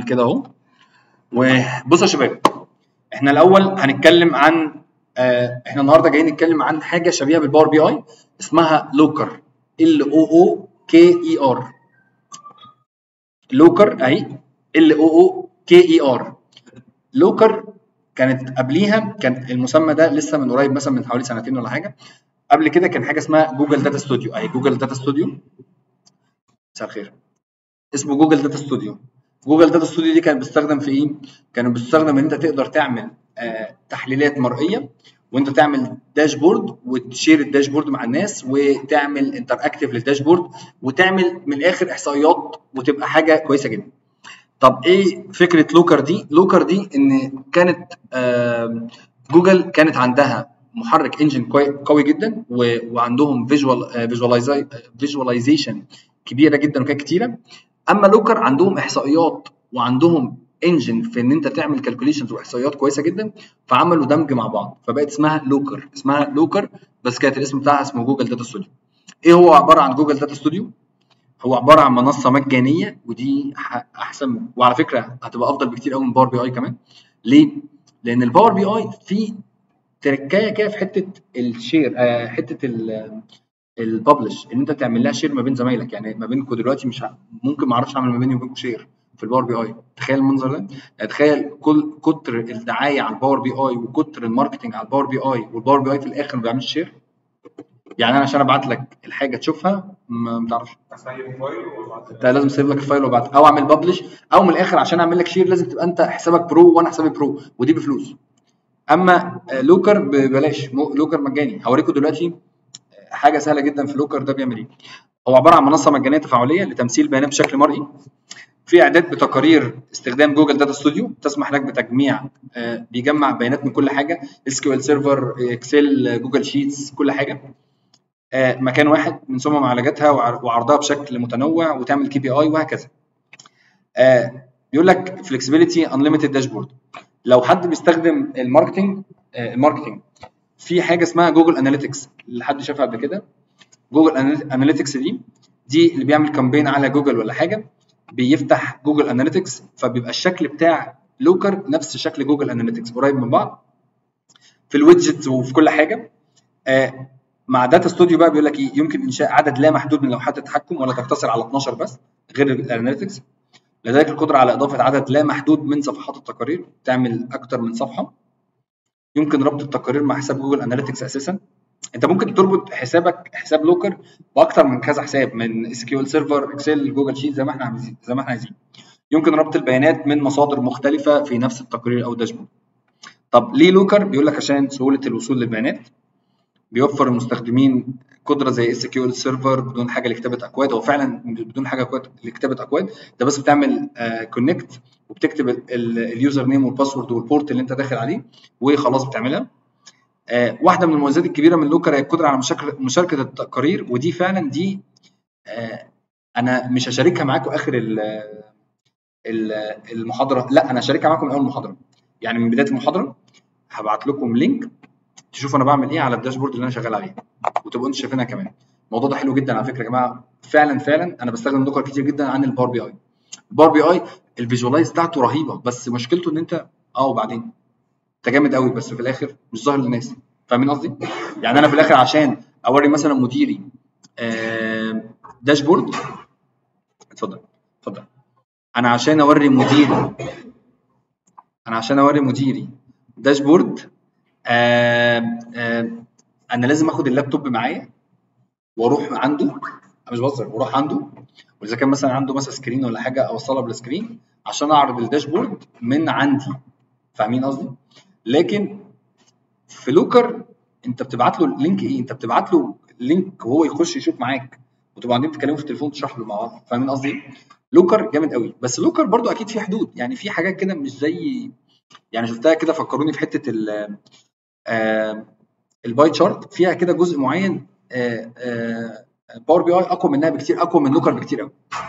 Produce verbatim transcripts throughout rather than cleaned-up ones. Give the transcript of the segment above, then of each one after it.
هنعمل كده اهو. وبصوا يا شباب، احنا الاول هنتكلم عن آه احنا النهارده جايين نتكلم عن حاجه شبيهه بالباور بي اي اسمها لوكر، ال او او كي اي ار. لوكر اهي، ال او او كي اي ار. لوكر كانت قبليها، كان المسمى ده لسه من قريب مثلا من حوالي سنتين ولا حاجه. قبل كده كان حاجه اسمها جوجل داتا ستوديو، اهي جوجل داتا ستوديو. مساء الخير. اسمه جوجل داتا ستوديو. جوجل داتا ستوديو دي كانت بتستخدم في ايه؟ كانت بتستخدم ان انت تقدر تعمل آه تحليلات مرئيه، وانت تعمل داشبورد وتشير الداشبورد مع الناس، وتعمل انتر اكتيف للداشبورد، وتعمل من الاخر احصائيات، وتبقى حاجه كويسه جدا. طب ايه فكره لوكر دي؟ لوكر دي ان كانت آه جوجل كانت عندها محرك انجن قوي جدا، وعندهم فيجوال فيجواليزيشن كبيره جدا وكانت كتيره. اما لوكر عندهم احصائيات وعندهم انجن في ان انت تعمل كالكوليشنز واحصائيات كويسه جدا، فعملوا دمج مع بعض فبقت اسمها لوكر. اسمها لوكر بس كانت الاسم بتاعها اسمه جوجل داتا ستوديو. ايه هو عباره عن جوجل داتا ستوديو؟ هو عباره عن منصه مجانيه، ودي احسن، وعلى فكره هتبقى افضل بكتير قوي من باور بي اي كمان. ليه؟ لان الباور بي اي فيه تركايه كده في حته الشير، آه حته الببلش، ان انت تعمل لها شير ما بين زمايلك. يعني ما بينكم دلوقتي مش ه... ممكن ما اعرفش اعمل ما بيني وبينكم شير في الباور بي اي. تخيل المنظر ده، يعني تخيل كل كتر الدعايه على الباور بي اي وكتر الماركتنج على الباور بي اي، والباور بي اي في الاخر ما بيعملش شير. يعني انا عشان ابعت لك الحاجه تشوفها ما تعرفش، انت لازم تسيب لك الفايل وابعت، او اعمل ببلش، او من الاخر عشان اعمل لك شير لازم تبقى انت حسابك برو وانا حسابي برو، ودي بفلوس. اما لوكر ببلاش، لوكر مجاني. هوريكم دلوقتي حاجه سهله جدا في لوكر ده بيعمل ايه. هو عباره عن منصه مجانيه تفاعليه لتمثيل بيانات بشكل مرئي، في اعداد بتقارير استخدام جوجل داتا ستوديو، تسمح لك بتجميع آه بيجمع بيانات من كل حاجه، اس كيو ال سيرفر، اكسل، جوجل شيتس، كل حاجه آه مكان واحد، من ثم معالجتها وعرضها بشكل متنوع، وتعمل كي بي اي وهكذا. آه بيقول لك فلكسبيليتي انليميتد داشبورد. لو حد بيستخدم الماركتنج آه الماركتنج في حاجه اسمها جوجل اناليتكس، اللي حد شافها قبل كده. جوجل اناليتكس دي دي اللي بيعمل كامبين على جوجل ولا حاجه، بيفتح جوجل اناليتكس، فبيبقى الشكل بتاع لوكر نفس شكل جوجل اناليتكس، قريب من بعض في الويدجت وفي كل حاجه. آه مع داتا ستوديو بقى بيقول لك ايه، يمكن انشاء عدد لا محدود من لوحات التحكم، ولا تقتصر على اتناشر بس غير الاناليتكس. لديك القدره على اضافه عدد لا محدود من صفحات التقارير، تعمل اكتر من صفحه. يمكن ربط التقارير مع حساب جوجل اناليتكس اساسا. انت ممكن تربط حسابك حساب لوكر باكتر من كذا حساب، من اس كيو ال سيرفر، اكسل، جوجل شيت، زي ما احنا عايزين زي ما احنا عايزين. يمكن ربط البيانات من مصادر مختلفه في نفس التقرير او داشبورد. طب ليه لوكر؟ بيقول لك عشان سهوله الوصول للبيانات، بيوفر المستخدمين قدره زي اس كيو ال سيرفر بدون حاجه لكتابه اكواد. هو فعلا بدون حاجه لكتابه اكواد، انت بس بتعمل كونكت آه وبتكتب اليوزر نيم والباسورد والبورت اللي انت داخل عليه وخلاص بتعملها. آه واحده من المميزات الكبيره من لوكر هي القدره على مشاركه التقارير، ودي فعلا دي آه انا مش هشاركها معاكم اخر المحاضره، لا انا هشاركها معاكم من اول المحاضره. يعني من بدايه المحاضره هبعت لكم لينك تشوفوا انا بعمل ايه على الداشبورد اللي انا شغال عليه، وتبقوا انتوا شايفينها كمان. الموضوع ده حلو جدا على فكره يا جماعه، فعلا فعلا انا بستخدم لوكر كتير جدا عن الباور بي اي. الباور بي اي الفيجوالايز بتاعته رهيبه، بس مشكلته ان انت اه وبعدين انت جامد قوي بس في الاخر مش ظاهر للناس. فاهمين قصدي؟ يعني انا في الاخر عشان اوري مثلا مديري آه داشبورد، اتفضل اتفضل. انا عشان اوري مديري انا عشان اوري مديري داشبورد آه آه انا لازم اخد اللابتوب معايا واروح عنده، انا مش بهزر، واروح عنده، واذا كان مثلا عنده مثلا سكرين ولا حاجه اوصلها بالسكرين عشان اعرض الداشبورد من عندي. فاهمين قصدي؟ لكن في لوكر انت بتبعت له لينك، ايه انت بتبعت له لينك وهو يخش يشوف معاك، وتبقوا قاعدين بتتكلموا في التليفون تشرح له مع بعض. فاهمين قصدي؟ لوكر جامد قوي، بس لوكر برضو اكيد في حدود. يعني في حاجات كده مش زي، يعني شفتها كده فكروني في حته ال آه الباي تشارت، فيها كده جزء معين آه آه باور بي اي اقوى منها بكتير، اقوى من لوكر بكتير قوي.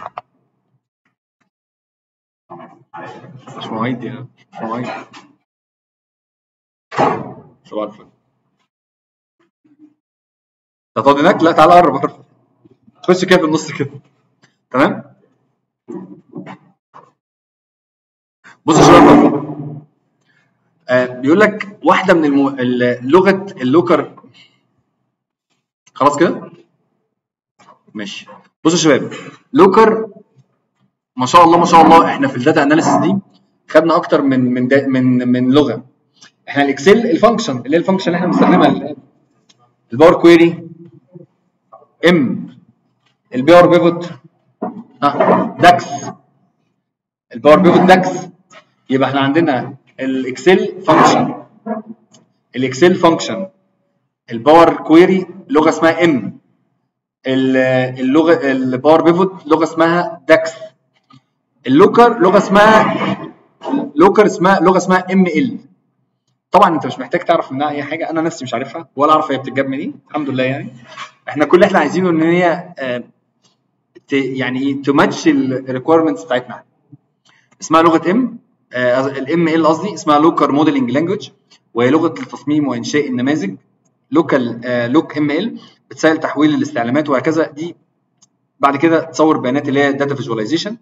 مش مواعيد يعني مش مواعيد. صباح الفل. انت تقعد هناك؟ لا تعالى قرب قرب، تخش كده في النص كده. تمام. بص يا شباب، آه بيقول لك واحده من المو... لغه اللوكر. خلاص كده ماشي. بصوا يا شباب، لوكر ما شاء الله ما شاء الله، احنا في الداتا اناليسيس دي خدنا اكتر من من دا من من لغه. احنا الاكسل الفانكشن اللي هي الفانكشن اللي احنا بنستخدمها، الباور كويري، ام، الباور بيفوت، ها داكس، الباور بيفوت داكس. يبقى احنا عندنا الاكسل فانكشن، الاكسل فانكشن، الباور كويري لغه اسمها ام، اللغه الباور بيفوت لغه اسمها داكس، اللوكر لغه اسمها لوكر اسمها لغه اسمها ام ال. طبعا انت مش محتاج تعرف منها اي حاجه، انا نفسي مش عارفها ولا اعرف هي بتتجاب منين، الحمد لله. يعني احنا كل اللي احنا عايزينه ان هي آه يعني ايه تماتش الريكويرمنتس بتاعتنا. اسمها لغه ام، الام ال قصدي، اسمها لوكر موديلنج لانجويج، وهي لغه التصميم وانشاء النماذج. لوكال لوك ام ال بتسهل تحويل الاستعلامات وهكذا. دي بعد كده تصور بيانات اللي هي داتا فيجواليزيشن،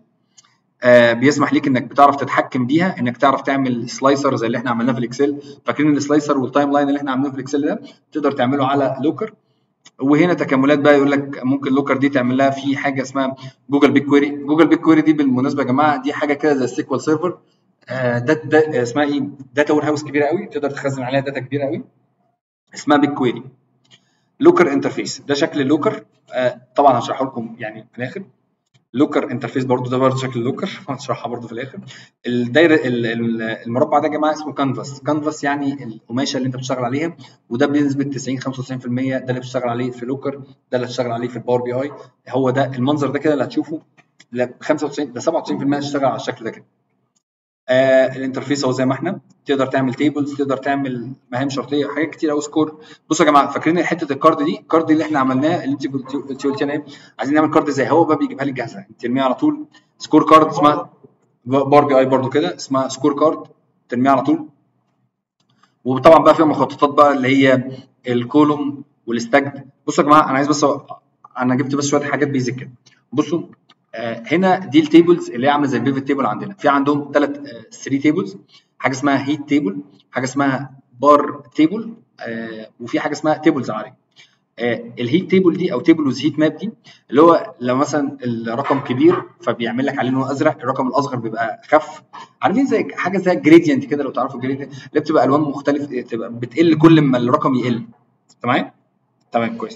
آه بيسمح ليك انك بتعرف تتحكم بيها، انك تعرف تعمل سلايسر زي اللي احنا عملناه في الاكسل. فاكرين السلايسر والتايم لاين اللي احنا عاملينه في الاكسل ده؟ تقدر تعمله على لوكر. وهنا تكاملات بقى، يقول لك ممكن لوكر دي تعمل لها في حاجه اسمها جوجل بيج كويري. جوجل بيج كويري دي بالمناسبه يا جماعه دي حاجه كده زي السيكوال سيرفر، آه ده, ده اسمها ايه؟ داتا وير هاوس كبيره قوي، تقدر تخزن عليها داتا كبيره قوي، اسمها بيج كويري. لوكر انترفيس ده شكل اللوكر، آه طبعا هشرحه لكم يعني في الاخر. لوكر انترفيس برضو ده برضو شكل اللوكر، هنشرحها برضو في الاخر. الدايره المربع ده يا جماعه اسمه كانفاس. كانفاس يعني القماشه اللي انت بتشتغل عليها، وده بنسبه تسعين خمسة وتسعين في المية ده اللي بتشتغل عليه في لوكر، ده اللي هتشتغل عليه في الباور بي اي. هو ده المنظر ده كده اللي هتشوفه، خمسة وتسعين ده سبعة وتسعين في المية هتشتغل على الشكل ده كده. آه الانترفيس اهو زي ما احنا، تقدر تعمل تيبلز، تقدر تعمل مهام شرطيه، حاجات كتير قوي. سكور. بصوا يا جماعه، فاكرين حته الكارد دي؟ الكارد دي اللي احنا عملناه، اللي انت قلت قلت لنا ايه؟ عايزين نعمل كارد زي هو بقى بيجيبها لك جاهزه، ترميها على طول. سكور كارد اسمها باور بي اي برده كده، اسمها سكور كارد، ترميها على طول. وطبعا بقى فيها مخططات بقى اللي هي الكولوم والستاجد. بصوا يا جماعه، انا عايز بس انا جبت بس شويه حاجات بيزك كده. بصوا آه هنا دي التيبلز اللي هي عامله زي البيفت تيبل عندنا. في عندهم ثلاث ثري تيبلز، حاجه اسمها هيت تيبل، حاجه اسمها بار تيبل، آه وفي حاجه اسمها تيبلز عاديه. آه الهيت تيبل دي او تيبل ويز هيت ماب دي، اللي هو لو مثلا الرقم كبير فبيعمل لك عليه لونه ازرق، الرقم الاصغر بيبقى خف. عارفين زي حاجه زي الجريدينت كده، لو تعرفوا الجريدينت اللي بتبقى الوان مختلفه، تبقى بتقل كل ما الرقم يقل. تمام تمام كويس.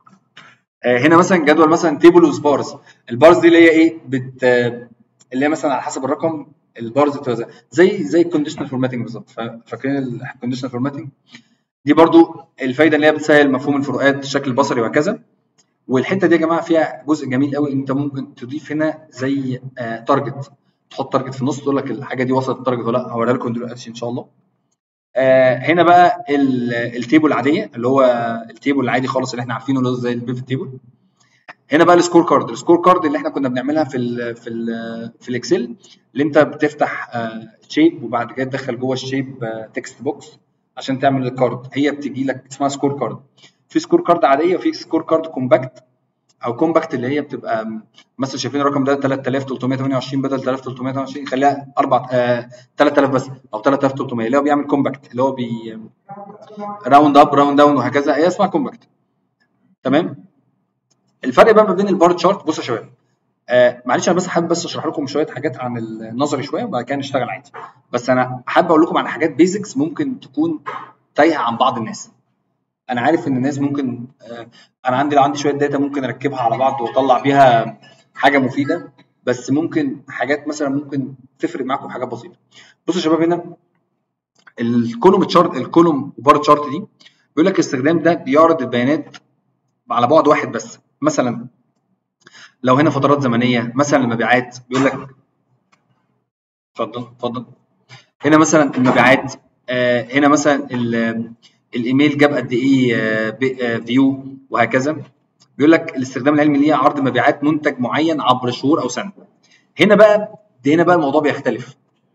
آه هنا مثلا جدول مثلا تيبل ويز بارز. البارز دي اللي هي ايه؟ بت اللي هي مثلا على حسب الرقم البارز بتبقى زي زي الكونديشنال فورماتنج بالظبط. فاكرين الكونديشنال فورماتنج دي؟ برضو الفايده اللي هي بتسهل مفهوم الفروقات، الشكل البصري وهكذا. والحته دي يا جماعه فيها جزء جميل قوي، ان انت ممكن تضيف هنا زي آه تارجت، تحط تارجت في النص تقول لك الحاجه دي وصلت التارجت ولا لا. هوريها لكم دلوقتي ان شاء الله. آه هنا بقى التيبل العاديه، اللي هو التيبل العادي خالص اللي احنا عارفينه، اللي هو زي البيفت تيبل. هنا بقى السكور كارد. السكور كارد اللي احنا كنا بنعملها في ال في ال في الاكسل، اللي انت بتفتح آه شيب وبعد كده تدخل جوه الشيب آه تكست بوكس عشان تعمل الكارد. هي بتجي لك اسمها سكور كارد. في سكور كارد عاديه وفي سكور كارد كومباكت او كومباكت، اللي هي بتبقى مثلا شايفين الرقم ده ثلاثة آلاف وثلاثمية وثمانية وعشرين بدل ثلاثة آلاف وثلاثمية وثمانية وعشرين، خليها أربعة آه ثلاثة آلاف بس او ثلاثة آلاف وثلاثمية، اللي هو بيعمل كومباكت، اللي هو بي راوند اب راوند داون وهكذا، هي اسمها كومباكت. تمام. الفرق بقى ما بين البار تشارت، بصوا يا شباب، آه معلش انا بس حابب بس اشرح لكم شويه حاجات عن النظري شويه وبعد كده نشتغل عادي. بس انا حابب اقول لكم على حاجات بيزكس ممكن تكون تايهه عن بعض الناس. انا عارف ان الناس ممكن آه انا عندي لو عندي شويه داتا ممكن اركبها على بعض واطلع بيها حاجه مفيده، بس ممكن حاجات مثلا ممكن تفرق معاكم في حاجات بسيطه. بصوا يا شباب، هنا الكولوم تشارت، الكولوم وبار تشارت دي بيقول لك الاستخدام ده بيعرض البيانات على بعد واحد بس. مثلا لو هنا فترات زمنيه، مثلا المبيعات بيقول لك اتفضل اتفضل. هنا مثلا المبيعات، آه هنا مثلا الايميل جاب قد ايه آه فيو وهكذا. بيقول لك الاستخدام العلمي ليه عرض مبيعات منتج معين عبر شهور او سنه. هنا بقى ده هنا بقى الموضوع بيختلف.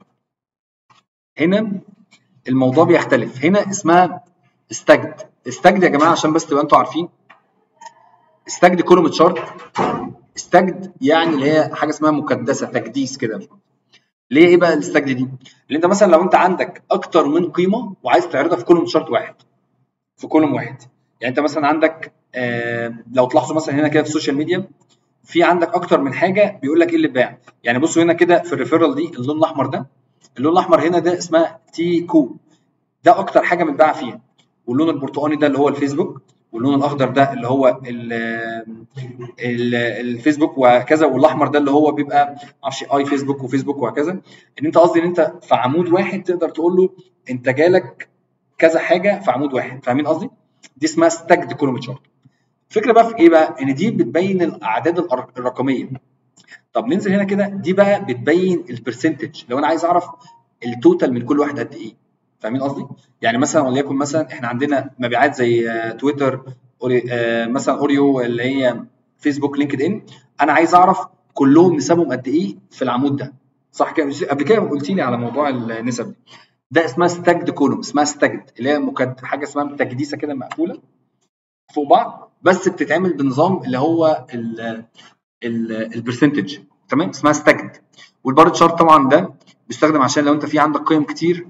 هنا الموضوع بيختلف. هنا اسمها استجد. استجد يا جماعه عشان بس تبقى انتوا عارفين، استجد كولوم تشارت. استجد يعني اللي هي حاجه اسمها مكدسه، تكديس كده. ليه ايه بقى الستاك دي؟ اللي انت مثلا لو انت عندك اكتر من قيمه وعايز تعرضها في كولوم شارت واحد، في كولوم واحد، يعني انت مثلا عندك آه لو تلاحظوا مثلا هنا كده في السوشيال ميديا في عندك اكتر من حاجه بيقول لك ايه اللي اتباع. يعني بصوا هنا كده في الريفيرال دي اللون الاحمر ده، اللون الاحمر هنا ده اسمها تي كو، ده اكتر حاجه متباعه فيها. واللون البرتقاني ده اللي هو الفيسبوك، واللون الاخضر ده اللي هو ال ال الفيسبوك وهكذا، والاحمر ده اللي هو بيبقى معرفش اي فيسبوك وفيسبوك وهكذا. ان انت قصدي ان انت في عمود واحد تقدر تقول له انت جالك كذا حاجه في عمود واحد، فاهمين قصدي؟ دي اسمها ستاكد كولوم تشارت. الفكره بقى في ايه بقى؟ ان دي بتبين الاعداد الرقميه. طب ننزل هنا كده، دي بقى بتبين البرسنتج لو انا عايز اعرف التوتال من كل واحد قد ايه، فاهمين قصدي؟ يعني مثلا وليكن مثلا احنا عندنا مبيعات زي تويتر، مثلا اوريو اللي هي فيسبوك، لينكد ان، انا عايز اعرف كلهم نسبهم قد ايه في العمود ده، صح كده؟ قبل كده قلت لي على موضوع النسب دي، ده اسمها ستاكد كولوم، اسمها ستاكد اللي هي مكد حاجه اسمها تكديسه كده مقفوله فوق بعض، بس بتتعمل بنظام اللي هو البرسنتج، تمام؟ اسمها ستاكد. والبار تشارت طبعا ده بيستخدم عشان لو انت في عندك قيم كتير،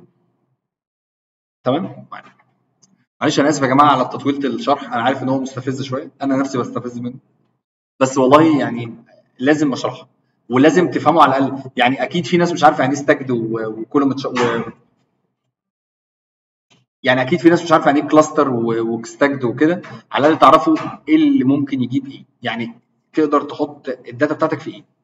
تمام؟ معلش انا اسف يا جماعه على تطويله الشرح، انا عارف ان هو مستفز شويه، انا نفسي بستفز منه، بس والله يعني لازم اشرحها ولازم تفهموا على الاقل. يعني اكيد في ناس مش عارفه يعني ايه ستاكد وكولوم متش... و... يعني اكيد في ناس مش عارفه يعني ايه كلاستر وستاكد وكده، على الاقل تعرفوا ايه اللي ممكن يجيب ايه، يعني تقدر تحط الداتا بتاعتك في ايه.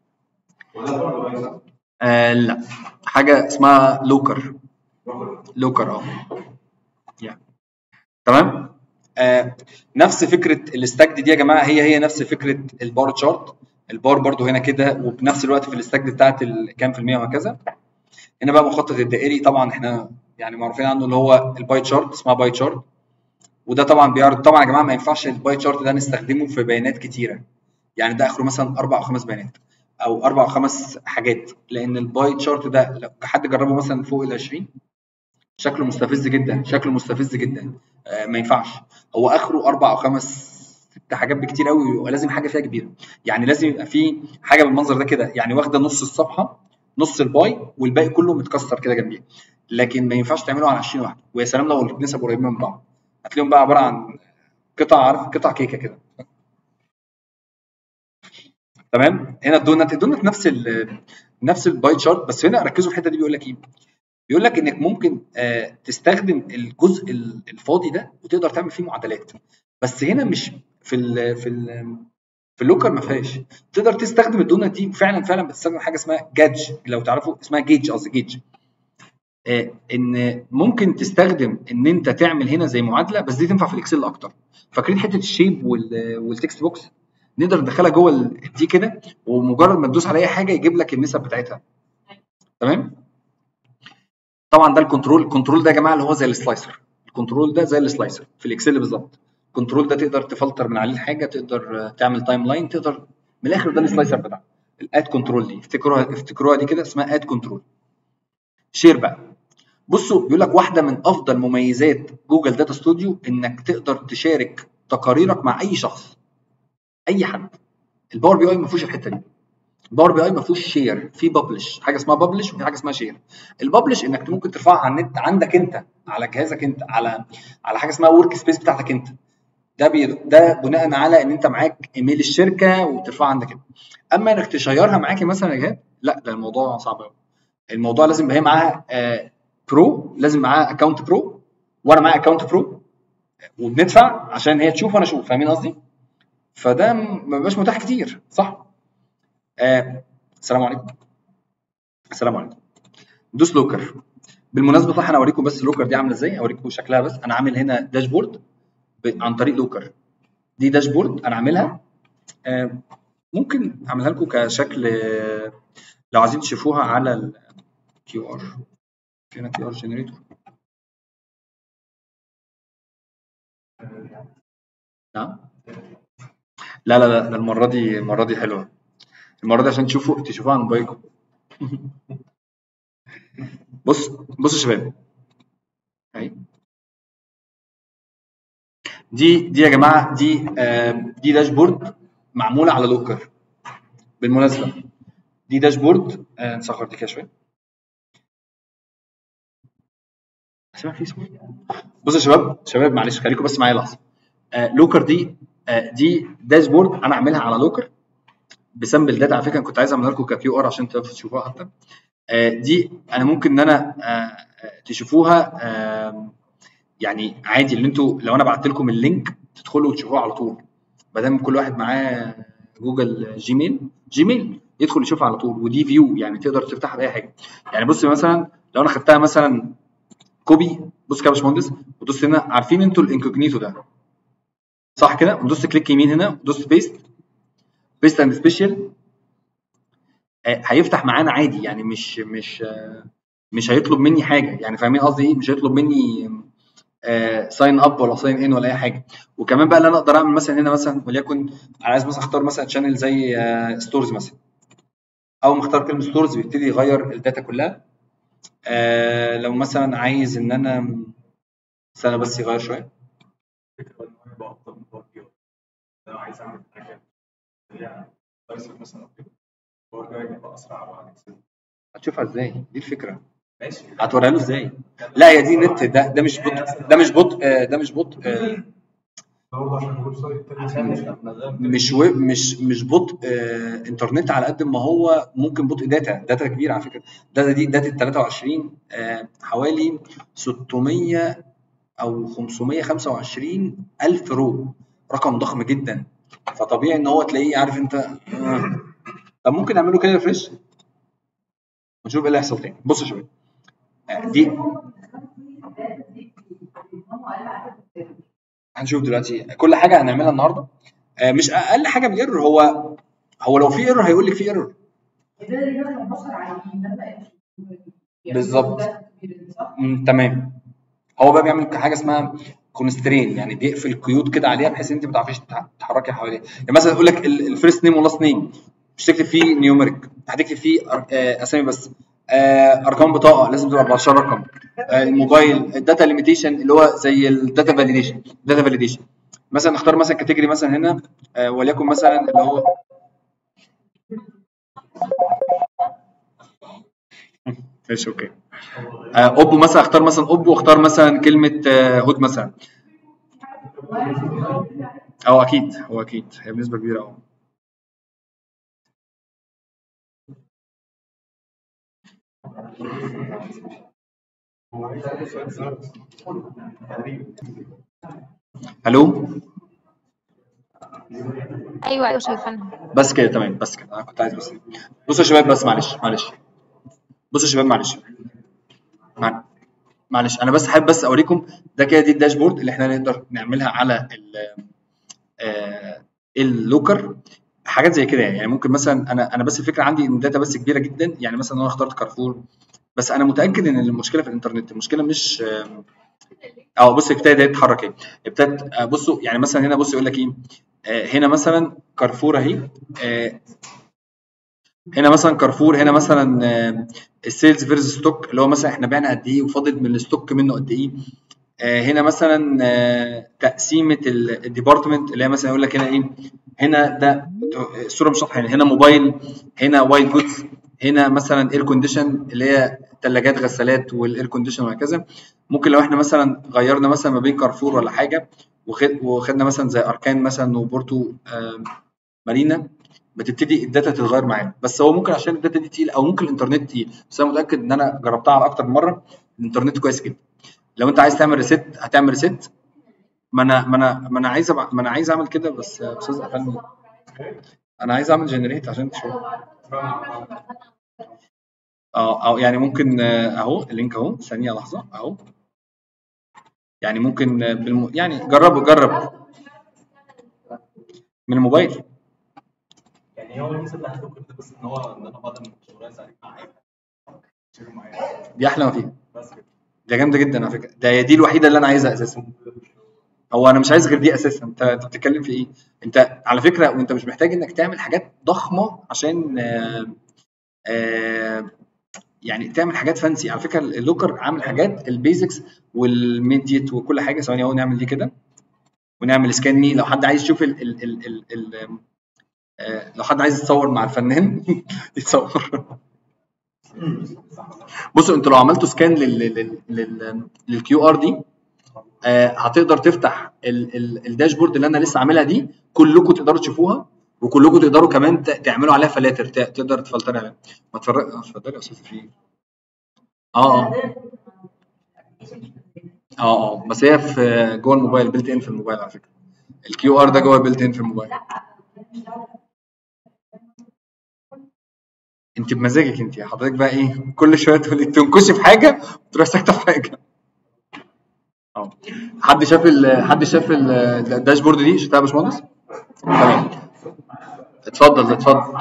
آه لا، حاجه اسمها لوكر. لوكر اه يعني تمام. آه نفس فكره الستاك دي يا جماعه، هي هي نفس فكره البار تشارت. البار برضو هنا كده، وبنفس الوقت في الستاك بتاعت كام في المية وهكذا. هنا بقى مخطط الدائري، طبعا احنا يعني معروفين عنه اللي هو الباي تشارت، اسمها باي تشارت. وده طبعا بيعرض، طبعا يا جماعه ما ينفعش الباي تشارت ده نستخدمه في بيانات كتيره، يعني ده اخره مثلا اربع او خمس بيانات او اربع او خمس حاجات، لان الباي تشارت ده لو حد جربه مثلا فوق ال عشرين شكله مستفز جدا، شكله مستفز جدا. آه ما ينفعش، هو اخره اربع او خمس ست حاجات بكتير قوي، ولازم حاجه فيها كبيره. يعني لازم يبقى في حاجه بالمنظر ده كده، يعني واخده نص الصفحه، نص الباي، والباقي كله متكسر كده جنبيه. لكن ما ينفعش تعمله على عشرين واحده، ويا سلام لو النسب قريبين من بعض، هتلاقيهم بقى عباره عن قطع، عارف قطع كيكه كده. تمام. هنا الدونت، الدونت نفس ال نفس الباي تشارت، بس هنا ركزوا في الحته دي، بيقول لك ايه؟ بيقول لك انك ممكن آه تستخدم الجزء الفاضي ده وتقدر تعمل فيه معادلات، بس هنا مش في ال في ال في اللوكر ما فيهاش. تقدر تستخدم الدونت دي فعلا فعلا، بتستخدم حاجه اسمها جاج، لو تعرفوا اسمها جيج، قصدي جيج. آه ان ممكن تستخدم ان انت تعمل هنا زي معادله، بس دي تنفع في الاكسل اكتر. فاكرين حته الشيب والتكست بوكس؟ نقدر ندخلها جوه دي كده، ومجرد ما تدوس على اي حاجه يجيب لك النسب بتاعتها، تمام؟ طبعا ده الكنترول. الكنترول ده يا جماعه اللي هو زي السلايسر، الكنترول ده زي السلايسر في الاكسل بالظبط. الكنترول ده تقدر تفلتر من عليه الحاجه، تقدر تعمل تايم لاين، تقدر من الاخر ده السلايسر بتاعه. الاد كنترول دي افتكروها، افتكروها دي كده اسمها اد كنترول. شير بقى، بصوا بيقول لك واحده من افضل مميزات جوجل داتا ستوديو انك تقدر تشارك تقاريرك مع اي شخص، اي حد. الباور بي اي ما فيهوش الحته دي. الباور بي اي ما فيهوش شير، في ببلش، حاجه اسمها ببلش وفي حاجه اسمها شير. الببلش انك ممكن ترفعها على النت عندك انت، على جهازك انت، على على حاجه اسمها ورك سبيس بتاعتك انت. ده بي... ده بناء على ان انت معاك ايميل الشركه وترفعها عندك انت. اما انك تشيرها معاكي مثلا يا جهاد، لا ده الموضوع صعب قوي. الموضوع لازم يبقى هي معاها آه برو، لازم معاها اكونت برو، وانا معايا اكونت برو، وبندفع عشان هي تشوف وانا اشوف، فاهمين قصدي؟ فده ما بيبقاش متاح كتير، صح؟ آه السلام عليكم. السلام عليكم. دوس لوكر. بالمناسبه صح، انا اوريكم بس لوكر دي عامله ازاي، اوريكم شكلها. بس انا عامل هنا داشبورد عن طريق لوكر. دي داشبورد انا عاملها، آه ممكن اعملها لكم كشكل آه لو عايزين تشوفوها على الكيو ار. في هنا كيو ار جنريتور. نعم. لا لا لا، المره دي المره دي حلوه. المره دي عشان تشوفوا تشوفوها عن موبايلكم. بص بص يا شباب، اهي دي دي يا جماعه، دي آه دي داشبورد معموله على لوكر. بالمناسبه دي داشبورد، آه نصغر دي كده شويه. اسمها فيسبوك. بصوا يا شباب شباب معلش خليكم بس معايا لحظه. آه لوكر دي آه دي داشبورد انا عاملها على لوكر بسامبل داتا. على فكره كنت عايز اعملها لكم ككيو ار عشان تشوفوها حتى. آه دي انا ممكن ان انا آه تشوفوها آه يعني عادي، اللي انتوا لو انا بعت لكم اللينك تدخلوا وتشوفوها على طول، ما دام كل واحد معاه جوجل جيميل جيميل يدخل يشوفها على طول. ودي فيو يعني تقدر تفتحها باي حاجه. يعني بص مثلا لو انا خدتها مثلا كوبي، بص كده يا باشمهندس ودوست هنا، عارفين انتوا الانكوجنيتو ده صح كده؟ ودوست كليك يمين هنا ودوست بيست بيست اند سبيشال، هيفتح معانا عادي يعني، مش مش آه مش هيطلب مني حاجه يعني، فاهمين قصدي ايه؟ مش هيطلب مني ساين اب ولا ساين ان ولا اي حاجه. وكمان بقى اللي انا اقدر اعمل مثلا هنا مثلا وليكن انا عايز مثلا اختار مثلا شانل زي ستورز مثلا، اول ما اختار كلمه ستورز بيبتدي يغير الداتا كلها. آه لو مثلا عايز ان انا استنى بس يغير شويه، لو عايز اعمل حاجه مثلا اسرع هتشوفها ازاي؟ دي الفكره. ماشي هتوريها له ازاي؟ لا يا دي نت، ده ده مش بوت، ده مش بوت آه ده مش بوت آه مش ويب، مش مش بوت آه انترنت على قد ما هو ممكن بوت داتا. داتا كبيره على فكره. داتا دي داتا ثلاثة وعشرين آه حوالي ستمية او خمسمية وخمسة وعشرين الف رو، رقم ضخم جدا. فطبيعي ان هو تلاقيه عارف انت آه. طب ممكن نعمله كده ريفرش ونشوف ايه اللي هيحصل تاني. بصوا يا شباب آه دي هنشوف دلوقتي كل حاجه هنعملها النهارده. آه مش اقل حاجه بالايرور، هو هو لو في ايرور هيقول لك في ايرور بالظبط. تمام. هو بقى بيعمل حاجه اسمها كونسترين، يعني بيقفل قيود كده عليها بحيث ان انت ما تعرفيش تتحركي حواليها. يعني مثلا يقول لك الفيرست نيم واللاست نيم مش تكتب فيه نيوميريك، هتكتب فيه اسامي بس. آه ارقام بطاقه لازم تبقى اربعتاشر رقم. آه الموبايل الداتا ليميتيشن اللي هو زي الداتا فاليديشن. داتا فاليديشن مثلا اختار مثلا كاتيجوري مثلا هنا آه وليكن مثلا اللي هو ماشي اوكي. آه اوبو مثلا اختار مثلا اوبو واختار مثلا كلمه آه هود مثلا. اه اكيد هو اكيد هي بنسبه كبيره اه. الو ايوه ايوه شايفاها. بس كده تمام. بس كده انا كنت عايز بس. بصوا يا شباب بس معلش معلش بصوا يا شباب معلش مع- معلش انا بس حابب بس اوريكم ده كده. دي الداشبورد اللي احنا نقدر نعملها على ال آه اللوكر. حاجات زي كده يعني. يعني ممكن مثلا انا انا بس الفكره عندي ان الداتا بس كبيره جدا. يعني مثلا انا اخترت كارفور، بس انا متاكد ان المشكله في الانترنت. المشكله مش اه بص ابتدت تتحرك ايه. ابتدت آه، بصوا يعني مثلا هنا بص يقول لك ايه آه هنا مثلا كارفور اهي. آه هنا مثلا كارفور، هنا مثلا آه السيلز فيرز ستوك اللي هو مثلا احنا بعنا قد ايه وفاضل من الستوك منه قد ايه. آه هنا مثلا آه تقسيمه الديبارتمنت اللي هي مثلا يقول لك هنا ايه. هنا ده الصوره مش واضحه. هنا موبايل، هنا وايت جودز، هنا مثلا اير كونديشن اللي هي ثلاجات غسالات والاير كونديشن وهكذا. ممكن لو احنا مثلا غيرنا مثلا ما بين كارفور ولا حاجه وخدنا مثلا زي اركان مثلا وبورتو آه مارينا، بتبتدي الداتا تتغير معانا. بس هو ممكن عشان الداتا دي تقيل او ممكن الانترنت تقيل، بس انا متاكد ان انا جربتها على اكتر من مره. الانترنت كويس جدا. لو انت عايز تعمل ريست هتعمل ريست. ما انا ما انا ما انا عايز أبع... ما انا عايز اعمل كده بس يا استاذ قفلني. انا عايز اعمل جنريت عشان تشوف. اه او يعني ممكن اهو اللينك اهو ثانيه لحظه اهو. يعني ممكن بالم... يعني جربوا جرب من الموبايل. يعني هو الميزه بتاعت لوكر ده بس ان هو ان انا بقدر مش مركز عليك مع اي حاجه. دي احلى ما فيها. بس كده. ده جامده جدا على فكره. ده هي دي الوحيده اللي انا عايزها اساسا. هو انا مش عايز غير دي اساسا. انت انت بتتكلم في ايه؟ انت على فكره وانت مش محتاج انك تعمل حاجات ضخمه عشان آآ آآ يعني تعمل حاجات فانسي. على فكره اللوكر عامل حاجات البيزكس والميديت وكل حاجه. ثواني اهو نعمل دي كده ونعمل سكان مي لو حد عايز يشوف ال ال ال ال ال آه لو حد عايز يتصور مع الفنان يتصور. بصوا انتوا لو عملتوا سكان لل لل لل للكيو ار دي آه هتقدر تفتح ال ال الداشبورد اللي انا لسه عاملها دي، كلكم تقدروا تشوفوها، وكلكم تقدروا كمان تعملوا عليها فلاتر، تقدر تفلتر عليها. ما تفرق اتفضلي يا استاذ في اه اه اه اه بس هي في جوه الموبايل، بيلت ان في الموبايل على فكره. الكيو ار ده جوه بيلت ان في الموبايل. انت بمزاجك انت حضرتك بقى ايه، كل شويه تقولي تنكشي في حاجه وتروح ساكته في حاجه. اه حد شاف ال حد شاف ال- الداشبورد دي شفتها يا باشمهندس؟ تمام اتفضل اتفضل.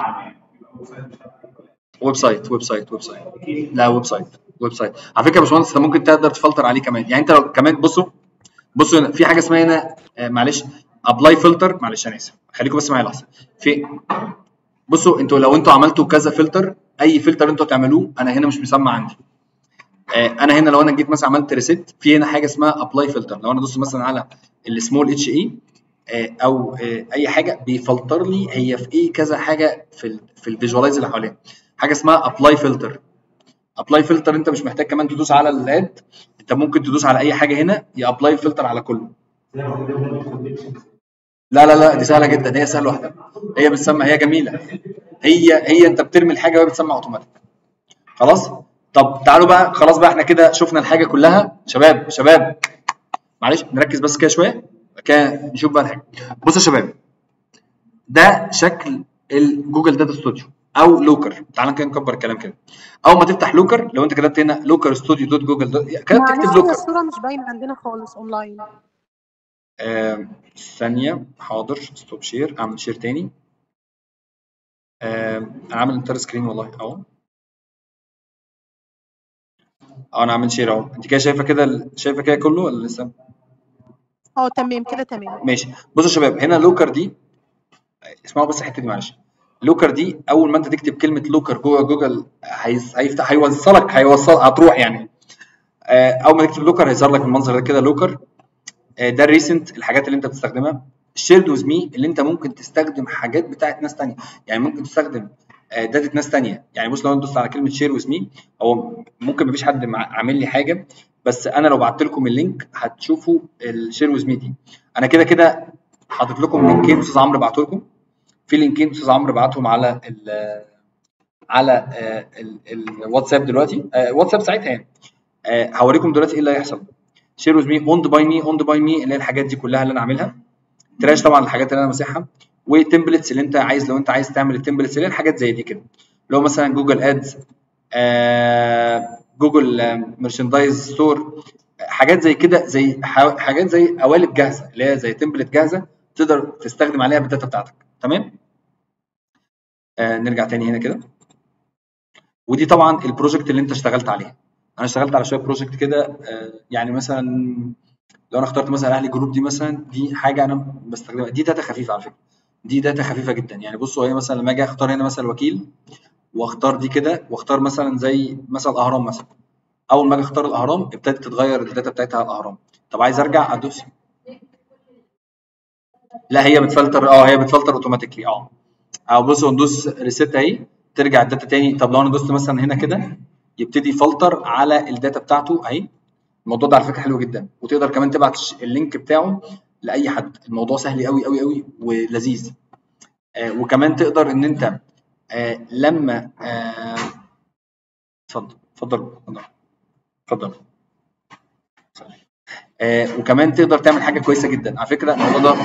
ويب سايت ويب سايت ويب سايت لا ويب سايت ويب سايت على فكره يا باشمهندس، انت ممكن تقدر تفلتر عليه كمان. يعني انت لو كمان بصوا بصوا هنا في حاجه اسمها هنا آه معلش ابلاي فلتر، معلش انا اسف خليكم بس معايا لحظه. في بصوا انتوا لو انتوا عملتوا كذا فلتر، اي فلتر انتوا تعملوه انا هنا مش مسمع عندي. آه انا هنا لو انا جيت مثلا عملت ريسيت، في هنا حاجه اسمها ابلاي فلتر، لو انا دوست مثلا على السمول اتش اي او آه اي حاجه بيفلتر لي هي في ايه كذا حاجه في ال في الفيجواليز اللي حواليها، حاجه اسمها ابلاي فلتر. ابلاي فلتر انت مش محتاج كمان تدوس على الاد، انت ممكن تدوس على اي حاجه هنا يابلاي فلتر على كله. لا لا لا دي سهله جدا، هي سهله لوحدها، هي بتسمى، هي جميله، هي هي انت بترمي الحاجه وهي بتسمى اوتوماتيك. خلاص طب تعالوا بقى، خلاص بقى احنا كده شفنا الحاجه كلها. شباب شباب معلش نركز بس كده شويه كده نشوف بقى الحاجه. بصوا يا شباب، ده شكل الجوجل داتا ستوديو او لوكر. تعالى كده نكبر الكلام كده. اول ما تفتح لوكر، لو انت كتبت هنا لوكر ستوديو دوت جوجل دوت كده تكتب معلش هي لوكر. الصورة مش باينة عندنا خالص اونلاين. آه ثانيه حاضر، ستوب شير، اعمل شير تاني. آه انا عامل انتر سكرين والله اهو. اه انا عامل شير اهو. انت كده شايفه كده، شايفه كده كله ولا لسه؟ اه تمام كده تمام. ماشي. بصوا يا شباب هنا لوكر دي، اسمعوا بس الحته دي معلش. لوكر دي اول ما انت تكتب كلمه لوكر جوه جوجل هيفتح هيوصلك هيوصل هتروح يعني. آه اول ما تكتب لوكر هيظهر لك المنظر ده كده لوكر. آه ده الريسنت، الحاجات اللي انت بتستخدمها. شيرد ويز مي اللي انت ممكن تستخدم حاجات بتاعت ناس ثانيه، يعني ممكن تستخدم آه داتا ناس ثانيه. يعني بص لو انت دوست على كلمه شير ويز مي، هو ممكن مفيش حد عامل لي حاجه، بس انا لو بعت لكم اللينك هتشوفوا الشير ويز مي دي. انا كده كده حاطط لكم لينكين استاذ عمرو بعته لكم، في لينكين استاذ عمرو بعتهم على ال على آه الواتساب دلوقتي، آه واتساب ساعتها يعني. آه هوريكم دلوقتي ايه اللي هيحصل. شير ويز مي، اوند باي مي، اوند باي مي اللي هي الحاجات دي كلها اللي انا عاملها. تراش طبعا الحاجات اللي انا ماسحها، وتمبلتس اللي انت عايز، لو انت عايز تعمل التمبلتس اللي هي الحاجات زي دي كده، لو مثلا جوجل ادز، آه جوجل ميرشندايز ستور، حاجات زي كده، زي حاجات زي قوالب جاهزه اللي هي زي تمبلت جاهزه تقدر تستخدم عليها بالداتا بتاعتك. تمام. آه نرجع تاني هنا كده. ودي طبعا البروجكت اللي انت اشتغلت عليها. انا اشتغلت على شويه بروجكت كده، آه يعني مثلا لو انا اخترت مثلا اهلي جروب دي مثلا، دي حاجه انا بستخدمها، دي داتا خفيفه على فكره، دي داتا خفيفه جدا. يعني بصوا هي مثلا لما اجي اختار هنا مثلا الوكيل واختار دي كده، واختار مثلا زي مثلا الاهرام مثلا، اول ما اجي اختار الاهرام ابتدت تتغير الداتا بتاعتها على الاهرام. طب عايز ارجع ادوس، لا هي بتفلتر، اه هي بتفلتر اوتوماتيكلي اه. او بصوا ندوس ريسيت اهي ترجع الداتا تاني. طب لو انا دوست مثلا هنا كده يبتدي يفلتر على الداتا بتاعته اهي. الموضوع ده على فكره حلو جدا، وتقدر كمان تبعت اللينك بتاعه لاي حد. الموضوع سهل قوي قوي قوي ولذيذ. آه وكمان تقدر ان انت آه لما اتفضل اتفضل اتفضل اتفضل. آه وكمان تقدر تعمل حاجه كويسه جدا على فكره. الموضوع ده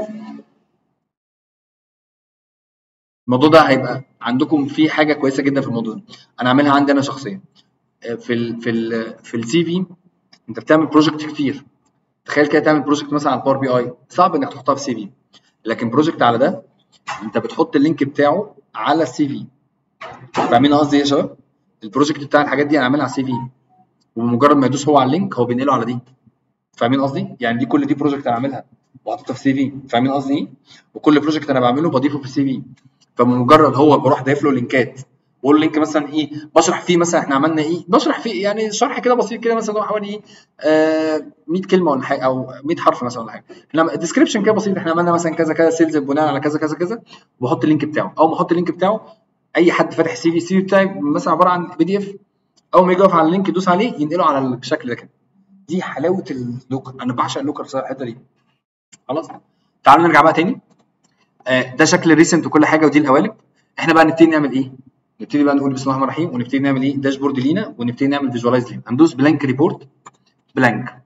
الموضوع ده هيبقى عندكم في حاجه كويسه جدا في الموضوع ده، انا عاملها عندي انا شخصيا. آه في ال في ال في السي في انت بتعمل بروجكت كتير. تخيل كده تعمل بروجكت مثلا على الباور بي اي، صعب انك تحطها في سي في، لكن بروجكت على ده انت بتحط اللينك بتاعه على السي في. فاهمين قصدي ايه يا شباب؟ البروجكت بتاع الحاجات دي انا عاملها على السي في، وبمجرد ما يدوس هو على اللينك هو بينقله على دي. فاهمين قصدي؟ يعني دي كل دي بروجكت انا عاملها وحاططها في سي في. فاهمين قصدي ايه؟ وكل بروجكت انا بعمله بضيفه في السي في. فبمجرد هو بروح ضايف له لينكات، بقول لينك مثلا ايه بشرح فيه مثلا احنا عملنا ايه، بشرح فيه يعني شرح كده بسيط كده مثلا حوالي ايه آه مية كلمه ولا حاجه او مية حرف مثلا ولا حاجه، انما الديسكربشن كده بسيط احنا عملنا مثلا كذا كذا سيلز بناء على كذا كذا كذا، وبحط اللينك بتاعه. اول ما احط اللينك بتاعه اي حد فاتح السي في السي في بتاعي مثلا عباره عن بي دي اف، اول ما يجي يقف على اللينك يدوس عليه ينقله على الشكل ده كده. دي حلاوه اللوكر، انا بعشق اللوكر بسبب الحته دي. خلاص تعالوا نرجع بقى تاني. آه ده شكل الريسنت وكل حاجه ودي القوالب. احنا بقى نبتدي نعمل ايه؟ نبتدي بقى نقول بسم الله الرحمن الرحيم ونبتدي نعمل ايه؟ داشبورد لينا ونبتدي نعمل فيجواليز لينا. هندوس بلانك ريبورت بلانك.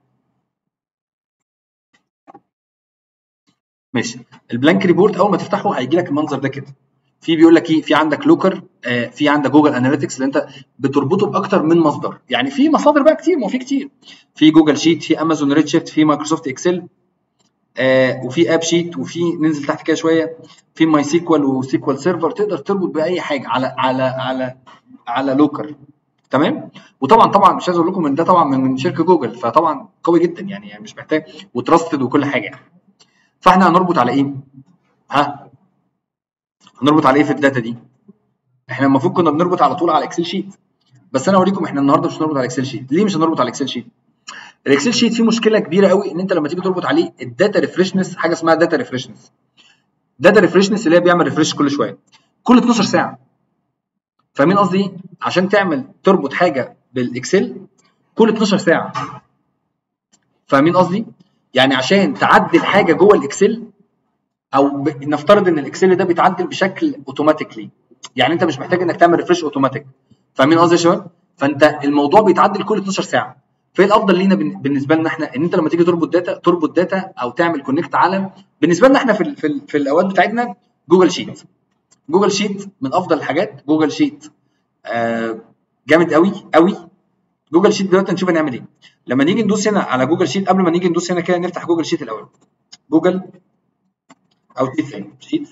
ماشي. البلانك ريبورت اول ما تفتحه هيجي لك المنظر ده كده. في بيقول لك ايه؟ في عندك لوكر، آه في عندك جوجل اناليتكس اللي انت بتربطه باكتر من مصدر، يعني في مصادر بقى كتير، ما في كتير. في جوجل شيت، في امازون ريدشيفت، في مايكروسوفت اكسل، آه وفي اب شيت، وفي ننزل تحت كده شويه في ماي سيكوال وسيكوال سيرفر. تقدر تربط باي حاجه على على على على لوكر. تمام. وطبعا طبعا مش عايز اقول لكم ان ده طبعا من شركه جوجل، فطبعا قوي جدا يعني, يعني مش محتاج وتراستد وكل حاجه يعني. فاحنا هنربط على ايه؟ ها؟ هنربط على ايه في الداتا دي؟ احنا المفروض كنا بنربط على طول على اكسل شيت، بس انا اوريكم احنا النهارده مش هنربط على اكسل شيت. ليه مش هنربط على اكسل شيت؟ الاكسل شيت فيه مشكله كبيره قوي، ان انت لما تيجي تربط عليه الداتا ريفرشنس، حاجه اسمها داتا ريفرشنس. داتا ريفرشنس اللي هي بيعمل ريفرش كل شويه، كل اتناشر ساعه. فاهمين قصدي ايه؟ عشان تعمل تربط حاجه بالاكسل كل اتناشر ساعه. فاهمين قصدي؟ يعني عشان تعدل حاجه جوه الاكسل، او نفترض ان الاكسل ده بيتعدل بشكل اوتوماتيكلي، يعني انت مش محتاج انك تعمل ريفرش اوتوماتيك. فاهمين قصدي يا شباب؟ فانت الموضوع بيتعدل كل اتناشر ساعه. فايه الافضل لينا بالنسبه لنا احنا؟ ان انت لما تيجي تربط داتا تربط داتا او تعمل كونكت على، بالنسبه لنا احنا في ال في, ال في الاوقات بتاعتنا جوجل شيت. جوجل شيت من افضل الحاجات. جوجل شيت آه جامد قوي قوي. جوجل شيت دلوقتي نشوف هنعمل ايه. لما نيجي ندوس هنا على جوجل شيت، قبل ما نيجي ندوس هنا كده نفتح جوجل شيت الاول. جوجل او شيت شيت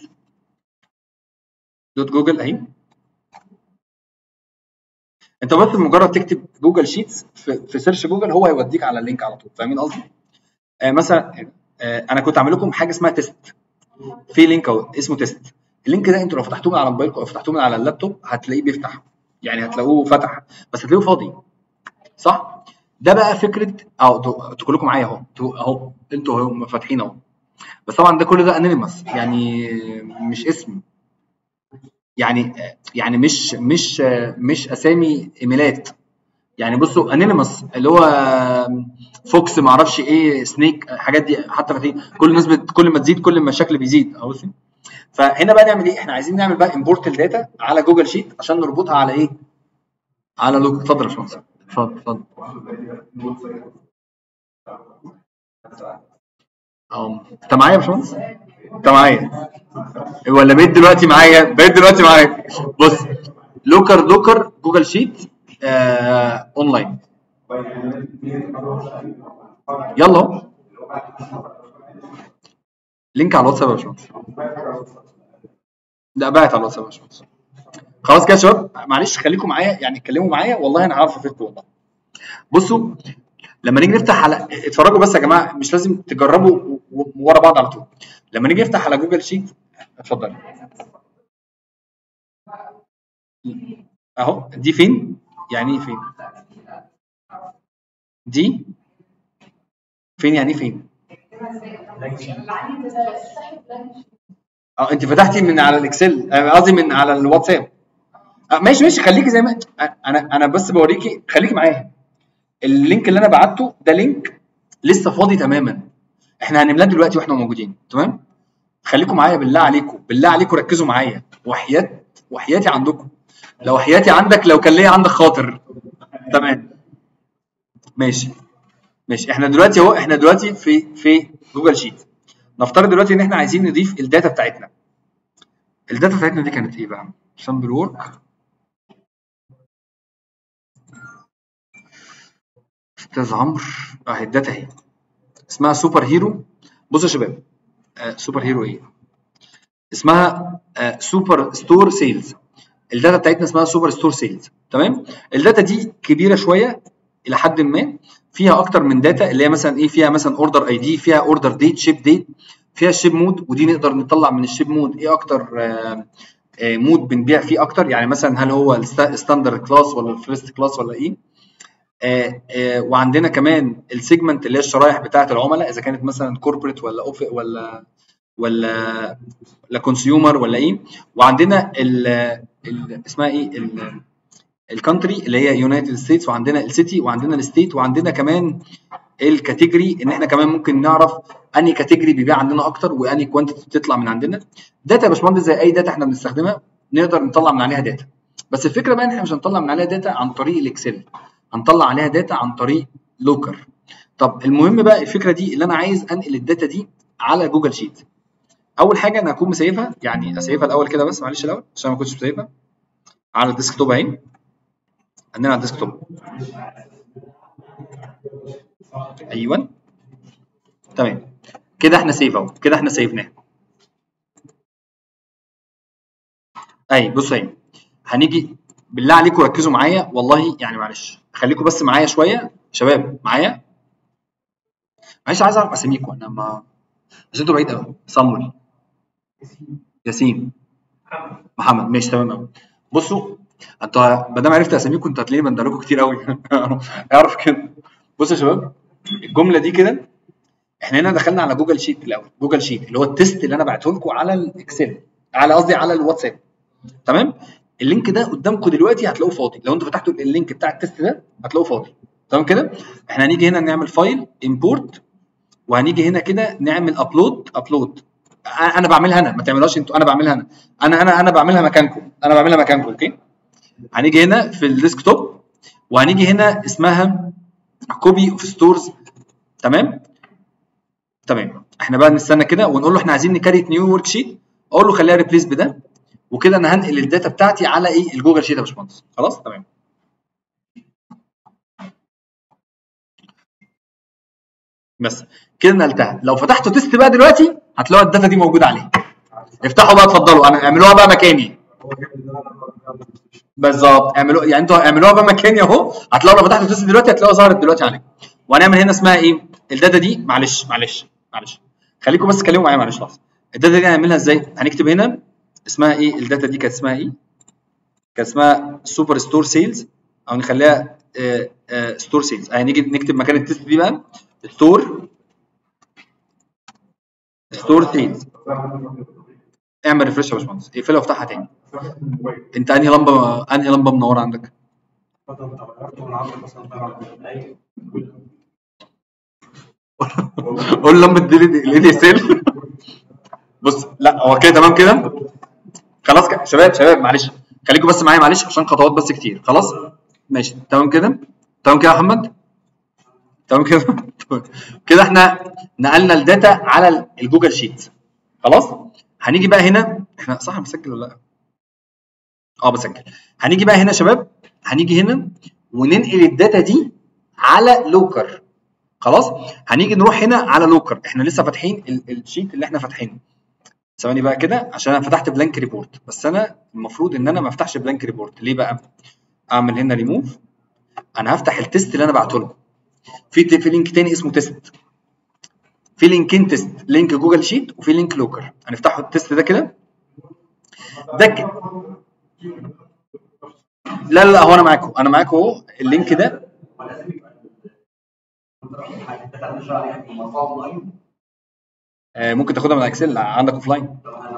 دوت جوجل اهي. انت بس مجرد تكتب جوجل شيتس في, في سيرش جوجل هو هيوديك على اللينك على طول. فاهمين قصدي؟ آه مثلا آه انا كنت عامل لكم حاجه اسمها تيست، في لينك اهو اسمه تيست. اللينك ده انتوا لو فتحتوه من على موبايلكم او فتحتوه من على اللابتوب هتلاقيه بيفتح، يعني هتلاقوه فتح بس هتلاقوه فاضي، صح؟ ده بقى فكره اهو. انتوا كلكم معايا اهو، اهو انتوا اهو فاتحين اهو، بس طبعا ده كل ده انونيمس، يعني مش اسم، يعني يعني مش مش مش اسامي ايميلات. يعني بصوا انونيمس اللي هو فوكس ما اعرفش ايه سنيك، الحاجات دي حتى فاتحين. كل الناس كل ما تزيد كل ما الشكل بيزيد اهو. فهنا بقى نعمل ايه؟ احنا عايزين نعمل بقى امبورت الداتا على جوجل شيت عشان نربطها على ايه؟ على لوج. اتفضل يا باشمهندس. اتفضل اتفضل. اه انت معايا يا باشمهندس؟ انت معايا ولا بقيت دلوقتي معايا؟ بقيت دلوقتي معايا. بص، لوكر لوكر جوجل شيت آه اونلاين. يلا لينك على الواتساب يا باشمهندس. لا بعت على الواتساب يا باشمهندس. خلاص كده يا شباب، معلش خليكم معايا، يعني اتكلموا معايا والله انا عارف افيدكم والله. بصوا لما نيجي نفتح على، اتفرجوا بس يا جماعه، مش لازم تجربوا ورا بعض على طول. لما نيجي نفتح على جوجل شيت، اتفضل اهو. دي فين؟ يعني ايه فين؟ دي فين يعني فين؟ اه انت فتحتي من على الاكسل، قصدي من على الواتساب. اه ماشي ماشي، خليكي زي ما انا انا بس بوريكي، خليكي معايا. اللينك اللي انا بعته ده لينك لسه فاضي تماما، احنا هنملاه دلوقتي واحنا موجودين. تمام؟ خليكم معايا بالله عليكم، بالله عليكم ركزوا معايا، وحياه وحياتي عندكم، لو حياتي عندك، لو كان ليا عندك خاطر. تمام ماشي ماشي. احنا دلوقتي اهو، احنا دلوقتي في في جوجل شيت. نفترض دلوقتي ان احنا عايزين نضيف الداتا بتاعتنا. الداتا بتاعتنا دي كانت ايه بقى؟ سامبل وورك. استاذ عمرو اهي الداتا اهي، اسمها سوبر هيرو. بصوا يا شباب، آه سوبر هيرو ايه؟ اسمها آه سوبر ستور سيلز. الداتا بتاعتنا اسمها سوبر ستور سيلز. تمام؟ الداتا دي كبيره شويه الى حد ما، فيها اكتر من داتا، اللي هي مثلا ايه؟ فيها مثلا اوردر اي دي، فيها اوردر ديت، شيب ديت، فيها الشيب مود، ودي نقدر نطلع من الشيب مود ايه اكتر آه آه مود بنبيع فيه اكتر، يعني مثلا هل هو الستاندرد كلاس ولا الفيرست كلاس ولا ايه. آه آه وعندنا كمان السيجمنت اللي هي الشرايح بتاعه العملاء، اذا كانت مثلا كوربريت ولا اوف ولا ولا ولا كونسيومر ولا ايه. وعندنا ال اسمها ايه الكونتري اللي هي يونايتد ستيتس، وعندنا السيتي، وعندنا الستيت، وعندنا كمان الكاتيجوري ان احنا كمان ممكن نعرف انهي كاتيجوري بيبيع عندنا اكتر وانهي كوانتيتي بتطلع من عندنا. داتا يا باشمهندس زي اي داتا احنا بنستخدمها نقدر نطلع من عليها داتا، بس الفكره بقى ان احنا مش هنطلع من عليها داتا عن طريق الاكسل، هنطلع عليها داتا عن طريق لوكر. طب المهم بقى الفكره دي اللي انا عايز انقل الداتا دي على جوجل شيت. اول حاجه انا هكون مسيفها، يعني اسيفها الاول كده بس معلش الاول عشان ما كنتش مسيفها على الديسك توب اهي. عندنا على الديسك توب ايوه تمام كده احنا سيف اهو، كده احنا سيفناها اهي. بصوا اهي هنيجي بالله عليكم ركزوا معايا والله، يعني معلش خليكم بس معايا شويه شباب معايا. معلش عايز اعرف اساميكم انا ما عشان انتوا بعيد قوي. صمول، ياسين، محمد، ماشي تمام قوي. بصوا انتوا ما دام عرفت اساميكم انتوا هتلاقيني بندلكوا كتير قوي اعرف كده. بصوا يا شباب الجمله دي كده احنا هنا دخلنا على جوجل شيت الاول، جوجل شيت اللي هو التست اللي انا بعته لكم على الاكسل، على قصدي على الواتساب. تمام، اللينك ده قدامكم دلوقتي هتلاقوه فاضي، لو انتوا فتحتوا اللينك بتاع التست ده هتلاقوه فاضي. تمام كده احنا هنيجي هنا نعمل فايل امبورت، وهنيجي هنا كده نعمل ابلود. ابلود انا بعملها انا، ما تعملوهاش انتوا، انا بعملها انا انا انا انا بعملها مكانكم، انا بعملها مكانكم. اوكي هنيجي هنا في الديسكتوب وهنيجي هنا اسمها كوبي اوف ستورز. تمام تمام احنا بقى نستنى كده ونقول له احنا عايزين نكريت نيو ورك شيت، اقول له خليها ريبليس بده، وكده انا هنقل الداتا بتاعتي على ايه الجوجل شيت يا باشمهندس. خلاص تمام بس كده نقلتها. لو فتحتوا تيست بقى دلوقتي هتلاقوا الداتا دي موجوده عليه. افتحوا بقى اتفضلوا، انا اعملوها بقى مكاني بالظبط، اعملوا يعني انتوا اعملوها بقى مكاني اهو. هتلاقوا لو فتحتوا تيست دلوقتي هتلاقوها ظهرت دلوقتي عليكم. وهنعمل هنا اسمها ايه الداتا دي. معلش معلش معلش خليكم بس اتكلموا معايا معلش لحظه. الداتا دي هنعملها ازاي؟ هنكتب هنا اسمها ايه الداتا دي، كانت اسمها ايه؟ كانت اسمها سوبر ستور سيلز، او نخليها آه آه ستور سيلز. هنيجي نكتب مكان التست دي بقى ستور ستور سيلز. اعمل ريفرش يا باشمهندس، اقفلها وافتحها تاني. انت انهي لمبه انهي لمبه منوره عندك؟ قول لمبه الاي دي اس ال. بص لا هو كده تمام كده خلاص كده. شباب شباب معلش خليكم بس معايا معلش عشان خطوات بس كتير. خلاص ماشي تمام كده تمام كده يا محمد تمام كده كده احنا نقلنا الداتا على الجوجل شيت. خلاص هنيجي بقى هنا، احنا صح بسجل ولا لا؟ اه بسجل. هنيجي بقى هنا يا شباب، هنيجي هنا وننقل الداتا دي على لوكر. خلاص هنيجي نروح هنا على لوكر. احنا لسه فاتحين الشيت اللي احنا فاتحينه. ثواني بقى كده عشان انا فتحت بلانك ريبورت، بس انا المفروض ان انا ما افتحش بلانك ريبورت. ليه بقى؟ اعمل هنا ريموف. انا هفتح التست اللي انا بعته له. في في لينك تاني اسمه تيست، في لينكين تيست، لينك جوجل شيت وفي لينك لوكر. هنفتحه التيست ده كده. ده كده لا لا هو انا معاكم، انا معاكم اهو. اللينك ده آه ممكن تاخدها من اكسل عندك اوف لاين.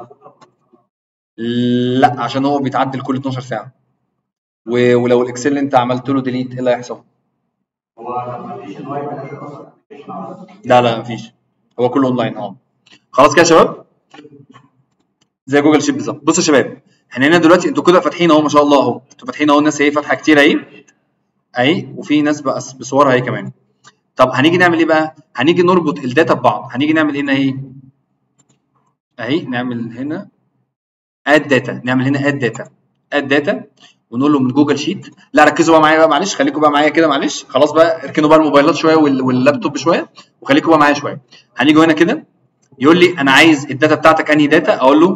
لا عشان هو بيتعدل كل اتناشر ساعه، ولو الاكسل انت عملت له ديليت ايه اللي هيحصل؟ لا لا مفيش، هو كله اونلاين. اه خلاص كده يا شباب زي جوجل شيت بالظبط. بصوا يا شباب احنا هنا دلوقتي انتوا كده فاتحين اهو ما شاء الله اهو، انتوا فاتحين اهو. الناس اهي فاتحه كتير اهي اهي، وفي ناس بقى بصورها اهي كمان. طب هنيجي نعمل ايه بقى؟ هنيجي نربط الداتا ببعض. هنيجي نعمل هنا ايه اهي، نعمل هنا اد داتا، نعمل هنا اد داتا اد داتا ونقول له من جوجل شيت. لا ركزوا بقى معايا بقى معلش، خليكم بقى معايا كده معلش. خلاص بقى اركنوا بقى الموبايلات شويه واللابتوب شويه وخليكم بقى معايا شويه. هنيجي هنا كده يقول لي انا عايز الداتا بتاعتك انهي داتا، اقول له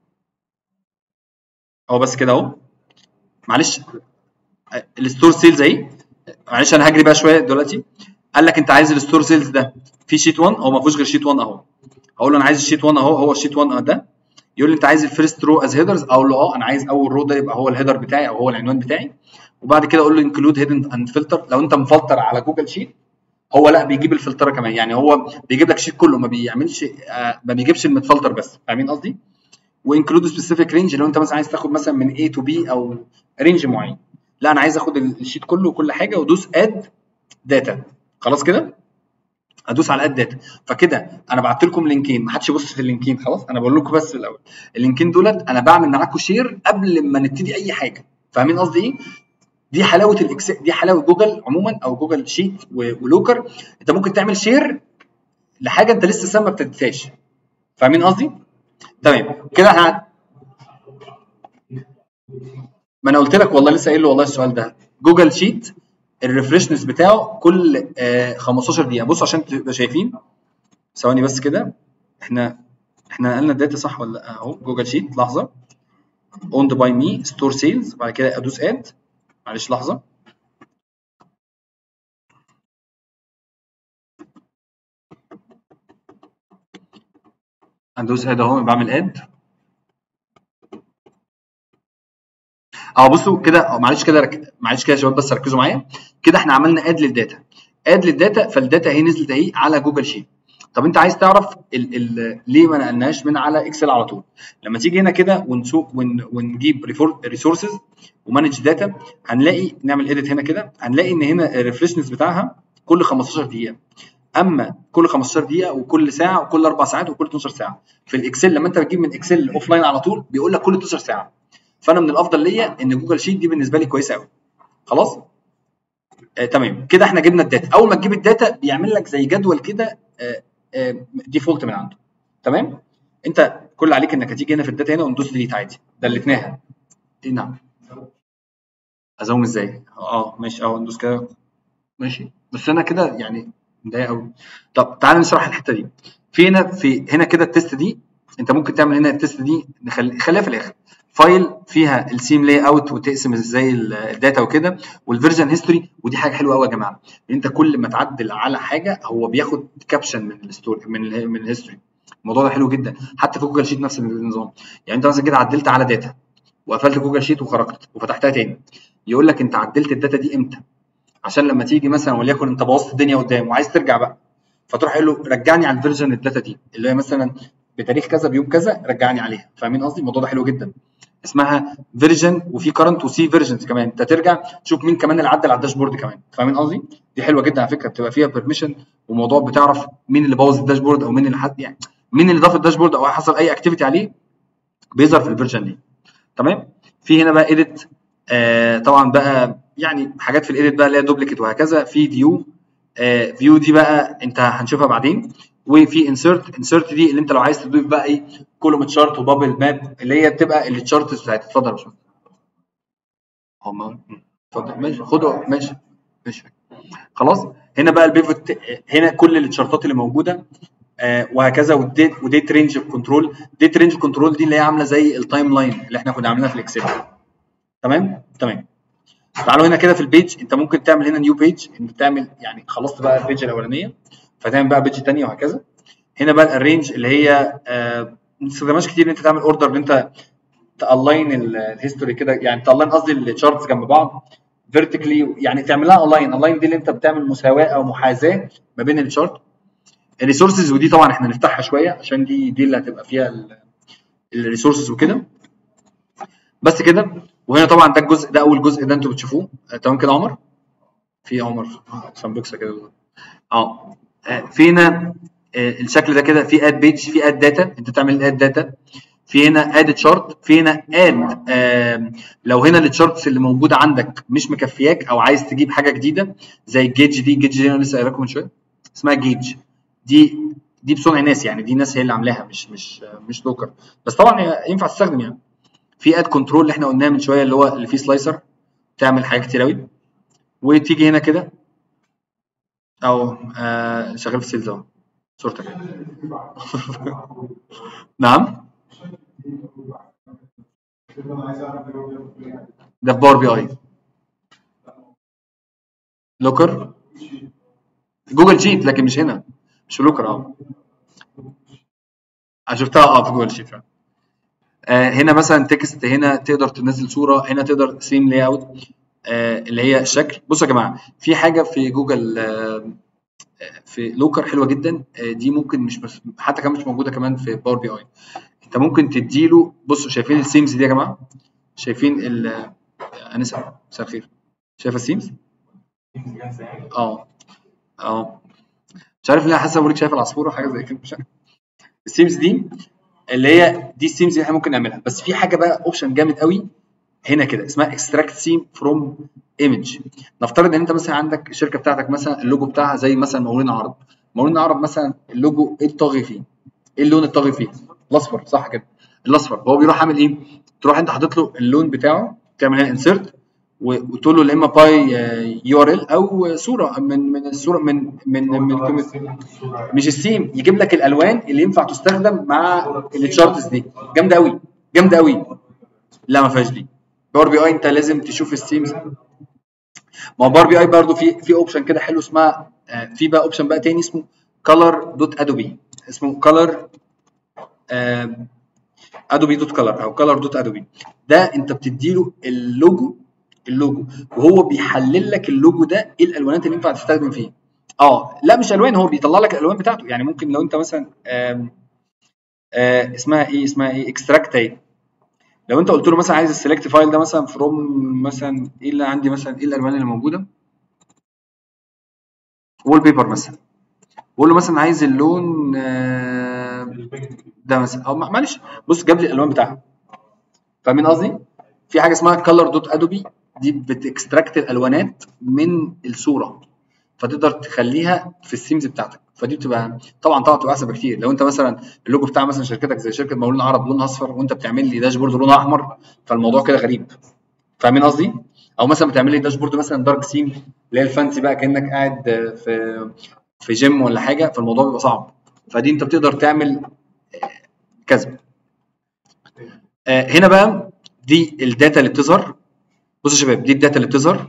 اهو بس كده اهو. معلش الستور سيلز اهي. معلش انا هجري بقى شويه دلوقتي. قال لك انت عايز الستور سيلز ده في شيت واحد، هو ما فيهوش غير شيت واحد اهو. هقول له انا عايز الشيت واحد اهو، هو الشيت واحد ده. يقول لي انت عايز الفيرست رو از هيدرز، اقول له اه انا عايز اول رو ده يبقى هو الهيدر بتاعي او هو العنوان بتاعي. وبعد كده اقول له انكلود هيدن اند فلتر. لو انت مفلتر على جوجل شيت هو لا بيجيب الفلتره كمان، يعني هو بيجيب لك شيت كله، ما بيعملش آه ما بيجيبش المتفلتر بس. فاهمين قصدي؟ وانكلود سبيسيفيك رينج لو انت مثلا عايز تاخد مثلا من A تو B او رينج معين. لا انا عايز اخد الشيت كله وكل حاجه وادوس اد داتا. خلاص كده ادوس على اد داتا. فكده انا بعت لكم لينكين، ما حدش يبص في اللينكين خلاص، انا بقول لكم بس في الاول اللينكين دولت انا بعمل معاكم شير قبل ما نبتدي اي حاجه. فاهمين قصدي ايه؟ دي حلاوه الاكسل، دي حلاوه جوجل عموما او جوجل شيت ولوكر. انت ممكن تعمل شير لحاجه انت لسه سام ما ابتديتهاش. فاهمين قصدي؟ تمام كده احنا، ما انا قلت لك والله لسه قايل له والله السؤال ده. جوجل شيت الريفرشنس بتاعه كل آه خمستاشر دقيقه. بصوا عشان تبقوا شايفين، ثواني بس كده، احنا احنا نقلنا الداتا صح ولا لا؟ اهو جوجل شيت، لحظه، اوند باي مي ستور سيلز، بعد كده ادوس اد، معلش لحظه، ادوس اد اهو، بعمل اد. اه بصوا كده، معلش كده رك... معلش كده يا شباب بس ركزوا معايا كده. احنا عملنا اد للداتا، اد للداتا، فالداتا اهي نزلت اهي على جوجل شيت. طب انت عايز تعرف ال ال ليه ما نقلناش من على اكسل على طول؟ لما تيجي هنا كده ونسوق ون ونجيب ريسورسز ومانج داتا، هنلاقي نعمل اديت هنا كده، هنلاقي ان هنا الريفرشنس بتاعها كل خمستاشر دقيقه. اما كل خمستاشر دقيقه وكل ساعه وكل اربع ساعات وكل اتناشر ساعه. في الاكسل لما انت بتجيب من اكسل اوف لاين على طول بيقول لك كل اتناشر ساعه. فانا من الافضل ليا ان جوجل شيت دي بالنسبه لي كويسه قوي. خلاص آه تمام كده احنا جبنا الداتا. اول ما تجيب الداتا بيعمل لك زي جدول كده آه آه ديفولت من عنده. تمام، انت كل اللي عليك انك هتيجي هنا في الداتا هنا وندوس ديليت عادي، دلتناها. ايه نعم، ازوم ازاي؟ اه ماشي اهو ندوس كده ماشي، بس انا كده يعني مضايق قوي. طب تعالى نشرح الحته دي. في هنا في هنا كده التست دي، انت ممكن تعمل هنا التست دي، نخلي خليها في الاخر، فايل فيها السيم لاي اوت وتقسم ازاي الداتا وكده، والفيرجن هيستوري. ودي حاجه حلوه قوي يا جماعه، ان انت كل ما تعدل على حاجه هو بياخد كابشن من الستوري من ال من الهيستوري. الموضوع ده حلو جدا، حتى في جوجل شيت نفس النظام. يعني انت مثلا كده عدلت على داتا وقفلت جوجل شيت وخرجت وفتحتها تاني، يقول لك انت عدلت الداتا دي امتى، عشان لما تيجي مثلا وليكن انت بوظت الدنيا قدام وعايز ترجع بقى، فتروح قايل له رجعني على الفيرجن الداتا دي اللي هي مثلا بتاريخ كذا بيوم كذا، رجعني عليها. فاهمين قصدي؟ الموضوع ده حلو جدا، اسمها فيرجن، وفي كرنت وسي فيرجنز كمان، انت ترجع تشوف مين كمان اللي عدل على الداشبورد كمان. فاهمين قصدي؟ دي حلوه جدا على فكره، بتبقى فيها بيرميشن وموضوع بتعرف مين اللي بوظ الداشبورد او مين اللي حد يعني مين اللي ضاف الداشبورد او حصل اي اكتيفيتي عليه، بيظهر في الفيرجن دي. تمام. في هنا بقى ايديت، آه طبعا بقى يعني حاجات في الايديت بقى اللي هي دوبليكيت وهكذا. في فيو، آه فيو دي بقى انت هنشوفها بعدين. وفي انسرت، انسرت دي اللي انت لو عايز تضيف بقى ايه كولوم تشارت وبابل ماب اللي هي بتبقى التشارتس بتاعتك. اتفضل يا باشمهندس. هم اتفضل ماشي خده ماشي ماشي خلاص. هنا بقى البيفوت، هنا كل التشارتات اللي موجوده آه وهكذا. والديت وديت رينج كنترول، ديت رينج كنترول دي اللي هي عامله زي التايم لاين اللي احنا كنا عاملينها في الاكسل. تمام تمام. تعالوا هنا كده في البيج، انت ممكن تعمل هنا نيو بيج، انت تعمل يعني خلصت بقى البيج الاولانيه فتعمل بقى بيج ثانيه وهكذا. هنا بقى الرينج اللي هي آه ما تستخدمهاش كتير، ان انت تعمل اوردر، ان انت تالاين الهيستوري كده، يعني تالاين قصدي التشارتس جنب بعض فيرتيكلي، يعني تعملها الاين. الاين دي اللي انت بتعمل مساواه او محاذاه ما بين الشارت. الريسورسز، ودي طبعا احنا نفتحها شويه عشان دي دي اللي هتبقى فيها الريسورسز وكده. بس كده. وهنا طبعا ده الجزء ده اول جزء ده انتوا بتشوفوه. آه تمام كده عمر، في عمر سامبوكسه كده اه في هنا آه الشكل ده كده، في اد بيج، في اد داتا، انت تعمل اد داتا. في هنا اد تشارت، في هنا اد آه لو هنا التشارتس اللي موجوده عندك مش مكفياك او عايز تجيب حاجه جديده زي الجيج دي. الجيج دي انا لسه قايل لكم من شويه اسمها جيج، دي دي بصنع ناس، يعني دي ناس هي اللي عاملاها، مش مش مش لوكر، بس طبعا ينفع تستخدم. يعني في اد كنترول اللي احنا قلناه من شويه اللي هو اللي فيه سلايسر، تعمل حاجات كتير قوي. وتيجي هنا كده او آه شغال في سيلز اهو صورتك نعم ده في باور بي اي لوكر جوجل شيت، لكن مش هنا، مش في لوكر. اه انا شفتها اه في جوجل شيت فعلا. آه هنا مثلا تكست، هنا تقدر تنزل صوره، هنا تقدر سيم لاي اوت آه اللي هي الشكل. بصوا يا جماعه في حاجه في جوجل آه في لوكر حلوه جدا، آه دي ممكن مش حتى كمان مش موجوده كمان في باور بي اي. انت ممكن تديله، بصوا شايفين السيمز دي يا جماعه؟ شايفين ال انسه مساء الخير، شايف السيمز؟ اه اه مش عارف ليه حاسس بقول شايف العصفوره حاجه زي كده، مش عارف. السيمز دي اللي هي دي السيمز اللي احنا ممكن نعملها، بس في حاجه بقى اوبشن جامد قوي هنا كده اسمها اكستراكت سيم فروم ايمج. نفترض ان انت مثلا عندك الشركه بتاعتك مثلا اللوجو بتاعها زي مثلا مقاولين عرب، مقاولين عرب مثلا اللوجو ايه الطاغي فيه؟ ايه اللون الطاغي فيه؟ الاصفر، صح كده؟ الاصفر. هو بيروح عامل ايه؟ تروح انت حاطط له اللون بتاعه، تعمل هنا انسيرت وتقول له يا اما باي يو ار ال او صوره من من الصوره من من من مش السيم، يجيب لك الالوان اللي ينفع تستخدم مع التشارتس دي. جامده قوي جامده قوي. لا ما فيهاش دي. باور بي اي انت لازم تشوف السيمز. ما هو باور بي اي برضه في في اوبشن كده حلو اسمها آه في بقى اوبشن بقى تاني اسمه كلر دوت ادوبي، اسمه كلر ادوبي دوت كلر او كلر دوت ادوبي. ده انت بتديله اللوجو اللوجو وهو بيحلل لك اللوجو ده ايه الالوانات اللي ينفع تستخدم فيه. اه لا مش الوان، هو بيطلع لك الالوان بتاعته. يعني ممكن لو انت مثلا آم آه اسمها ايه اسمها ايه اكستراكت اهي، لو انت قلت له مثلا عايز السلكت فايل ده مثلا فروم مثلا ايه اللي عندي مثلا ايه الالوان اللي موجوده، وول بيبر مثلا، بقول له مثلا عايز اللون آه ده مثلا، او معلش بص جاب لي الالوان بتاعها. فاهمين قصدي؟ في حاجه اسمها كلر دوت ادوبي، دي بتكستراكت الالوانات من الصوره فتقدر تخليها في السيمز بتاعتك. فدي بتبقى طبعا طبعا بتبقى احسن بكتير. لو انت مثلا اللوجو بتاع مثلا شركتك زي شركه مقاولين عرب لونها اصفر وانت بتعمل لي داشبورد لونها احمر، فالموضوع كده غريب. فاهمين قصدي؟ او مثلا بتعمل لي داشبورد مثلا دارك سيم اللي هي الفانسي بقى كانك قاعد في في جيم ولا حاجه، فالموضوع بيبقى صعب. فدي انت بتقدر تعمل كذا. آه هنا بقى دي الداتا اللي بتظهر. بصوا يا شباب دي الداتا اللي بتظهر.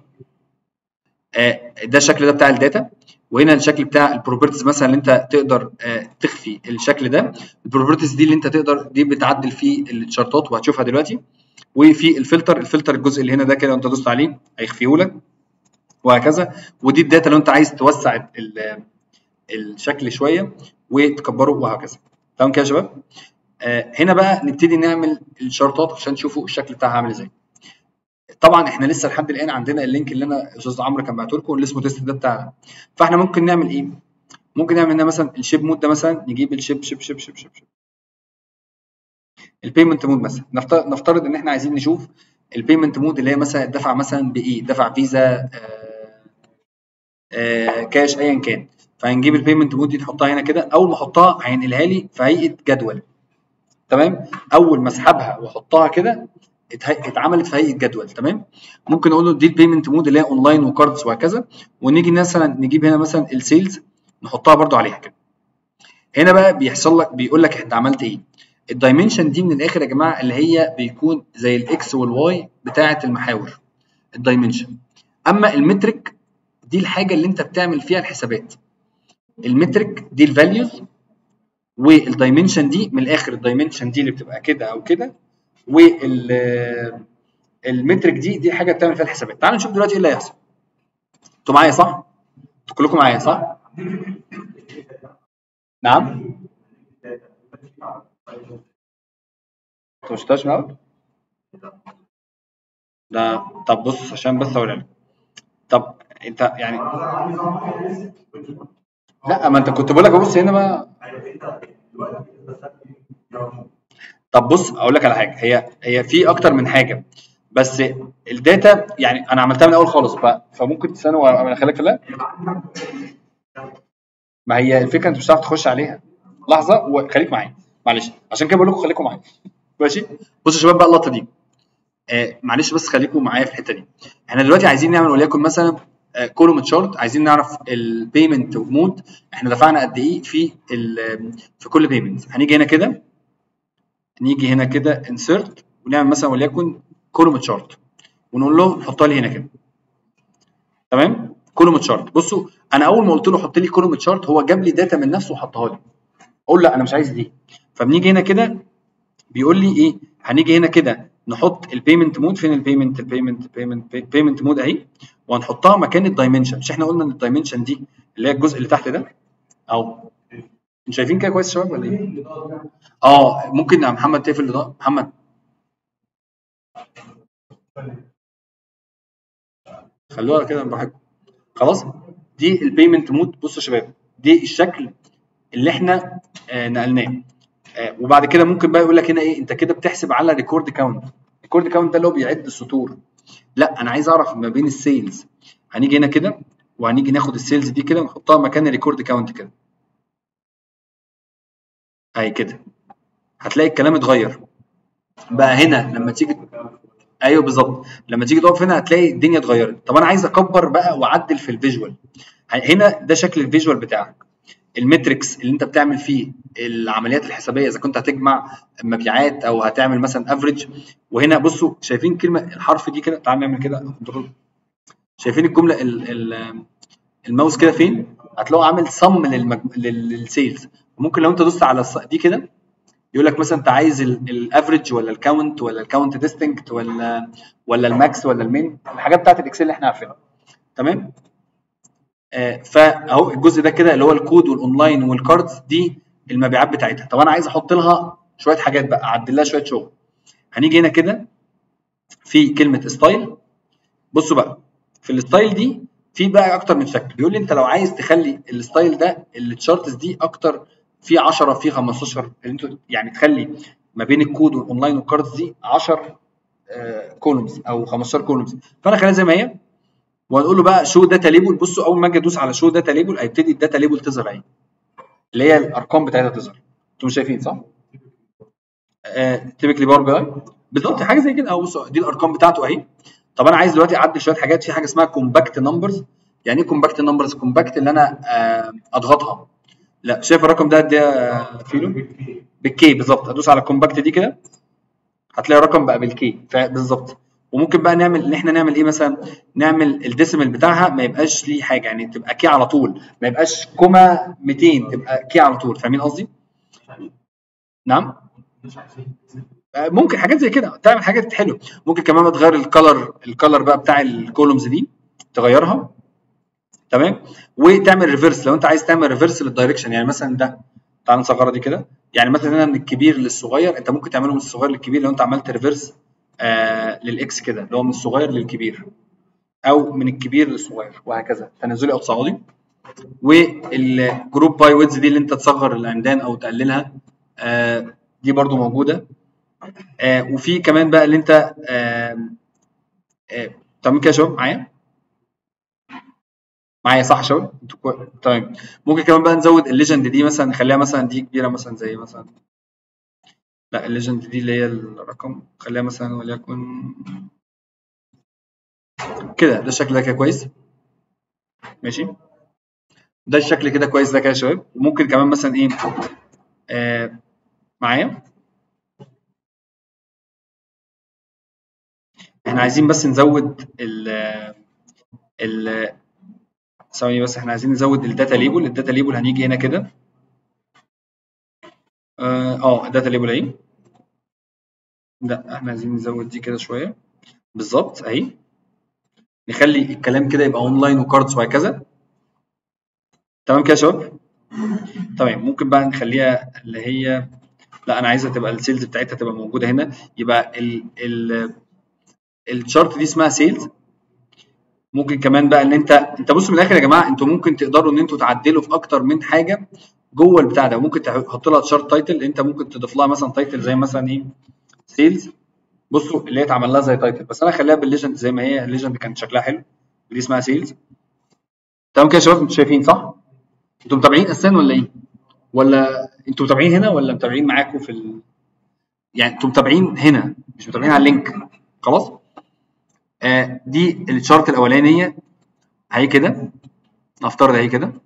آه ده الشكل ده بتاع الداتا، وهنا الشكل بتاع البروبرتيز مثلا اللي انت تقدر آه تخفي الشكل ده. البروبرتيز دي اللي انت تقدر دي بتعدل فيه الشارتات وهتشوفها دلوقتي. وفي الفلتر، الفلتر الجزء اللي هنا ده كده وانت دوست عليه هيخفيه لك وهكذا. ودي الداتا لو انت عايز توسع الشكل شويه وتكبره وهكذا. تمام كده يا شباب؟ آه هنا بقى نبتدي نعمل الشارتات عشان تشوفوا الشكل بتاعها عامل ازاي. طبعا احنا لسه لحد الان عندنا اللينك اللي انا استاذ عمرو كان بعته لكم اللي اسمه تيست ده بتاعنا. فاحنا ممكن نعمل ايه؟ ممكن نعمل هنا مثلا الشيب مود ده، مثلا نجيب الشيب شيب شيب شيب شيب, شيب. البيمنت مود مثلا، نفترض ان احنا عايزين نشوف البيمنت مود اللي هي مثلا دفع مثلا بايه، دفع فيزا آه آه كاش ايا كان. فهنجيب البيمنت مود دي نحطها هنا كده. اول ما احطها هينقلها لي في هيئه جدول. تمام؟ اول ما اسحبها واحطها كده اتعملت في هيئه جدول. تمام؟ ممكن اقول له دي البيمنت مود اللي هي اونلاين وكاردز وهكذا. ونيجي مثلا نجيب هنا مثلا السيلز نحطها برده عليها كده. هنا بقى بيحصل لك بيقول لك انت عملت ايه. الدايمنشن دي من الاخر يا جماعه اللي هي بيكون زي الاكس والواي بتاعه المحاور، الدايمنشن. اما المترك دي الحاجه اللي انت بتعمل فيها الحسابات. المترك دي الفاليوز، والدايمنشن دي من الاخر الدايمنشن دي اللي بتبقى كده او كده، وال المترك دي دي حاجه بتعمل فيها الحسابات. تعالوا نشوف دلوقتي ايه اللي هيحصل. انتوا معايا صح؟ انتوا كلكم معايا صح؟ نعم؟ انتوا ما شفتوهاش من الاول؟ ده طب بص عشان بس اقول لك. طب انت يعني لا ما انت كنت بقول لك بص هنا بقى. طب بص اقول لك على حاجه، هي هي في اكتر من حاجه، بس الداتا يعني انا عملتها من الاول خالص بقى، فممكن تستنى وانا خليك في لا. ما هي الفكره انت مش هتعرف تخش عليها. لحظه وخليك معايا معلش، عشان كده بقول لكم خليكم معايا. ماشي؟ بصوا يا شباب بقى اللقطه دي. آه معلش بس خليكم معايا في الحته دي. احنا دلوقتي عايزين نعمل وليكن مثلا آه كولوم تشارت، عايزين نعرف البيمنت مود احنا دفعنا قد ايه في في كل بيمنت. هنيجي هنا كده، نيجي هنا كده انسرت ونعمل مثلا وليكن كولوم تشارت ونقول له حطها لي هنا كده. تمام؟ كولوم تشارت. بصوا انا اول ما قلت له حط لي كولوم تشارت هو جاب لي داتا من نفسه وحطها لي. اقول لا انا مش عايز دي. فبنيجي هنا كده بيقول لي ايه، هنيجي هنا كده نحط البيمنت مود. فين البيمنت البيمنت بيمنت بيمنت مود اهي، وهنحطها مكان الدايمنشن. مش احنا قلنا ان الدايمنشن دي اللي هي الجزء اللي تحت ده اهو، انتوا شايفين كده كويس يا شباب ولا ايه؟ اه ممكن يا محمد تقفل الاضاءه محمد. خلوها كده براحتكم. خلاص دي البيمنت مود. بصوا يا شباب دي الشكل اللي احنا آه نقلناه. آه وبعد كده ممكن بقى يقول لك هنا ايه، انت كده بتحسب على ريكورد كاونت. ريكورد كاونت ده اللي هو بيعد السطور. لا انا عايز اعرف ما بين السيلز. هنيجي هنا كده وهنيجي ناخد السيلز دي كده ونحطها مكان الريكورد كاونت كده. اهي كده هتلاقي الكلام اتغير بقى هنا. لما تيجي ايوه بالظبط، لما تيجي تقف هنا هتلاقي الدنيا اتغيرت. طب انا عايز اكبر بقى واعدل في الفيجوال. هنا ده شكل الفيجوال بتاعك، المتريكس اللي انت بتعمل فيه العمليات الحسابيه اذا كنت هتجمع مبيعات او هتعمل مثلا افريج. وهنا بصوا شايفين كلمه الحرف دي كده، تعال نعمل كده كنترول. شايفين الجمله ال ال الماوس كده فين؟ هتلاقوا عامل صم للسيلز. وممكن لو انت دوست على دي كده يقول لك مثلا انت عايز الافريج ولا الكاونت ولا الكاونت ديستنكت ولا ولا الماكس ولا المين، الحاجات بتاعت الاكسل اللي احنا عارفينها. تمام؟ آه فاهو الجزء ده كده اللي هو الكود والاونلاين والكاردز دي المبيعات بتاعتها. طب انا عايز احط لها شويه حاجات بقى، اعدل لها شويه شغل. هنيجي هنا كده في كلمه ستايل. بصوا بقى في الستايل دي في بقى اكتر من شكل. بيقول لي انت لو عايز تخلي الستايل ده التشارتس دي اكتر في عشرة في خمستاشر، انتوا يعني تخلي ما بين الكود والاونلاين والكاردز دي عشرة كولومز او خمستاشر كولومز. فانا خليها زي ما هي وهنقول له بقى شو داتا ليبل. بصوا اول ما اجي ادوس على شو داتا ليبل هيبتدي الداتا ليبل تظهر اهي، اللي هي الارقام بتاعتها تظهر. انتوا مش شايفين صح؟ تيبيكلي باور بي اي بالظبط حاجه زي كده. اهو بصوا دي الارقام بتاعته اهي. طب انا عايز دلوقتي اعدل شويه حاجات في حاجه اسمها كومباكت نمبرز. يعني ايه كومباكت نمبرز؟ كومباكت اللي انا اضغطها. لا شايف الرقم ده قد ايه فيلو؟ بالكي بالظبط. ادوس على الكومباكت دي كده هتلاقي الرقم بقى بالكي بالظبط. وممكن بقى نعمل ان احنا نعمل ايه مثلا، نعمل الديسيمال بتاعها ما يبقاش ليه حاجه، يعني تبقى كي على طول، ما يبقاش كوما مئتين، تبقى كي على طول. فاهمين قصدي؟ نعم ممكن حاجات زي كده تعمل حاجات حلوه. ممكن كمان تغير الكلر الكلر بقى بتاع الكولومز دي تغيرها. تمام؟ وتعمل ريفرس لو انت عايز تعمل ريفرس للدايركشن. يعني مثلا ده تعال نصغرها دي كده. يعني مثلا هنا من الكبير للصغير انت ممكن تعمله من الصغير للكبير لو انت عملت ريفرس آه للاكس كده اللي هو من الصغير للكبير، او من الكبير للصغير وهكذا تنازلي او تصاعدي. والجروب باي ويدز دي اللي انت تصغر العمدان او تقللها آه دي برده موجوده. آه وفي كمان بقى اللي انت آه آه تمام كده يا شباب معايا؟ معايا صح يا شباب؟ انتوا كويس تمام. ممكن كمان بقى نزود الليجند دي مثلا نخليها مثلا دي كبيره مثلا زي مثلا، لا الليجند دي اللي هي الرقم خليها مثلا وليكن كده. ده الشكل ده كده كويس ماشي. ده الشكل كده كويس ده كده يا شباب. وممكن كمان مثلا ايه آه معايا احنا عايزين بس نزود ال ال ثواني بس احنا عايزين نزود الداتا ليبل. الداتا ليبل هنيجي هنا كده اه الداتا ليبل اهي. لا احنا عايزين نزود دي كده شويه بالظبط اهي. نخلي الكلام كده يبقى اونلاين وكاردز وهكذا. تمام كده يا شباب؟ تمام. ممكن بقى نخليها اللي هي لا انا عايزها تبقى السيلز بتاعتها تبقى موجوده هنا. يبقى ال ال الشارت دي اسمها سيلز. ممكن كمان بقى ان انت انت بصوا من الاخر يا جماعه انتوا ممكن تقدروا ان انتوا تعدلوا في اكتر من حاجه جوه البتاع ده. وممكن تحط لها شارت تايتل. انت ممكن تضيف لها مثلا تايتل زي مثلا ايه سيلز. بصوا اللي هي اتعمل لها زي تايتل بس انا هخليها بالليجند زي ما هي. الليجند كانت شكلها حلو دي اسمها سيلز. تمام كده يا شباب؟ انتوا شايفين صح؟ انتوا متابعين اساسا ولا ايه؟ ولا انتوا متابعين هنا ولا متابعين معاكم في ال... يعني انتوا متابعين هنا مش متابعين على اللينك؟ خلاص آه دي الشارت الاولانيه اهي كده. نفترض اهي كده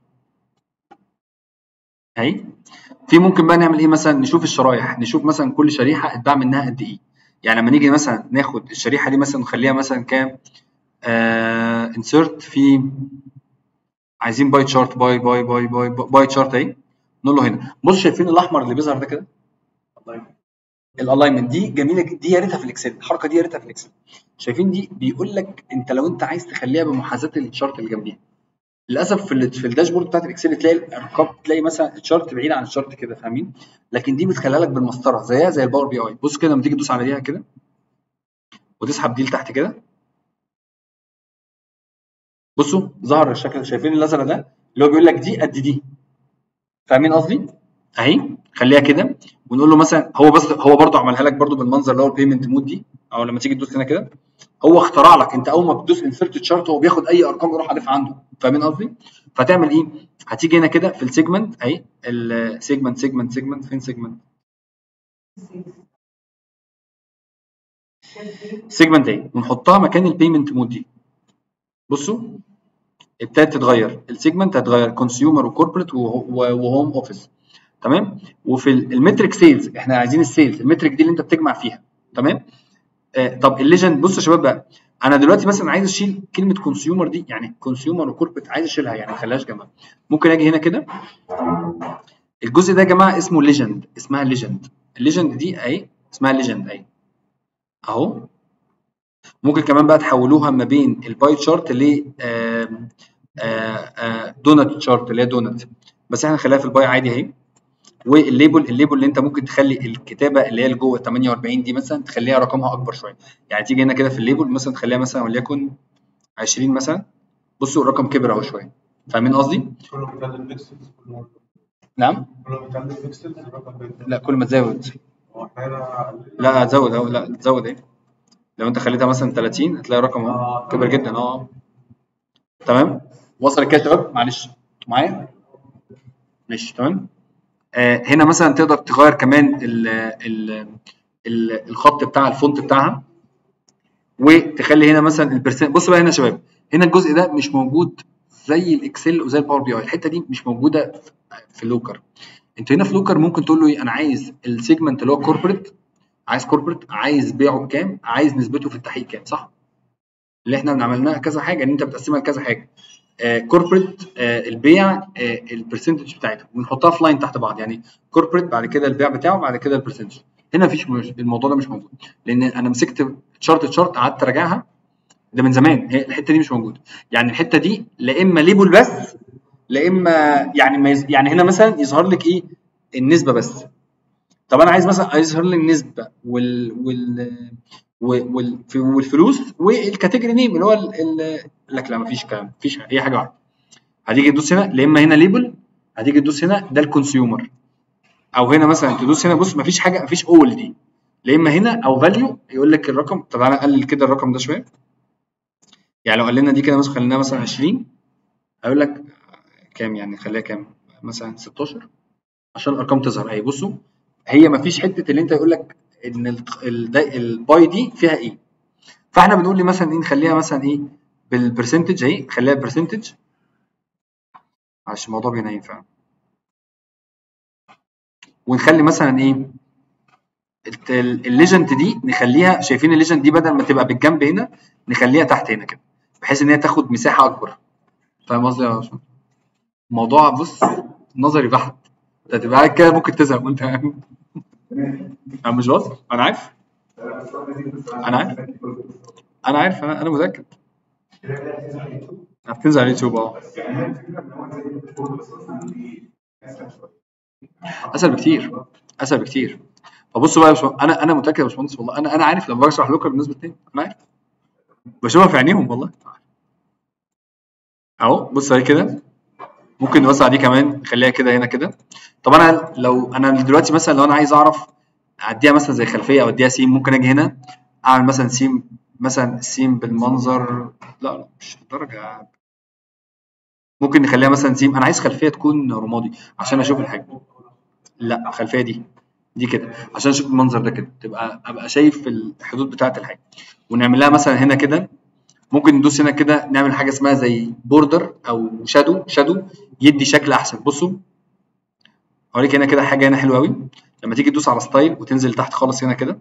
اهي. في ممكن بقى نعمل ايه مثلا، نشوف الشرايح، نشوف مثلا كل شريحه اتباع منها قد ايه. يعني لما نيجي مثلا ناخد الشريحه دي مثلا نخليها مثلا كام آه انسرت في عايزين باي تشارت باي باي باي باي باي تشارت اهي. نقول له هنا بص شايفين الاحمر اللي بيظهر ده كده الالاينمنت دي جميله دي يا ريتها في الاكسل. الحركه دي يا ريتها في الاكسل. شايفين دي بيقول لك انت لو انت عايز تخليها بمحاذاه التشارت اللي جنبيها للاسف في ال في الداشبورد بتاعت الاكسل تلاقي الارقام، تلاقي مثلا الشارت بعيد عن الشارت كده، فاهمين؟ لكن دي بتخليها لك بالمسطره زيها زي الباور بي اي. بص كده لما تيجي تدوس على ديها كده وتسحب دي لتحت كده، بصوا ظهر الشكل، شايفين الازرق ده اللي هو بيقول لك دي قد دي، فاهمين قصدي؟ اهي خليها كده ونقول له مثلا، هو بس هو برضه عملها لك برضه بالمنظر اللي هو البيمنت مود دي، او لما تيجي تدوس هنا كده هو اخترع لك، انت اول ما بتدوس انسرت تشارت هو بياخد اي ارقام يروح عارف عنده، فاهمين قصدي؟ فتعمل ايه؟ هتيجي هنا كده في السيجمنت اهي، السيجمنت سيجمنت سيجمنت فين سيجمنت؟ سيجمنت اهي، ونحطها مكان البيمنت مود دي. بصوا ابتدت تتغير، السيجمنت هتغير كونسيومر وكوربريت وهوم اوفيس، تمام؟ وفي المترك سيلز احنا عايزين السيلز، المترك دي اللي انت بتجمع فيها، تمام؟ آه طب الليجند، بصوا يا شباب بقى، انا دلوقتي مثلا عايز اشيل كلمه كونسيومر دي، يعني كونسيومر وكوربريت عايز اشيلها، يعني ما اخليهاش جنبها. ممكن اجي هنا كده، الجزء ده يا جماعه اسمه ليجند، اسمها ليجند، الليجند دي اهي اسمها ليجند اهي اهو. ممكن كمان بقى تحولوها ما بين الباي تشارت ل دونت تشارت اللي هي دونت، بس احنا نخليها في الباي عادي اهي. والليبل، الليبل اللي انت ممكن تخلي الكتابه اللي هي اللي جوه ثمانية وأربعين دي مثلا تخليها رقمها اكبر شويه، يعني تيجي هنا كده في الليبل مثلا تخليها مثلا وليكن عشرين مثلا، بصوا الرقم كبر اهو شويه، فاهمين قصدي؟ كل ما بتعدل بيكسلز كل ما نعم؟ كل ما بتعدل بيكسلز الرقم بيكبر. لا كل ما تزود، هو احنا هنا لا هتزود اهو، لا تزود ايه، لو انت خليتها مثلا ثلاثين هتلاقي الرقم اهو آه، كبر جدا اه. تمام؟ وصل كده يا شباب؟ معلش انتوا معايا؟ ماشي تمام. آه هنا مثلا تقدر تغير كمان ال ال ال الخط بتاع الفونت بتاعها، وتخلي هنا مثلا البرسنت. بص بقى هنا يا شباب، هنا الجزء ده مش موجود زي الاكسل وزي الباور بي اي، الحته دي مش موجوده في لوكر. انت هنا في لوكر ممكن تقول له ايه، انا عايز السيجمنت اللي هو كوربريت، عايز كوربريت، عايز بيعه بكام، عايز نسبته في التحقيق كام، صح؟ اللي احنا عملناها كذا حاجه، ان انت بتقسمها لكذا حاجه، كوربريت آه البيع، آه البرسنتج بتاعتها، ونحطها في لاين تحت بعض، يعني كوربريت بعد كده البيع بتاعه بعد كده البرسنتج. هنا مفيش مش الموضوع ده مش موجود، لان انا مسكت شارت شارت قعدت اراجعها، ده من زمان، هي الحته دي مش موجوده. يعني الحته دي لا اما ليبل بس، لا اما يعني ما يز... يعني هنا مثلا يظهر لك ايه النسبه بس. طب انا عايز مثلا عايز يظهر لي النسبه وال وال وال والفلوس والكاتيجوري نيم اللي هو ال... لك لا مفيش كلام، مفيش اي حاجه واحده. هتيجي تدوس هنا لا اما هنا ليبل، هتيجي تدوس هنا ده الكونسيومر، او هنا مثلا تدوس هنا، بص مفيش حاجه، مفيش اول دي، لا اما هنا او فاليو يقول لك الرقم. طب انا اقلل كده الرقم ده شويه، يعني لو قللنا دي كده مثلا خليناها مثلا عشرين، هيقول لك كام، يعني خليها كام مثلا ستاشر عشان الارقام تظهر اهي. بصوا هي مفيش حته اللي انت يقول لك ان الباي دي فيها ايه، فاحنا بنقول لي مثلا ايه، نخليها مثلا ايه بالبرسنتج اهي، خليها برسنتج عشان الموضوع بينيم فعلا، ونخلي مثلا ايه الليجند دي نخليها، شايفين الليجند دي بدل ما تبقى بالجنب هنا نخليها تحت هنا كده، بحيث ان هي تاخد مساحه اكبر، فاهم قصدي يا باشمهندس؟ الموضوع بص نظري بحت، انت هتبقى قاعد كده ممكن تزهق وانت انا مش واصل، انا عارف انا عارف انا عارف انا انا متاكد هتنزل على اليوتيوب اه. اسهل بكتير، اسهل بكتير. فبصوا بقى يا باشمهندس، انا انا متاكد يا باشمهندس والله، انا انا عارف لما بشرح لوكر بالنسبه للتاني انا عارف، بشوفها في عينيهم والله اهو. بص اهي كده، ممكن نوسع دي كمان نخليها كده هنا كده. طب انا لو انا دلوقتي مثلا لو انا عايز اعرف اديها مثلا زي خلفيه او اديها سيم، ممكن اجي هنا اعمل مثلا سيم، مثلا سيم بالمنظر، لا لا مش الدرجه، ممكن نخليها مثلا سيم، انا عايز خلفيه تكون رمادي عشان اشوف الحاجه، لا خلفيه دي دي كده عشان اشوف المنظر ده كده، تبقى ابقى شايف الحدود بتاعه الحاجه. ونعمل لها مثلا هنا كده، ممكن ندوس هنا كده نعمل حاجه اسمها زي بوردر او شادو، شادو يدي شكل احسن. بصوا اوريك هنا كده حاجه هنا حلوه قوي، لما تيجي تدوس على ستايل وتنزل تحت خالص هنا كده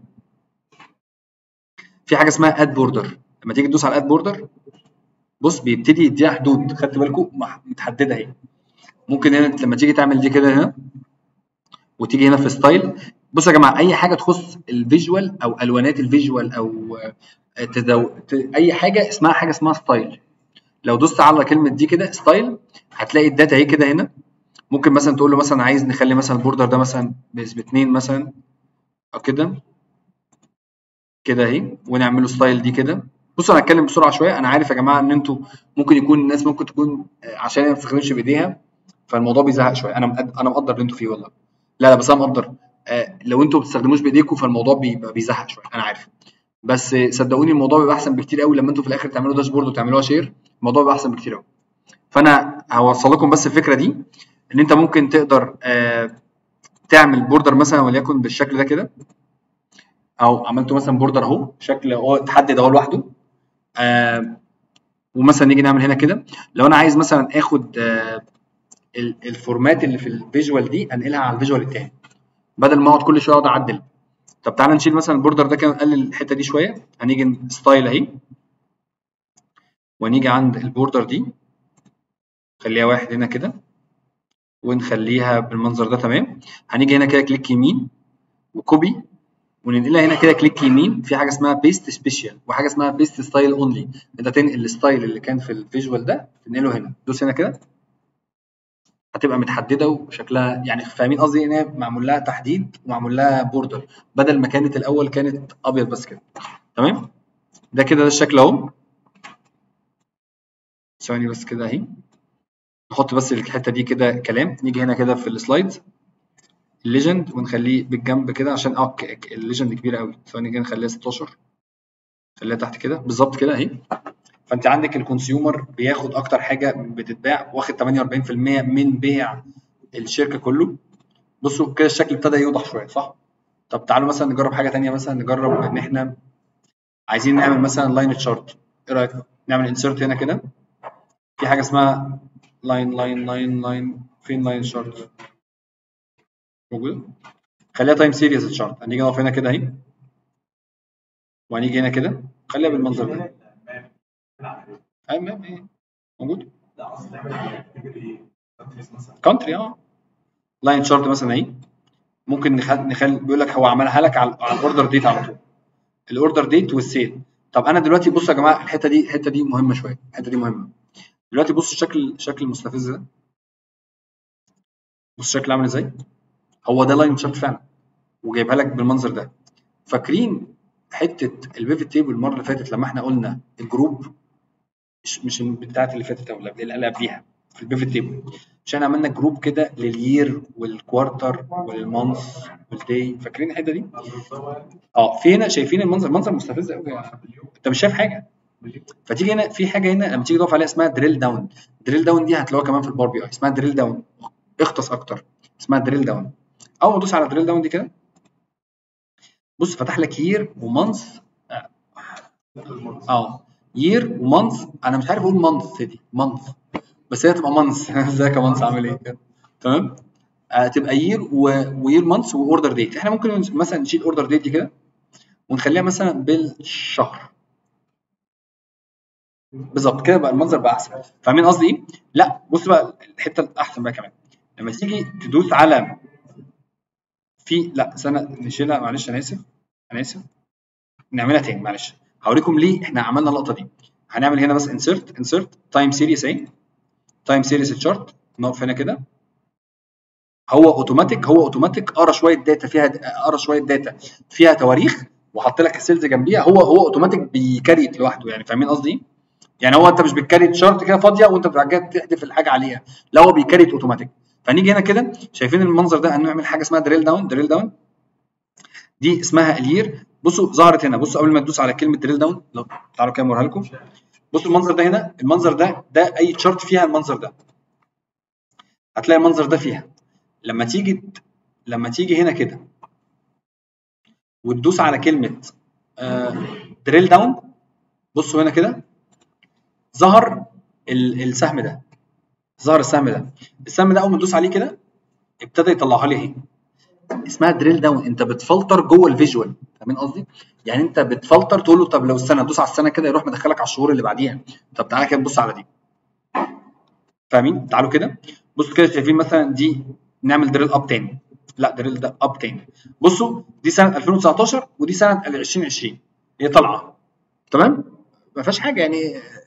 في حاجه اسمها اد بوردر، لما تيجي تدوس على اد بوردر بص بيبتدي يديها حدود، خدت بالكم متحدده اهي. ممكن هنا لما تيجي تعمل دي كده هنا وتيجي هنا في ستايل، بصوا يا جماعه اي حاجه تخص الفيجوال او الوانات الفيجوال او تدو... اي حاجه اسمها حاجه اسمها ستايل. لو دوست على كلمه دي كده ستايل هتلاقي الداتا اهي كده هنا. ممكن مثلا تقول له مثلا عايز نخلي مثلا البوردر ده مثلا باسم اتنين مثلا او كده كده اهي، ونعمل له ستايل دي كده. بصوا انا هتكلم بسرعه شويه، انا عارف يا جماعه ان انتوا ممكن يكون الناس ممكن تكون عشان هي ما بتستخدمش بايديها فالموضوع بيزهق شويه. انا مقد... انا مقدر اللي انتوا فيه والله. لا لا بس انا مقدر آه لو انتوا ما بتستخدموش بايديكم فالموضوع بيبقى بيزهق شويه، انا عارف. بس صدقوني الموضوع بيبقى احسن بكتير قوي لما انتوا في الاخر تعملوا داشبورد وتعملوها شير، الموضوع بيبقى احسن بكتير قوي. فانا هوصل لكم بس الفكره دي ان انت ممكن تقدر آه تعمل بوردر مثلا وليكن بالشكل ده كده، او عملته مثلا بوردر اهو شكل هو اتحدد اهو لوحده. آه ومثلا نيجي نعمل هنا كده لو انا عايز مثلا اخد آه الفورمات اللي في الفيجوال دي انقلها على الفيجوال التاني بدل ما اقعد كل شويه اقعد اعدل. طب تعالى نشيل مثلا البوردر ده كده نقلل الحته دي شويه، هنيجي ستايل اهي ونيجي عند البوردر دي خليها واحد هنا كده ونخليها بالمنظر ده تمام. هنيجي هنا كده كليك يمين وكوبي وننقلها هنا كده كليك يمين في حاجه اسمها بيست سبيشال وحاجه اسمها بيست ستايل اونلي. انت تنقل الستايل اللي كان في الفيجوال ده تنقله هنا، دوس هنا كده هتبقى متحدده وشكلها يعني فاهمين قصدي ان هي معمول لها تحديد ومعمول لها بوردر بدل ما كانت الاول كانت ابيض بس كده. تمام ده كده ده الشكل اهو. ثواني بس كده اهي نحط بس الحته دي كده كلام. نيجي هنا كده في السلايدز الليجند ونخليه بالجنب كده عشان اه الليجند كبيره قوي. ثواني كده نخليها ستاشر خليها تحت كده بالظبط كده اهي. فانت عندك الكونسيومر بياخد اكتر حاجه بتتباع واخد تمانية واربعين في المية من بيع الشركه كله. بصوا كده الشكل ابتدى يوضح شويه صح؟ طب تعالوا مثلا نجرب حاجه ثانيه، مثلا نجرب ان احنا عايزين نعمل مثلا لاين تشارت. ايه رايك نعمل انسيرت هنا كده في حاجه اسمها لاين لاين لاين لاين فين لاين تشارت موجوده؟ خليها تايم سيريز تشارت. هنيجي نقف هنا كده اهي وهنيجي هنا كده خليها بالمنظر ده. اي ماب ايه موجود كونتري اه لاين شارت مثلا اهي. ممكن نخلي نخل... بيقول لك هو عملها لك على على الاوردر ديت على طول، الاوردر ديت والسيل. طب انا دلوقتي بصوا يا جماعه الحته دي الحته دي مهمه شويه، الحته دي مهمه. دلوقتي بصوا الشكل الشكل المستفز ده، بص الشكل عامل ازاي. هو ده لاين شارت فعلا وجايبها لك بالمنظر ده. فاكرين حته البيفت تيبل المره اللي فاتت لما احنا قلنا الجروب مش مش بتاعت اللي فاتت او اللي قبليها في البيفت تيبل عشان عملنا جروب كده للير والكوارتر والمانث والداي. فاكرين الحته دي؟ اه في هنا شايفين المنظر المنظر مستفز قوي انت مش شايف حاجه. فتيجي هنا في حاجه هنا لما تيجي تقف عليها اسمها دريل داون. دريل داون دي هتلاقوها كمان في البار بي اي اسمها دريل داون، اختص اكتر اسمها دريل داون. اول ما تدوس على دريل داون دي كده بص فتح لك يير ومانث اه يير ومانث. انا مش عارف اقول مانث دي مانث بس هي تبقى مانث ازيك يا مانث عامل ايه كده تمام. آه تبقى يير ويير مانث واوردر ديت. احنا ممكن مثلا نشيل اوردر ديت دي كده ونخليها مثلا بالشهر بالظبط كده بقى المنظر بقى احسن. فاهمين قصدي ايه؟ لا بص بقى الحته الاحسن بقى كمان لما تيجي تدوس على في لا سنه نشيلها معلش انا اسف انا اسف نعملها تاني معلش هوريكم ليه احنا عملنا اللقطه دي. هنعمل هنا بس انسرت انسرت تايم سيريز اهي تايم سيريز تشارت نقف هنا كده. هو اوتوماتيك هو اوتوماتيك قرا شويه داتا فيها قرا شويه داتا فيها تواريخ وحط لك السيلز جنبيها. هو هو اوتوماتيك بيكريت لوحده يعني فاهمين قصدي ايه؟ يعني هو انت مش بتكريت شارت كده فاضيه وانت بترجع تحذف الحاجه عليها، لا هو بيكريت اوتوماتيك. فنيجي هنا كده شايفين المنظر ده هنعمل حاجه اسمها دريل داون. دريل داون دي اسمها الير. بصوا ظهرت هنا بصوا قبل ما تدوس على كلمه دريل داون لو تعالوا كده اوريها لكم. بصوا المنظر ده هنا المنظر ده ده اي تشارت فيها المنظر ده هتلاقي المنظر ده فيها. لما تيجي لما تيجي هنا كده وتدوس على كلمه دريل داون بصوا هنا كده ظهر السهم ده ظهر السهم ده السهم ده اول ما تدوس عليه كده ابتدى يطلعها لي اهي اسمها دريل داون. انت بتفلتر جوه الفيجوال فاهمين قصدي؟ يعني انت بتفلتر تقول له طب لو السنه دوس على السنه كده يروح مدخلك على الشهور اللي بعديها. طب تعالى كده نبص على دي فاهمين؟ تعالوا كده بصوا كده شايفين مثلا دي نعمل دريل اب تاني لا دريل ده اب تاني. بصوا دي سنه ألفين وتسعتاشر ودي سنه ألفين وعشرين هي طالعه تمام ما فيهاش حاجه يعني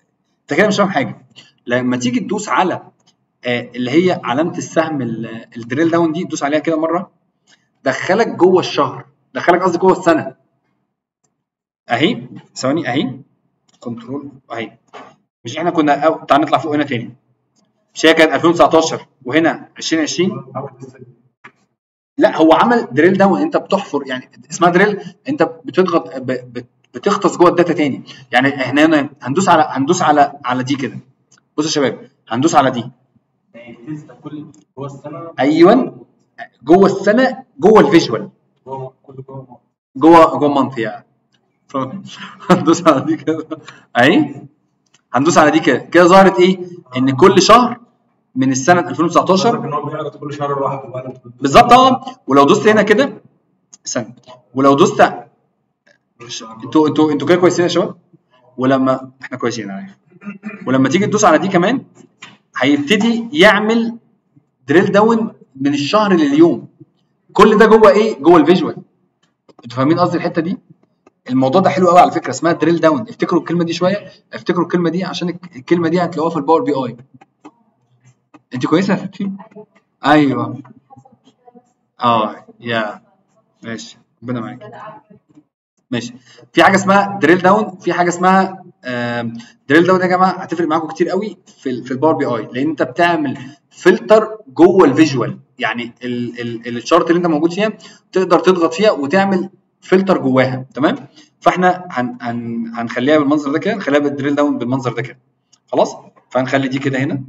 انت كده مش فاهم حاجه. لما تيجي تدوس على آه اللي هي علامه السهم الدريل داون دي، تدوس عليها كده مره، دخلك جوه الشهر، دخلك قصدي جوه السنه اهي. ثواني اهي، كنترول اهي. مش احنا كنا أو... تعال نطلع فوق هنا تاني، مش هي كانت ألفين وتسعتاشر وهنا ألفين وعشرين؟ لا هو عمل دريل داون، انت بتحفر يعني اسمها دريل، انت بتضغط ب... بتغطس جوه الداتا تاني. يعني احنا هنا هندوس على هندوس على على دي كده. بصوا يا شباب هندوس على دي، كل جوه السنه. ايوه جوه السنه، جوه الفيجوال، جوه كل جوه جوه جوه مانث يعني. هندوس على دي كده اهي، هندوس على دي كده كده ظهرت ايه؟ ان كل شهر من السنه ألفين وتسعتاشر ان هو بيعرض كل شهر لوحده بقى بالظبط. اه ولو دوست هنا كده استنى، ولو دوست انتوا انتوا انتوا كده كويسين يا شباب؟ ولما احنا كويسين انا عارف. ولما تيجي تدوس على دي كمان هيبتدي يعمل دريل داون من الشهر لليوم. كل ده جوه ايه؟ جوه الفيجوال. انتوا فاهمين قصدي الحته دي؟ الموضوع ده حلو قوي على فكره، اسمها دريل داون. افتكروا الكلمه دي شويه، افتكروا الكلمه دي عشان الكلمه دي هتلاقوها في الباور بي اي. انت كويسه يا فتحي؟ ايوه اه يا ماشي، ربنا معاك. ماشي. في حاجه اسمها دريل داون، في حاجه اسمها دريل داون يا جماعه هتفرق معاكم كتير قوي في ال في الباور بي اي، لان انت بتعمل فلتر جوه الفيجوال. يعني الشارت اللي انت موجود فيها تقدر تضغط فيها وتعمل فلتر جواها. تمام؟ فاحنا هن هن هنخليها بالمنظر ده كده، نخليها بالدريل داون بالمنظر ده كده. خلاص؟ فهنخلي دي كده هنا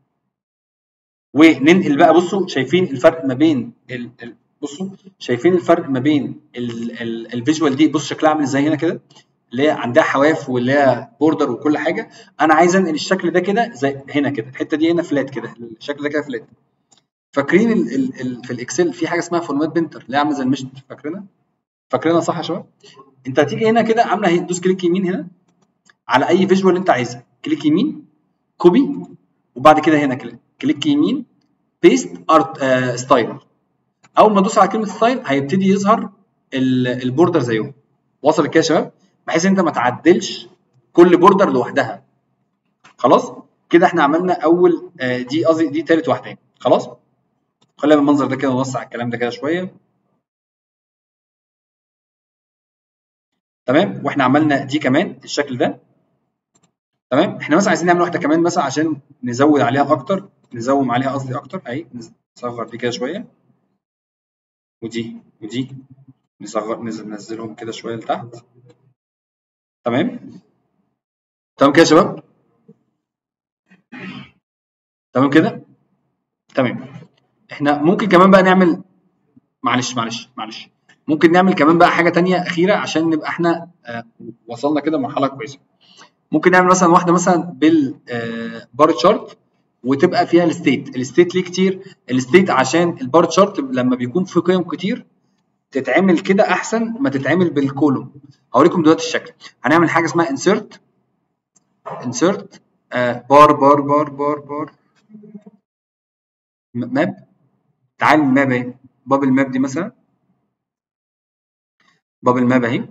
وننقل بقى. بصوا شايفين الفرق ما بين ال ال بصوا شايفين الفرق ما بين الفيجوال دي. بص شكلها عامل ازاي هنا كده، اللي هي عندها حواف واللي هي بوردر وكل حاجه. انا عايز انقل الشكل ده كده زي هنا كده، الحته دي هنا فلات كده، الشكل ده كده فلات. فاكرين ال ال ال في الاكسل في حاجه اسمها فورمات بنتر اللي هي عامله زي المشط، فاكرينها؟ فاكرينها صح يا شباب؟ انت هتيجي هنا كده عامله اهي، تدوس كليك يمين هنا على اي فيجوال انت عايزها، كليك يمين كوبي، وبعد كده هنا كده كليك يمين بيست ارت ستايل. اول ما ادوس على كلمه ستايل هيبتدي يظهر البوردر زيهم. وصل كده يا شباب؟ بحيث انت ما تعدلش كل بوردر لوحدها. خلاص كده احنا عملنا اول آه دي قصدي دي ثالث واحده. خلاص خلينا بالمنظر ده كده، نوسع الكلام ده كده شويه. تمام؟ واحنا عملنا دي كمان الشكل ده. تمام؟ احنا مثلا عايزين نعمل واحده كمان مثلا عشان نزود عليها اكتر، نزوم عليها قصدي اكتر اهي. نصغر دي كده شويه، ودي ودي نصغر ننزلهم كده شويه لتحت. تمام؟ تمام كده يا شباب؟ تمام كده؟ تمام. احنا ممكن كمان بقى نعمل معلش معلش معلش ممكن نعمل كمان بقى حاجه ثانيه اخيره عشان نبقى احنا آه وصلنا كده لمرحله كويسه. ممكن نعمل مثلا واحده مثلا بالبار تشارت وتبقى فيها الستيت. الستيت ليه كتير؟ الستيت عشان البار تشارت لما بيكون في قيم كتير تتعمل كده احسن ما تتعمل بالكولوم. هوريكم دلوقتي الشكل. هنعمل حاجه اسمها انسيرت انسيرت بار بار بار بار بار ماب. تعال الماب اهي، بابل ماب دي مثلا، بابل ماب اهي.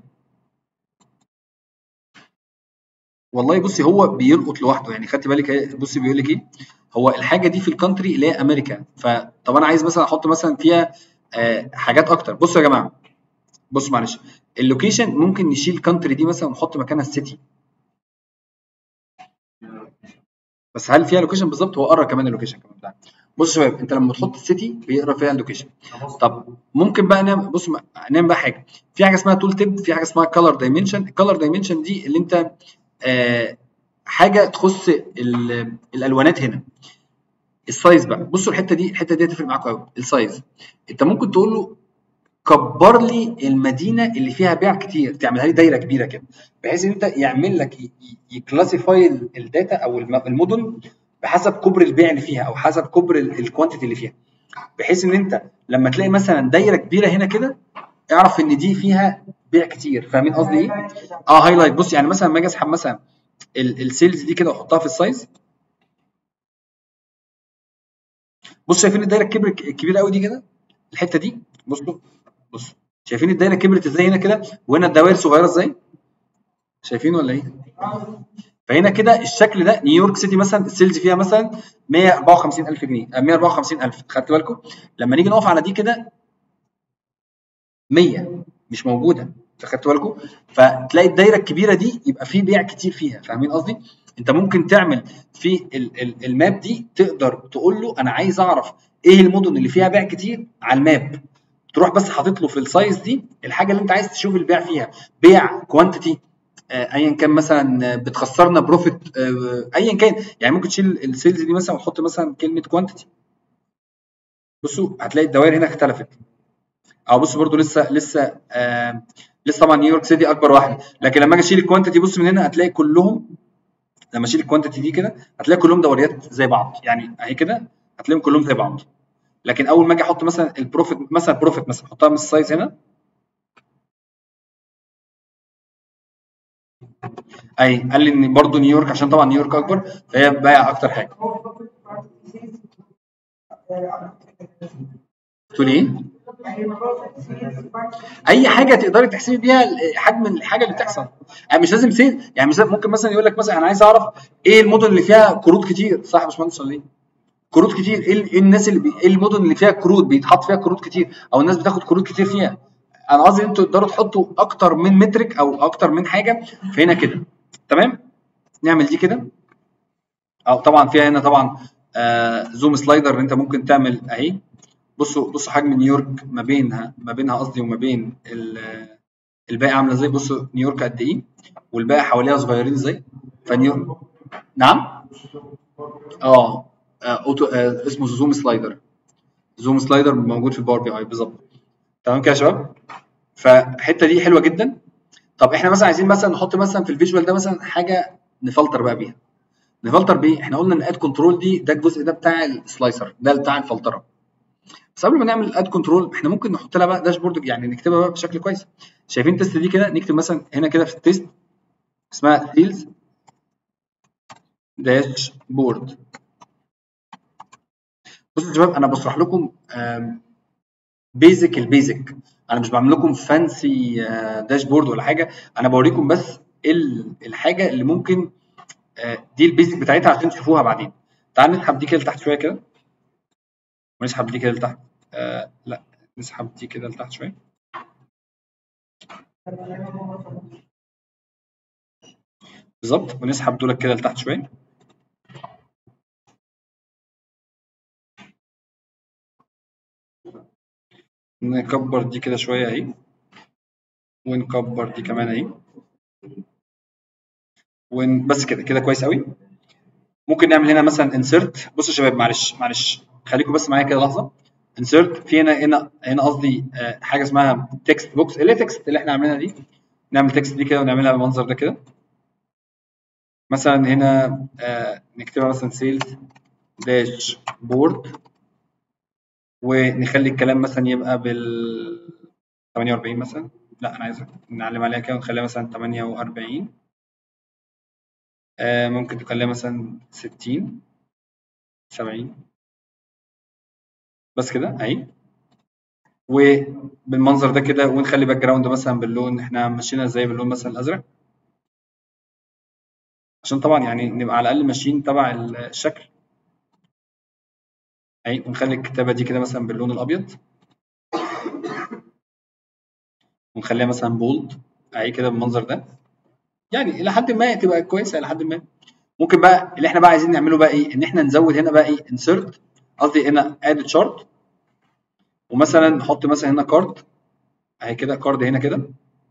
والله بصي هو بيلقط لوحده يعني، خدتي بالك؟ بصي بيقول لك ايه، هو الحاجه دي في الكونتري اللي هي امريكا. فطب انا عايز مثلا احط مثلا فيها آه حاجات اكتر. بصوا يا جماعه، بصوا معلش، اللوكيشن ممكن نشيل كونتري دي مثلا ونحط مكانها السيتي. بس هل فيها لوكيشن بالظبط؟ هو قرا كمان اللوكيشن كمان بتاعها. بصوا يا شباب، انت لما تحط السيتي بيقرا فيها اللوكيشن. طب ممكن بقى نعمل، بص نعمل بقى حاجه، في حاجه اسمها تول تيب، في حاجه اسمها كلر دايمنشن. الكلر دايمنشن دي اللي انت آه حاجه تخص الالوانات هنا. السايز بقى، بصوا الحته دي الحته دي هتفرق معاكم قوي. السايز انت ممكن تقول له كبر لي المدينه اللي فيها بيع كتير، تعملها لي دايره كبيره كده، بحيث ان انت يعمل لك يكلاسيفاي الداتا او المدن بحسب كبر البيع اللي فيها او حسب كبر الكوانتيتي اللي فيها، بحيث ان انت لما تلاقي مثلا دايره كبيره هنا كده اعرف ان دي فيها بيع كتير. فاهمين قصدي ايه؟ اه هايلايت. بص يعني مثلا لما اجي اسحب مثلا السيلز دي كده واحطها في السايز، بص شايفين الدايره الكبيره الكبيره قوي دي كده، الحته دي. بصوا بصوا شايفين الدايره كبرت ازاي هنا كده، وهنا الدوائر صغيره ازاي؟ شايفين ولا ايه؟ فهنا كده الشكل ده نيويورك سيتي مثلا السيلز فيها مثلا مية وأربعة وخمسين ألف جنيه، مية وأربعة وخمسين ألف، خدت بالكم؟ لما نيجي نقف على دي كده مية مش موجوده، خدت بالكم؟ فتلاقي الدايره الكبيره دي يبقى في بيع كتير فيها، فاهمين قصدي؟ انت ممكن تعمل في ال ال الماب دي، تقدر تقول له انا عايز اعرف ايه المدن اللي فيها بيع كتير على الماب، تروح بس حاطط له في السايز دي الحاجه اللي انت عايز تشوف البيع فيها، بيع كوانتيتي آه، ايا كان مثلا بتخسرنا بروفيت آه، ايا كان، يعني ممكن تشيل السيلز دي مثلا وتحط مثلا كلمه كوانتيتي. بصوا هتلاقي الدوائر هنا اختلفت، او بص برضو لسه لسه آه لسه طبعا نيويورك سيتي اكبر واحده، لكن لما اجي اشيل الكوانتيتي بص من هنا هتلاقي كلهم، لما اشيل الكوانتيتي دي كده هتلاقي كلهم دوريات زي بعض، يعني اهي كده هتلاقيهم كلهم زي بعض. لكن اول ما اجي احط مثلا البروفيت مثلا بروفيت مثلا احطها من السايز هنا اي قال لي ان برضو نيويورك عشان طبعا نيويورك اكبر فهي بايع اكتر حاجه. تقول ايه؟ اي حاجه تقدري تحسبي بيها حجم الحاجه اللي بتحصل، يعني مش لازم سيل، يعني مش ممكن مثلا يقول لك مثلا انا عايز اعرف ايه المدن اللي فيها قروض كتير، صح يا باشمهندس ولا ايه؟ قروض كتير، ايه الناس اللي بي... ايه المدن اللي فيها قروض بيتحط فيها قروض كتير، او الناس بتاخد قروض كتير فيها. انا قصدي انتوا تقدروا تحطوا اكتر من مترك او اكتر من حاجه في هنا كده، تمام؟ نعمل دي كده، او طبعا فيها هنا طبعا آه زوم سلايدر انت ممكن تعمل اهي. بصوا بصوا حجم نيويورك ما بينها ما بينها قصدي وما بين الباقي عامله ازاي، بصوا نيويورك قد ايه والباقي حواليها صغيرين ازاي. فنيويورك نعم اه اوتو آه اسمه زوم سلايدر، زوم سلايدر موجود في الباور بي اي بالظبط. تمام كده يا شباب، فالحته دي حلوه جدا. طب احنا مثلا عايزين مثلا نحط مثلا في الفيجوال ده مثلا حاجه نفلتر بقى بيها، نفلتر بيه. احنا قلنا ان اد كنترول دي ده الجزء ده بتاع السلايسر ده بتاع الفلتره. بس قبل ما نعمل الاد كنترول احنا ممكن نحط لها بقى داشبورد، يعني نكتبها بقى بشكل كويس. شايفين التست دي كده، نكتب مثلا هنا كده في التست اسمها سيلز داشبورد. بصوا يا شباب انا بشرح لكم بيزك البيزك، انا مش بعمل لكم فانسي داشبورد ولا حاجه، انا بوريكم بس الحاجه اللي ممكن دي البيزك بتاعتها عشان تشوفوها بعدين. تعال نسحب دي كده لتحت شويه كده، ونسحب دي كده لتحت آه لا نسحب دي كده لتحت شويه بالظبط، ونسحب دول كده لتحت شويه. نكبر دي كده شويه اهي، ونكبر دي كمان اهي، بس كده كده كويس قوي. ممكن نعمل هنا مثلا انسرت. بصوا يا شباب معلش معلش خليكم بس معايا كده لحظه. انسرت في هنا هنا هنا قصدي آه حاجه اسمها تكست بوكس، اللي هي تكست اللي احنا عاملينها دي، نعمل تكست دي كده ونعملها بالمنظر ده كده. مثلا هنا آه نكتبها مثلا سيلز داش بورد، ونخلي الكلام مثلا يبقى بال ثمانية وأربعين مثلا، لا انا عايز نعلم عليها كده ونخليها مثلا ثمانية وأربعين. آه ممكن تخليها مثلا ستين سبعين بس كده اهي، وبالمنظر ده كده. ونخلي باك جراوند مثلا باللون، احنا مشينا ازاي باللون مثلا الازرق، عشان طبعا يعني نبقى على الاقل ماشيين تبع الشكل اهي. ونخلي الكتابه دي كده مثلا باللون الابيض، ونخليها مثلا بولد اهي كده بالمنظر ده، يعني الى حد ما تبقى كويسه الى حد ما. ممكن بقى اللي احنا بقى عايزين نعمله بقى ايه، ان احنا نزود هنا بقى ايه انسرت، قصدي هنا اد شارت، ومثلا نحط مثلا هنا كارد اهي كده، كارد هنا كده.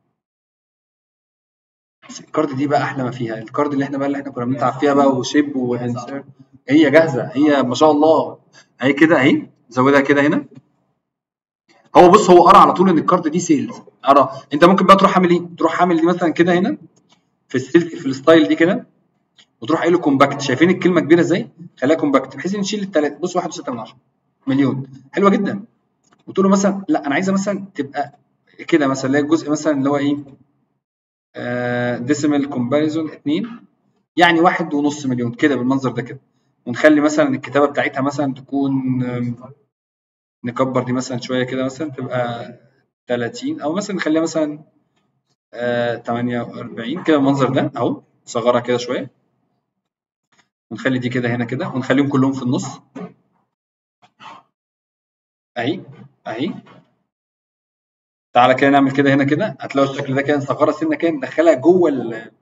الكارد دي بقى احلى ما فيها، الكارد اللي احنا بقى اللي احنا كنا بنتعب فيها بقى وشيب وانسرت، هي جاهزه هي ما شاء الله اهي كده اهي. زودها كده هنا. هو بص هو قرا على طول ان الكارد دي سيلز، قرا. انت ممكن بقى تروح عامل ايه، تروح عامل دي مثلا كده هنا في السيلز في الستايل دي كده، وتروح قايل له كومباكت. شايفين الكلمه كبيره ازاي؟ خليها كومباكت بحيث نشيل الثلاثه. بص واحد وستة من عشرة مليون، حلوه جدا. وتقول له مثلا لا انا عايزها مثلا تبقى كده مثلا، اللي هي الجزء مثلا اللي هو ايه آه ديسيمال كومباريزون اتنين، يعني واحد ونص مليون كده بالمنظر ده كده. ونخلي مثلا الكتابه بتاعتها مثلا تكون نكبر دي مثلا شويه كده مثلا تبقى ثلاثين، او مثلا نخليها مثلا آه ثمانية وأربعين كده بالمنظر ده اهو، صغرها كده شويه ونخلي دي كده هنا كده ونخليهم كلهم في النص اهي اهي. تعالى كده نعمل كده هنا كده، هتلاقوا الشكل ده كده نصغرها سنه كده ندخلها جوه ال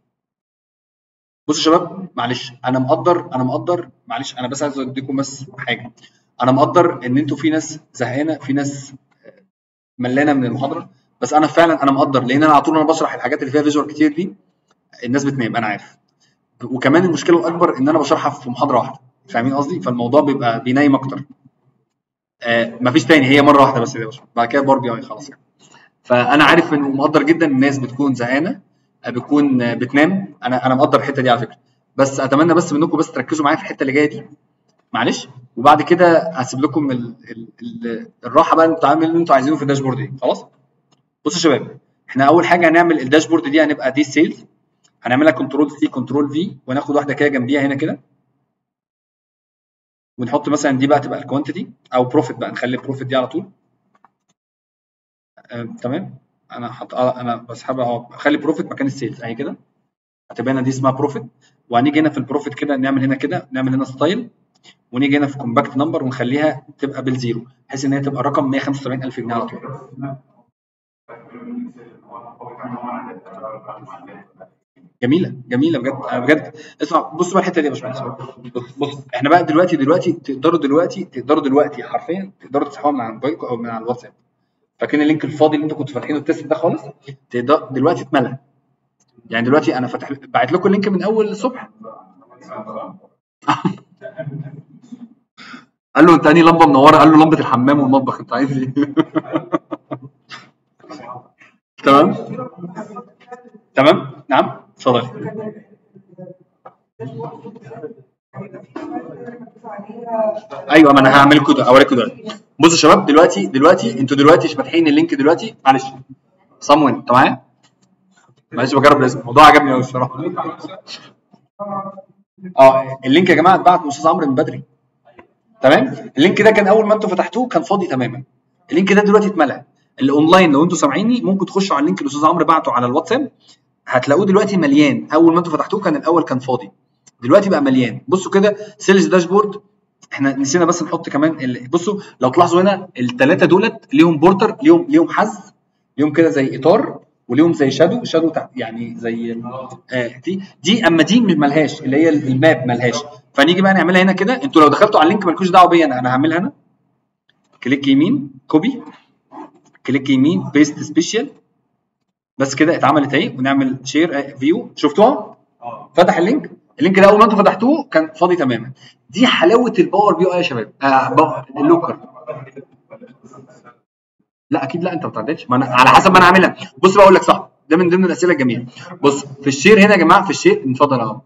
بصوا يا شباب معلش انا مقدر انا مقدر معلش انا بس عايز اديكم بس حاجه. انا مقدر ان انتوا في ناس زهقانه، في ناس ملانه من المحاضره، بس انا فعلا انا مقدر لان انا على طول انا بشرح الحاجات اللي فيها فيجوال كتير دي الناس بتنام انا عارف. وكمان المشكله الاكبر ان انا بشرحها في محاضره واحده، فاهمين قصدي؟ فالموضوع بيبقى بينايم اكتر. آه مفيش تاني، هي مره واحده بس يا باشا، بعد كده باور بي اي خلاص يعني. فانا عارف ان مقدر جدا الناس بتكون زهقانه، بتكون بتنام، انا انا مقدر الحته دي على فكره، بس اتمنى بس منكم بس تركزوا معايا في الحته اللي جايه دي معلش، وبعد كده هسيب لكم ال ال ال الراحه بقى انتوا تعملوا اللي انتوا عايزينه في الداشبورد دي خلاص. بصوا يا شباب احنا اول حاجه هنعمل الداشبورد دي هنبقى دي سيلز، هنعملها كنترول سي كنترول في وناخد واحده كده جنبيها هنا كده ونحط مثلا دي بقى تبقى الكوانتيتي او بروفيت بقى، نخلي بروفيت دي على طول. آه، تمام. انا حط آه انا بسحبها اهو، اخلي بروفيت مكان السيلز اهي كده، هتبقى هنا دي اسمها بروفيت. وهنيجي هنا في البروفيت كده نعمل هنا كده، نعمل هنا ستايل، ونيجي هنا في كومباكت نمبر ونخليها تبقى بالزيرو بحيث ان هي تبقى رقم مية وخمسة وسبعين ألف جنيه على طول. جميله جميله بجد انا بجد. اسمع بصوا بقى الحته دي يا باشمهندس، بص بص احنا بقى دلوقتي دلوقتي تقدروا دلوقتي تقدروا دلوقتي حرفيا تقدروا تسحبوها من على موبايلكم او من على الواتساب. فاكرين اللينك الفاضي اللي انتوا كنتوا فاتحينه التست ده خالص؟ تقدر دلوقتي اتملى. يعني دلوقتي انا فاتح باعت لكم اللينك من اول الصبح. قال له انت انهي لمبه منوره؟ قال له لمبه الحمام والمطبخ، انت عايز ايه؟ تمام تمام نعم اتفضل. ايوه ما انا هعمل لكم ده اوريكم دلوقتي. بصوا يا شباب دلوقتي دلوقتي انتوا دلوقتي فاتحين اللينك دلوقتي معلش صموين انت معايا؟ معلش بجرب الاسم، الموضوع عجبني قوي الصراحه. اه اللينك يا جماعه اتبعت من استاذ عمرو من بدري. تمام؟ اللينك ده كان اول ما انتوا فتحتوه كان فاضي تماما. اللينك ده دلوقتي اتملى. الاونلاين لو انتوا سامعيني ممكن تخشوا على اللينك اللي الاستاذ عمرو بعته على الواتساب، هتلاقوه دلوقتي مليان. اول ما انتوا فتحتوه كان الاول كان فاضي، دلوقتي بقى مليان. بصوا كده سيلز داشبورد، احنا نسينا بس نحط كمان ال... بصوا لو تلاحظوا هنا الثلاثه دولت ليهم بوردر، ليهم ليهم حز، ليهم كده زي اطار، وليهم زي شادو شادو تحت يعني زي آه دي دي اما دي مش ملهاش اللي هي الماب ملهاش. فنيجي بقى نعملها هنا كده. انتوا لو دخلتوا على اللينك مالكوش دعوه بيا انا، انا هعملها انا. كليك يمين كوبي، كليك يمين بيست سبيشال، بس كده اتعملت اهي. ونعمل شير فيو، شفتوها؟ فتح اللينك. اللينك ده اول ما انتوا فتحتوه كان فاضي تماما. دي حلاوه الباور بي اي يا شباب. آه اللوكر لا اكيد لا انت ما بتعدلش، ما انا على حسب ما انا عاملها. بص بقول لك صح، ده من ضمن الاسئله الجميله. بص في الشير هنا يا جماعه، في الشير اتفضل اهو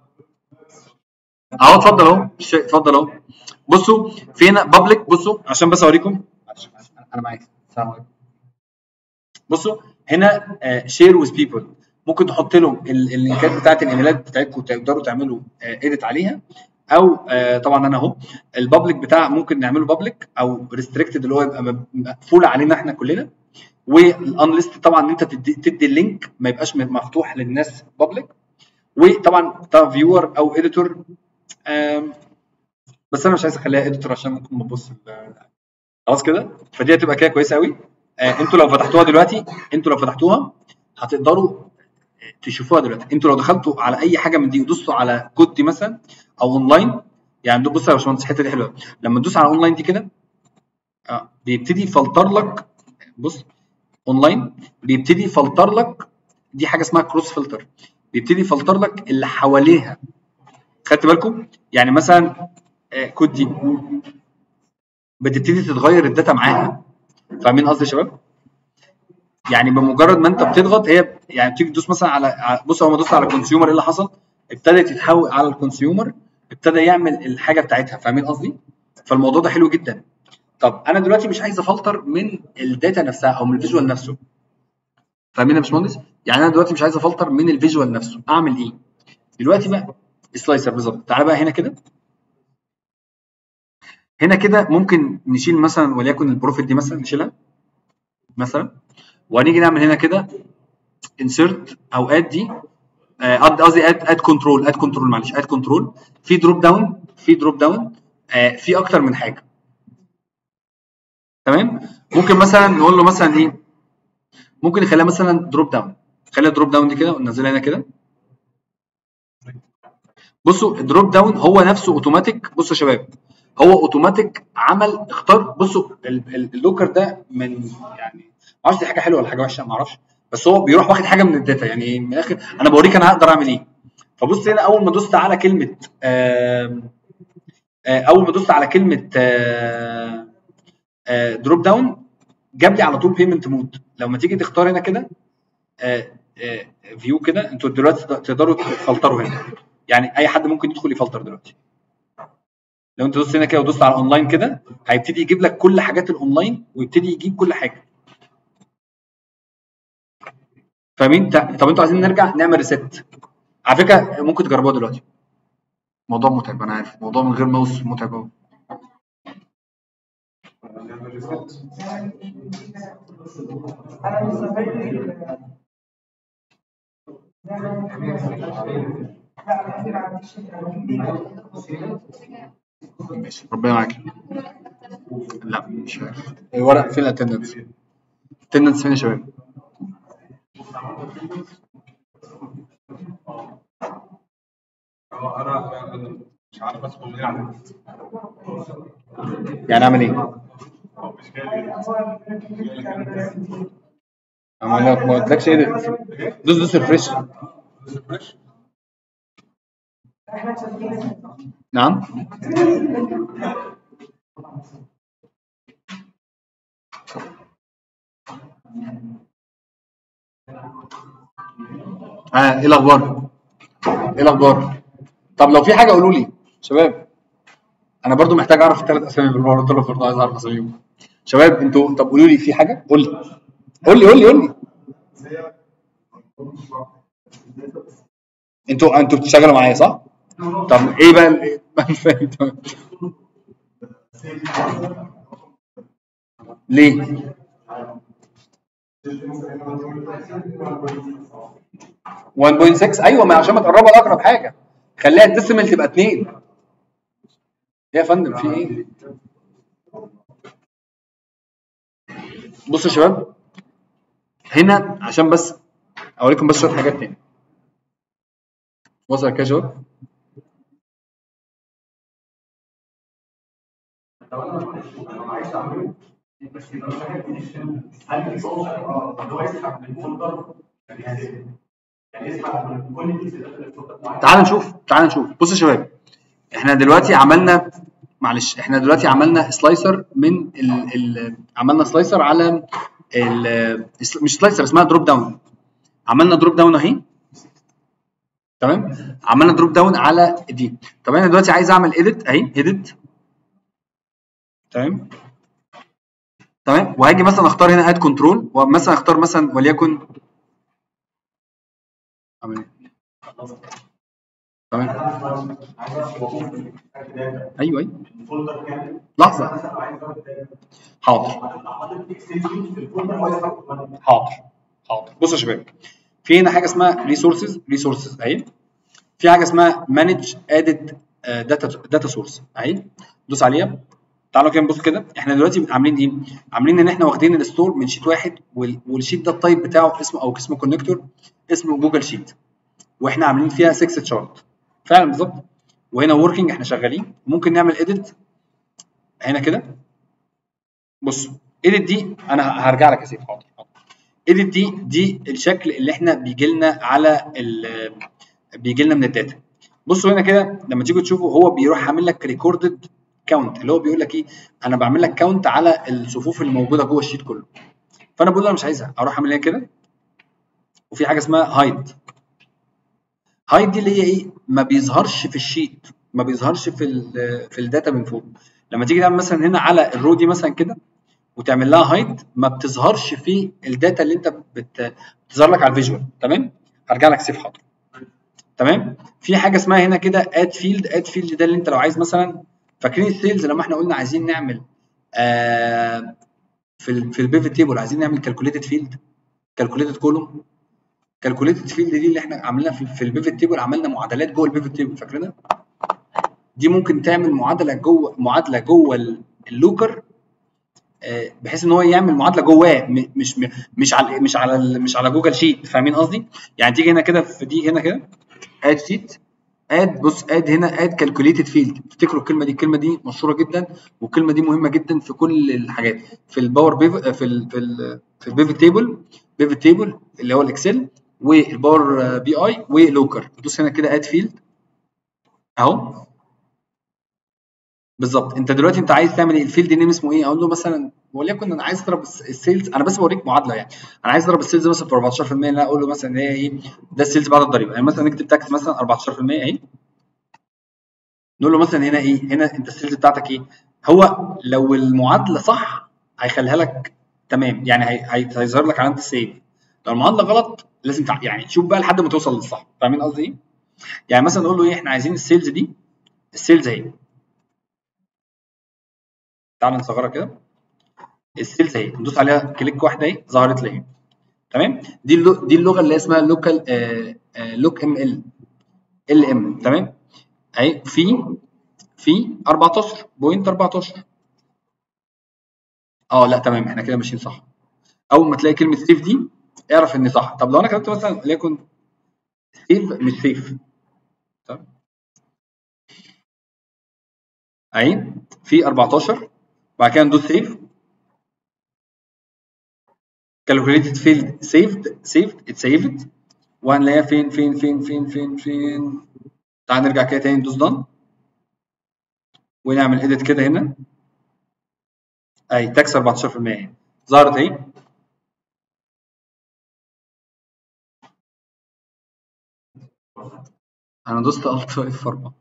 اهو اتفضل اهو اتفضل اهو. بصوا في هنا بابليك، بصوا عشان بس اوريكم انا معاك. السلام عليكم. بصوا هنا شير وذ بيبل، ممكن تحط لهم اللينكات بتاعت الايميلات بتاعتكم تقدروا تعملوا اديت عليها، او آه طبعا انا اهو البابليك بتاع ممكن نعمله بابليك او ريستريكتد اللي هو يبقى مقفول علينا احنا كلنا، والانليست طبعا ان انت تدي, تدي اللينك ما يبقاش مفتوح للناس بابليك، وطبعا فيور او اديتور. بس انا مش عايز اخليها اديتور عشان ممكن نبص خلاص كده. فدي هتبقى كده كويسه قوي. آه انتوا لو فتحتوها دلوقتي انتوا لو فتحتوها هتقدروا تشوفوها دلوقتي. انتوا لو دخلتوا على اي حاجه من دي ودوستوا على كود دي مثلا او اونلاين، يعني بص يا باشمهندس الحته دي حلوه، لما تدوس على اونلاين دي كده اه بيبتدي يفلتر لك. بص اونلاين بيبتدي يفلتر لك، دي حاجه اسمها كروس فلتر، بيبتدي يفلتر لك اللي حواليها. خدت بالكم؟ يعني مثلا آه كود دي بتبتدي تتغير الداتا معاها. فاهمين قصدي يا شباب؟ يعني بمجرد ما انت بتضغط هي يعني بتيجي تدوس مثلا على بص، اول ما دوست على كونسيومر ايه اللي حصل؟ ابتدت تتحول على الكونسيومر، ابتدى يعمل الحاجه بتاعتها. فاهمين قصدي؟ فالموضوع ده حلو جدا. طب انا دلوقتي مش عايز افلتر من الداتا نفسها او من الفيجوال نفسه. فاهمين يا باشمهندس؟ يعني انا دلوقتي مش عايز افلتر من الفيجوال نفسه، اعمل ايه؟ دلوقتي بقى سلايسر بالظبط. تعالى بقى هنا كده، هنا كده ممكن نشيل مثلا وليكن البروفيت دي مثلا نشيلها مثلا، وهنيجي نعمل هنا كده انسرت او اد دي آه، قصدي اد اد كنترول اد كنترول معلش اد كنترول في دروب داون في دروب داون آه، في اكتر من حاجه. تمام. ممكن مثلا نقول له مثلا ايه، ممكن نخليها مثلا دروب داون، خليها دروب داون دي كده وننزلها هنا كده. بصوا الدروب داون هو نفسه اوتوماتيك. بصوا يا شباب هو اوتوماتيك عمل اختار. بصوا ال- ال- اللوكر ده من يعني ما اعرفش دي حاجه حلوه ولا حاجه وحشه، ما اعرفش، بس هو بيروح واخد حاجه من الداتا. يعني من الاخر انا بوريك انا هقدر اعمل ايه. فبص هنا اول ما دوست على كلمه آم، آه، اول ما دوست على كلمه دروب داون جاب لي على طول بيمنت مود. لو ما تيجي تختار هنا كده فيو كده، انتوا دلوقتي تقدروا تفلتروا هنا، يعني اي حد ممكن يدخل يفلتر دلوقتي. لو انت دوست هنا كده ودوست على اونلاين كده هيبتدي يجيب لك كل حاجات الاونلاين ويبتدي يجيب كل حاجه. فاهمين؟ طب انتوا عايزين نرجع نعمل ريست. على فكره ممكن تجربوها دلوقتي. موضوع متعب انا عارف، موضوع من غير ماوس متعب قوي. ماشي ربنا معاك. لا مش عارف الورق فين الاتندنس؟ الاتندنس فين يا شباب؟ انا مش عارف ادخل منين على النت. يعني اعمل ايه؟ مش جاي انا ما قلتلكش ايه ده؟ دوس دوس ريفريش. نعم. اه ايه الاخبار؟ ايه الاخبار؟ طب لو في حاجه قولوا لي شباب. انا برضو محتاج اعرف الثلاث اسامي بالمره، دول برضو عايز اعرف اساميهم. شباب انتوا طب قولوا لي في حاجه، قول لي قول لي قول لي قول لي انتوا انتوا بتشتغلوا معايا صح؟ طب ايه بقى ال- ما أنا فاهم. تمام. ليه؟ واحد فاصلة ستة ايوه، ما عشان ما تقربها لاقرب حاجه. خليها الديسيمال تبقى اتنين. ايه يا فندم في ايه؟ بصوا يا شباب هنا عشان بس اوريكم بس شويه حاجات تاني. وصل كده يا شباب؟ تعال نشوف تعال نشوف. بصوا يا شباب احنا دلوقتي عملنا معلش احنا دلوقتي عملنا سلايسر من ال... ال... عملنا سلايسر على ال... مش سلايسر، اسمها دروب داون. عملنا دروب داون اهي. تمام. عملنا دروب داون على دي. طب انا دلوقتي عايز اعمل ايديت اهي ايديت. تمام تمام. وهاجي مثلا اختار هنا اد كنترول ومثلا اختار مثلا وليكن اعمل ايه؟ تمام. ايوه ايوه لحظه. حاضر حاضر حاضر. بصوا يا شباب في هنا حاجه اسمها ريسورسز ريسورسز اهي. في حاجه اسمها مانج ادد داتا داتا سورس اهي. دوس عليها. تعالوا كده نبص كده. احنا دلوقتي عاملين ايه؟ عاملين ان احنا واخدين الستور من شيت واحد وال- والشيت ده التايب بتاعه اسمه او اسمه كونكتور اسمه جوجل شيت، واحنا عاملين فيها ستة تشارت فعلا بالظبط. وهنا وركينج احنا شغالين. ممكن نعمل اديت هنا كده. بصوا اديت دي انا هرجع لك يا سيف. حاضر اديت دي دي الشكل اللي احنا بيجي لنا على ال بيجي لنا من الداتا. بصوا هنا كده لما تيجوا تشوفوا هو بيروح عامل لك ريكوردد كاونت، اللي هو بيقول لك ايه، انا بعمل لك كاونت على الصفوف اللي موجوده جوه الشيت كله. فانا بقول له انا مش عايزها، اروح اعمل ايه كده. وفي حاجه اسمها هايد. هايد دي اللي هي ايه، ما بيظهرش في الشيت، ما بيظهرش في ال في الداتا من فوق. لما تيجي تعمل مثلا هنا على الرو دي مثلا كده وتعمل لها هايد ما بتظهرش في الداتا اللي انت بت- بتظهر لك على الفيجوال. تمام. هرجع لك سيف حاضر. تمام. في حاجه اسمها هنا كده اد فيلد. اد فيلد ده اللي انت لو عايز مثلا، فاكرين السيلز لما احنا قلنا عايزين نعمل آه في ال في البيفت تيبل عايزين نعمل كالكوليتد فيلد كالكوليتد كولوم. كالكوليتد فيلد دي اللي احنا عاملينها في, في البيفت تيبل، عملنا معادلات جوه البيفت تيبل فاكرينها؟ دي ممكن تعمل معادله جوه معادله جوه اللوكر بحيث ان هو يعمل معادله جواه مش مش على مش على مش على جوجل شيت. فاهمين قصدي؟ يعني تيجي هنا كده في دي هنا كده اد شيت اد بص اد هنا اد كالكوليتد فيلد. تفتكروا الكلمه دي؟ الكلمه دي مشهوره جدا والكلمه دي مهمه جدا في كل الحاجات، في الباور بيف في ال في ال في البيفت تيبل بيفت تيبل اللي هو الاكسل والباور بي اي ولوكر. دوس هنا كده اد فيلد اهو بالظبط. انت دلوقتي انت عايز تعمل ايه؟ الفيلد نيم اسمه ايه؟ اقول له مثلا وليكن انا عايز اضرب السيلز، انا بس بوريك معادله يعني، انا عايز اضرب السيلز مثلا في أربعتاشر في المية. لا اقول له مثلا ان هي ايه؟ ده السيلز بعد الضريبه، يعني مثلا نكتب تاكس مثلا أربعتاشر في المية اهي. نقول له مثلا هنا ايه؟ هنا انت السيلز بتاعتك ايه؟ هو لو المعادله صح هيخليها لك تمام، يعني هيظهر لك علامه السيف. لو المعادله غلط لازم تع... يعني شوف بقى لحد ما توصل للصح. فاهمين قصدي ايه؟ يعني مثلا نقول له ايه؟ احنا عايزين السيلز دي، السيلز اهي، تعال نصغرها كده، السيلز اهي، ندوس عليها كليك واحده اهي ظهرت لي اهي. تمام؟ دي اللغة دي اللغه اللي اسمها لوكال لوك ام ال ال ام. تمام؟ اهي في في أربعتاشر فاصلة أربعتاشر. اه لا تمام احنا كده ماشيين صح. اول ما تلاقي كلمه سيف دي اعرف ان صح. طب لو انا كتبت مثلا ليكن سيف مش سيف، تمام؟ اهي في أربعتاشر، بعد كده ندوس سيف، calculated field saved saved اتسيفت، وهنلاقيها فين فين فين فين فين فين. تعال نرجع كده تاني ندوس دان ونعمل اديت كده هنا اهي تاكس أربعتاشر في المية اهي ظهرت اهي. انا دوست الت اف أربعة.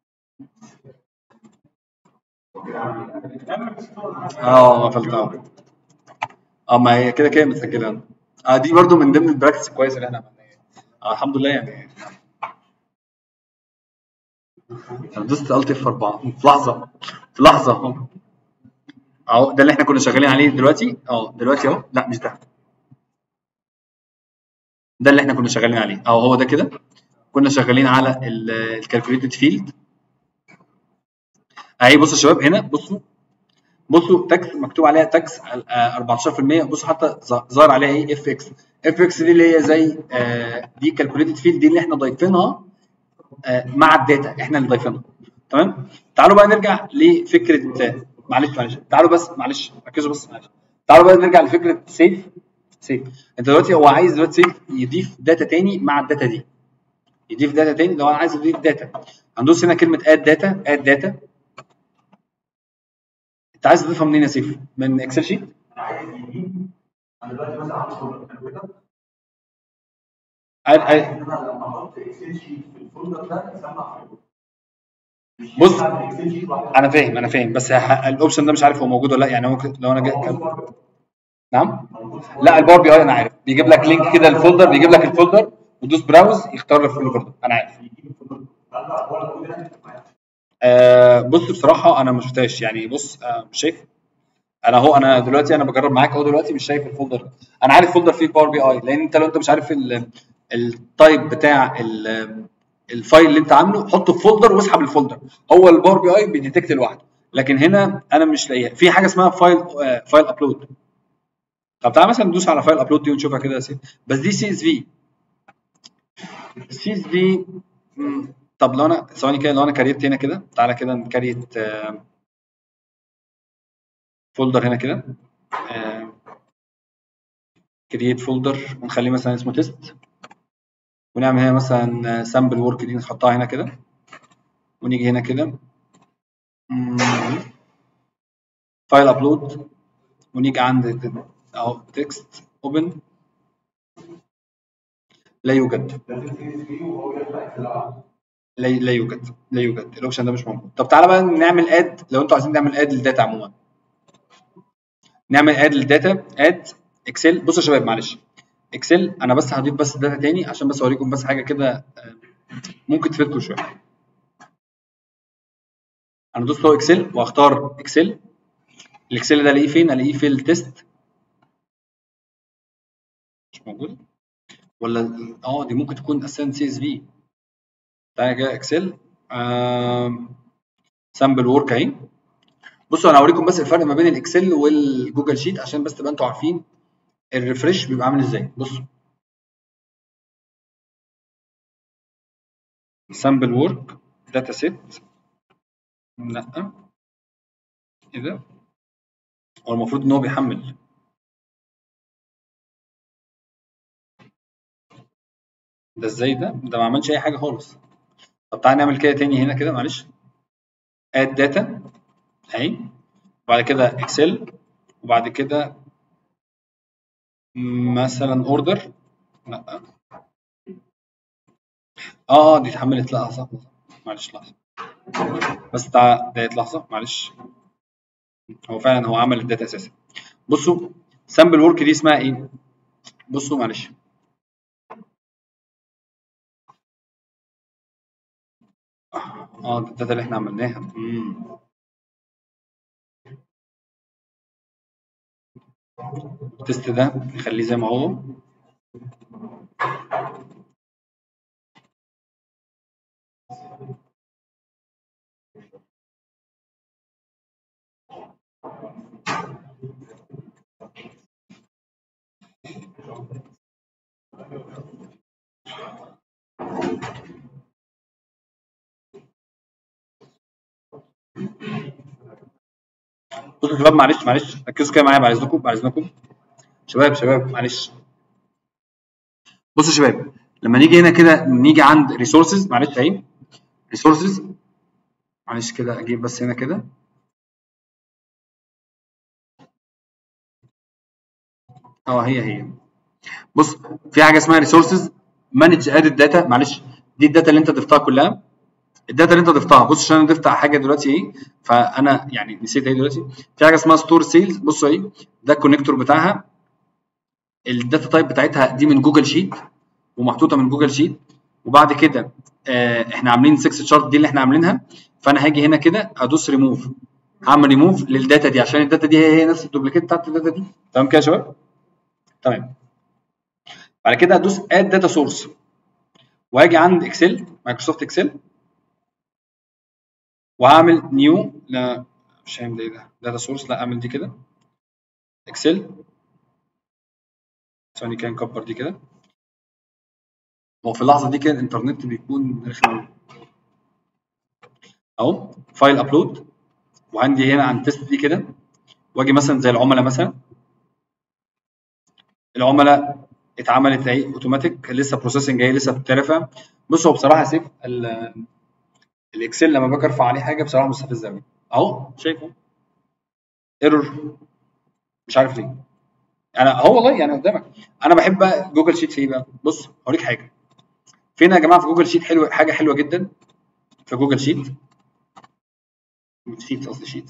اه قفلتها. اه ما هي كده كده متسجله. اه دي برده من ضمن البراكتس كويس اللي احنا عملناها. اه الحمد لله يعني. انا دوست الت اف أربعة في لحظه في لحظه اهو. اهو ده اللي احنا كنا شغالين عليه دلوقتي. اه دلوقتي اهو، لا مش ده، ده اللي احنا كنا شغالين عليه اهو، هو ده كده. كنا شغالين على الكالكوليتد فيلد اهي. بصوا يا شباب هنا، بصوا بصوا تاكس مكتوب عليها تاكس أربعتاشر في المية. بصوا حتى ظهر عليها ايه؟ اف اكس. اف اكس دي اللي هي زي آه دي كالكوليتد فيلد دي اللي احنا ضايفينها آه مع الداتا، احنا اللي ضايفينها. تمام؟ تعالوا بقى نرجع لفكره آه معلش معلش تعالوا بس معلش ركزوا بس معلش. تعالوا بقى نرجع لفكره سيف. سيف انت دلوقتي هو عايز دلوقتي سيف يضيف داتا تاني مع الداتا دي، يضيف داتا تاني. لو انا عايز اضيف داتا هندوس هنا كلمه اد داتا. اد داتا انت عايز تضيفها منين يا سيف؟ من اكسل شيت؟ انا دلوقتي مثلا عامل فولدر انا لما احط اكسل شيت في الفولدر ده اسمع. بص انا فاهم انا فاهم بس الاوبشن ده مش عارف هو موجود ولا لا. يعني ممكن لو انا جاي كان... نعم لا الباور بي اي انا عارف بيجيب لك لينك كده الفولدر، بيجيب لك الفولدر وتدوس براوز يختار لك الفولدر. انا عارف. آه بص بصراحه انا ما شفتهاش يعني. بص آه مش شايف انا اهو. انا دلوقتي انا بجرب معاك اهو دلوقتي مش شايف الفولدر. انا عارف فولدر فيه باور بي اي، لان انت لو انت مش عارف التايب بتاع الفايل اللي انت عامله حطه في فولدر واسحب الفولدر، هو الباور بي اي بيديتكت لوحده. لكن هنا انا مش لاقيها في حاجه اسمها فايل آه فايل ابلود. طب تعالى مثلا ندوس على فايل ابلود دي ونشوفها كده يا سيدي. بس دي سي اس في. السي اس في. طب لو انا ثواني كده، لو انا كريت هنا كده، تعالى كده نكريت آه فولدر هنا كده آه كرييت فولدر ونخليه مثلا اسمه تيست، ونعمل هنا مثلا سامبل ورك دي نحطها هنا كده، ونيجي هنا كده فايل ابلود ونيجي عند اهو تكست اوبن. لا يوجد لا لا يوجد لا يوجد الاوبشن ده مش موجود. طب تعالى بقى نعمل اد. لو انتوا عايزين نعمل اد للداتا عموما نعمل اد للداتا. اد اكسل. بصوا يا شباب معلش اكسل انا بس هضيف بس الداتا تاني عشان بس اوريكم بس حاجه كده ممكن تفيدكم شويه. انا دوست هو اكسل واختار اكسل. الاكسل ده الاقيه فين؟ الاقيه في التست مش موجود. ولا اه دي ممكن تكون اساسا سي اس في. تعالى كده اكسل سامبل ورك اهي. بصوا انا هوريكم بس الفرق ما بين الاكسل والجوجل شيت عشان بس تبقى انتوا عارفين الريفرش بيبقى عامل ازاي. بصوا سامبل ورك داتا سيت، لا ايه ده؟ هو المفروض ان هو بيحمل. ده ازاي ده؟ ده ما عملش اي حاجه خالص. طب تعالى نعمل كده تاني هنا كده معلش. اد داتا اهي، وبعد كده اكسل، وبعد كده مثلا اوردر، لا اه دي اتحملت، لا صح معلش لحظه بس تعالى دقيقه لحظه معلش. هو فعلا هو عمل الداتا اساسا. بصوا سامبل ورك دي اسمها ايه؟ بصوا معلش اه الداتا اللي احنا عملناها. امم التست ده نخليه زي ما هو. بصوا يا شباب معلش معلش ركزوا كده معايا بعد اذنكم بعد اذنكم شباب شباب معلش. بصوا يا شباب لما نيجي هنا كده نيجي عند ريسورسز معلش اهي ريسورسز معلش كده اجيب بس هنا كده اه هي هي. بص في حاجه اسمها ريسورسز مانج ادد داتا. معلش دي الداتا اللي انت ضفتها كلها، الداتا اللي انت ضفتها. بص عشان انا ضفت حاجه دلوقتي ايه فانا يعني نسيت ايه دلوقتي. في حاجه اسمها ستور سيلز. بصوا ايه ده الكونكتور بتاعها، الداتا تايب بتاعتها دي من جوجل شيت ومحطوطه من جوجل شيت. وبعد كده آه احنا عاملين ستة شارت دي اللي احنا عاملينها. فانا هاجي هنا كده ادوس ريموف، هعمل ريموف للداتا دي عشان الداتا دي هي هي نفس الدوبليكيت بتاعت الداتا دي. تمام كده يا شباب؟ تمام. بعد كده ادوس اد داتا سورس وهاجي عند اكسل مايكروسوفت اكسل وهعمل نيو. لا مش هعمل ايه ده داتا سورس، لا اعمل دي كده اكسل. ثواني كده نكبر دي كده. هو في اللحظه دي كده الانترنت بيكون رخم اهو. فايل ابلود وعندي هنا عند تيست دي كده واجي مثلا زي العملاء مثلا. العملاء اتعملت اهي اوتوماتيك لسه بروسيسنج جاي لسه بترفع. بص هو بصراحه سيف الاكسل لما باجي ارفع عليه حاجه بصراحه مستفز قوي اهو شايفه ايرور مش عارف ليه. انا هو والله يعني قدامك. انا بحب بقى جوجل شيت في ايه بقى. بص هوريك حاجه فين يا جماعه في جوجل شيت حلوه، حاجه حلوه جدا في جوجل شيت. شيت قصدي شيت.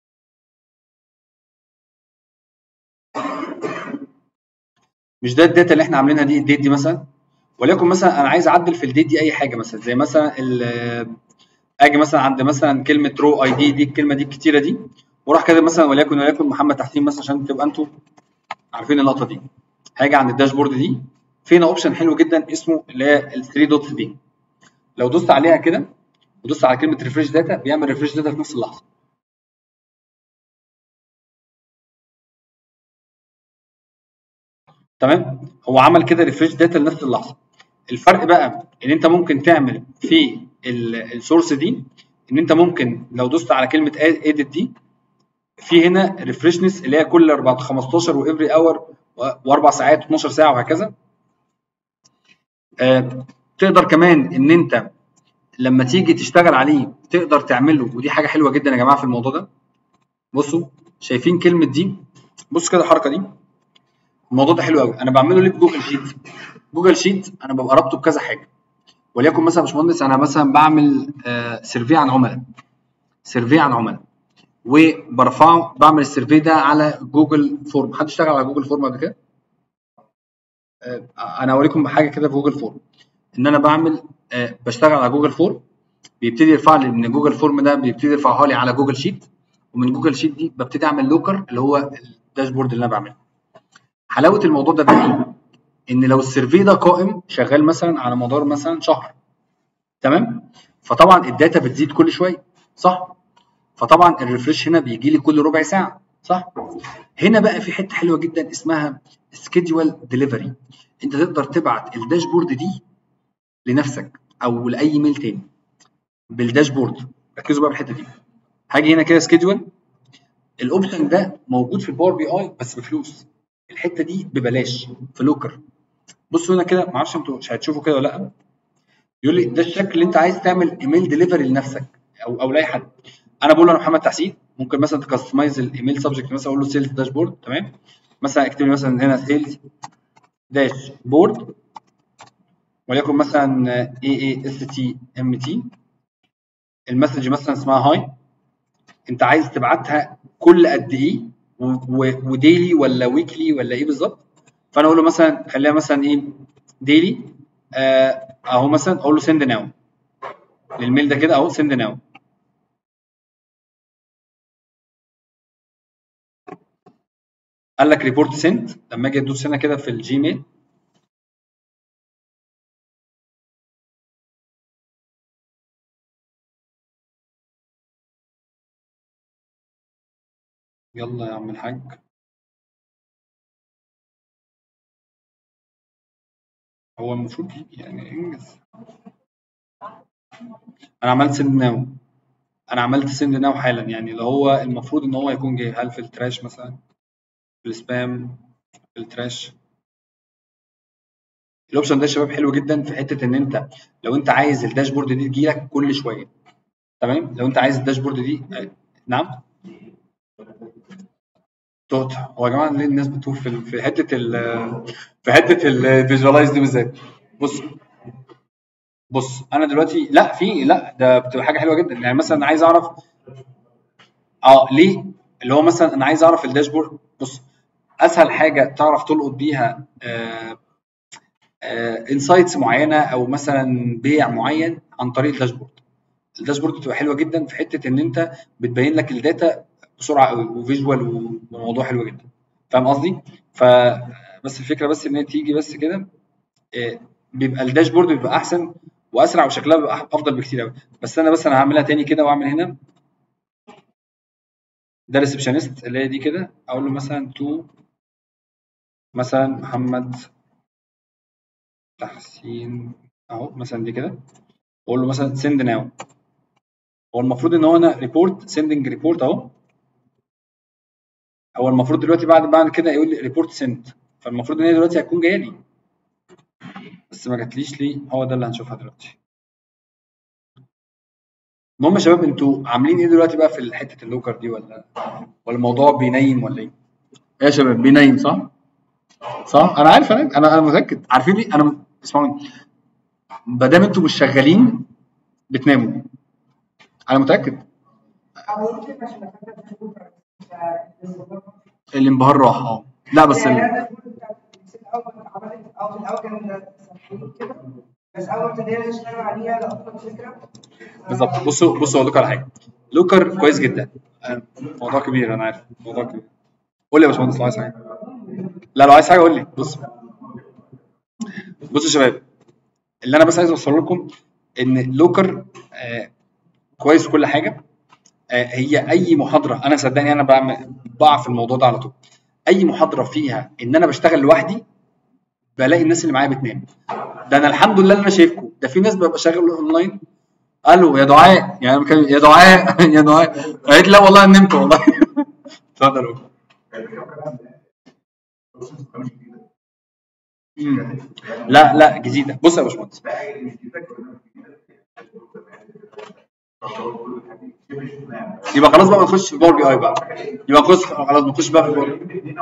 مش ده الداتا اللي احنا عاملينها دي الديت دي مثلا، وليكن مثلا انا عايز اعدل في الديت دي اي حاجه مثلا زي مثلا اجي مثلا عند مثلا كلمه رو اي دي دي الكلمه دي الكتيره دي واروح كاتب مثلا وليكن وليكن محمد تحتين مثلا عشان تبقى انتوا عارفين اللقطه دي. هاجي عند الداشبورد دي فينا اوبشن حلو جدا اسمه اللي هي الثري دوتس دي. لو دوست عليها كده ودوست على كلمه ريفريش داتا بيعمل ريفريش داتا في نفس اللحظه. تمام. هو عمل كده ريفريش داتا لنفس اللحظه. الفرق بقى ان انت ممكن تعمل في السورس دي ان انت ممكن لو دوست على كلمه اديت دي في هنا ريفريشنس اللي هي كل أربعة خمستاشر وافري اور واربع ساعات اتناشر ساعه وهكذا. آه تقدر كمان ان انت لما تيجي تشتغل عليه تقدر تعمله، ودي حاجه حلوه جدا يا جماعه في الموضوع ده. بصوا شايفين كلمه دي، بص كده الحركه دي، الموضوع ده حلو قوي. انا بعمله ليه في جوجل شيت. جوجل شيت انا ببقى رابطه بكذا حاجه، وليكن مثلا يا باشمهندس انا مثلا بعمل آه سيرفي عن عملاء سيرفي عن عملاء وبرفعه بعمل السيرفي ده على جوجل فورم. حد اشتغل على جوجل فورم قبل كده؟ آه انا اوريكم حاجه كده في جوجل فورم ان انا بعمل آه بشتغل على جوجل فورم بيبتدي يرفع لي من جوجل فورم ده بيبتدي يرفعها لي على جوجل شيت، ومن جوجل شيت دي ببتدي اعمل لوكر اللي هو الداشبورد اللي انا بعمله. حلاوه الموضوع ده ده ايه؟ ان لو السيرفي ده قائم شغال مثلا على مدار مثلا شهر، تمام؟ فطبعا الداتا بتزيد كل شويه، صح؟ فطبعا الريفرش هنا بيجي لي كل ربع ساعه، صح؟ هنا بقى في حته حلوه جدا اسمها سكيدول ديليفري. انت تقدر تبعت الداشبورد دي لنفسك او لاي ميل تاني بالداشبورد. ركزوا بقى في الحته دي. هاجي هنا كده سكيدول، الاوبشن ده موجود في الباور بي اي بس بفلوس، الحته دي ببلاش في لوكر. بصوا هنا كده، معرفش انتوا مش هتشوفوا كده ولا لا، يقول لي ده الشكل اللي انت عايز تعمل ايميل ديليفري لنفسك او او لاي حد. انا بقول له انا محمد تحسين، ممكن مثلا تكستمايز الايميل سبجكت، مثلا اقول له سيلز داشبورد، تمام؟ مثلا اكتب لي مثلا هنا سيلز داشبورد، وليكن مثلا اي اي اس تي ام تي، المسج مثلا اسمها هاي، انت عايز تبعتها كل قد ايه وديلي ولا ويكلي ولا ايه بالظبط؟ فانا اقول له مثلا خليها مثلا ايه ديلي، آه اهو مثلا اقول له سند ناو للميل ده كده اهو، سند ناو. قال لك ريبورت سنت، لما اجي ادوس هنا كده في الجيميل يلا يا عم الحاج، هو المفروض يعني انجز. انا عملت سند ناو، انا عملت سند ناو حالا، يعني اللي هو المفروض ان هو يكون جاي. هل في التراش مثلا، في السبام، في التراش؟ الاوبشن ده يا شباب حلو جدا في حته ان انت لو انت عايز الداشبورد دي تجيلك كل شويه، تمام؟ لو انت عايز الداشبورد دي آه، نعم تهت. هو يا جماعه ليه الناس بتوه في ال- في حته ال في حته الفيجواليز دي بالذات؟ بص بص انا دلوقتي لا في لا ده بتبقى حاجه حلوه جدا. يعني مثلا عايز اعرف اه ليه، اللي هو مثلا انا عايز اعرف الداشبورد. بص، اسهل حاجه تعرف تلقط بيها آه انسايتس معينه او مثلا بيع معين عن طريق الداشبورد. الداشبورد بتبقى حلوه جدا في حته ان انت بتبين لك الداتا بسرعه قوي وفيجوال، وموضوع حلو جدا، فاهم قصدي؟ فبس الفكره بس ان هي تيجي بس كده، آه، بيبقى الداشبورد بيبقى احسن واسرع وشكلها بيبقى افضل بكتير قوي. بس انا بس انا هعملها تاني كده واعمل هنا ده ريسبشنست اللي هي دي كده، اقول له مثلا تو مثلا محمد تحسين اهو مثلا دي كده، واقول له مثلا سند ناو. هو المفروض ان هو انا ريبورت سندنج ريبورت اهو، هو المفروض دلوقتي بعد بعد كده يقول لي ريبورت سنت، فالمفروض ان هي دلوقتي هتكون جايه لي، بس ما جاتليش ليه؟ هو ده اللي هنشوفها دلوقتي. المهم يا شباب، انتوا عاملين ايه دلوقتي بقى في حته اللوكر دي، ولا ولا الموضوع بينيم ولا ايه؟ ايه يا شباب بينيم صح؟ صح؟ انا عارف، انا انا انا متاكد عارفين ليه. انا اسمعوني، ما دام انتوا مش شغالين بتناموا، انا متاكد. الانبهار راح اه، لا بس ال... بس اول تدريب اشتغل عليها لافضل فكره بالظبط. بصوا بصوا اقول لكم على حاجه، لوكر كويس جدا، موضوع كبير انا عارف، موضوع كبير. قول لي يا باشمهندس لو عايز حاجه. لا لو عايز حاجه قول لي. بص بصوا يا شباب، اللي انا بس عايز اوصل لكم ان لوكر آه كويس كل حاجه. آه هي اي محاضره، انا صدقني انا بعمل بقع في الموضوع ده على طول، اي محاضره فيها ان انا بشتغل لوحدي بلاقي الناس اللي معايا بتنام. ده انا الحمد لله اللي انا شايفكم ده، في ناس ببقى شغال اونلاين الو يا دعاء، يعني يا دعاء يا دعاء، قالت لا والله نمت والله. اتفضل. لا لا جديده. بص يا باشمهندس، يبقى خلاص بقى نخش في باور بي اي بقى، يبقى نخش خلاص نخش بقى في باور.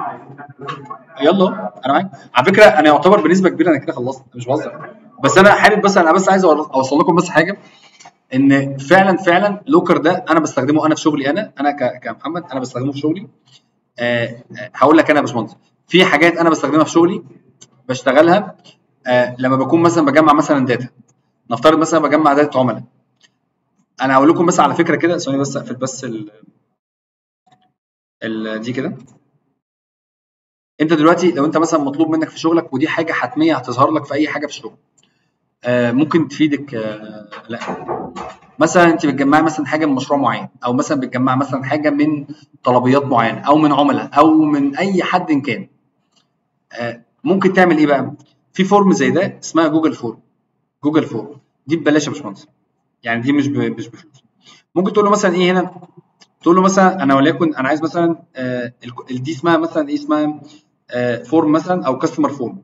يلا انا معاك على فكره، انا يعتبر بنسبه كبيره انا كده خلصت، مش بهزر. بس انا حابب، بس انا بس عايز اوصل لكم بس حاجه، ان فعلا فعلا لوكر ده انا بستخدمه انا في شغلي، انا انا كمحمد انا بستخدمه في شغلي. أه هقول لك انا يا باشمهندس، في حاجات انا بستخدمها في شغلي بشتغلها أه لما بكون مثلا بجمع مثلا داتا، نفترض مثلا بجمع داتا عملاء. انا هقول لكم بس على فكره كده، ثواني بس اقفل بس ال ال دي كده. انت دلوقتي لو انت مثلا مطلوب منك في شغلك ودي حاجه حتميه هتظهر لك في اي حاجه في الشغل، آه ممكن تفيدك. آه لا مثلا انت بتجمعي مثلا حاجه من مشروع معين، او مثلا بتجمعي مثلا حاجه من طلبيات معينه او من عملاء او من اي حد إن كان، آه ممكن تعمل ايه بقى؟ في فورم زي ده اسمها جوجل فورم. جوجل فورم دي ببلاش يا باشمهندس، يعني دي مش ب- مش بفلوس. ممكن تقول له مثلا ايه هنا، تقول له مثلا انا وليكن انا عايز مثلا آه ال- دي اسمها مثلا ايه، اسمها آه فورم مثلا او كاستمر فورم.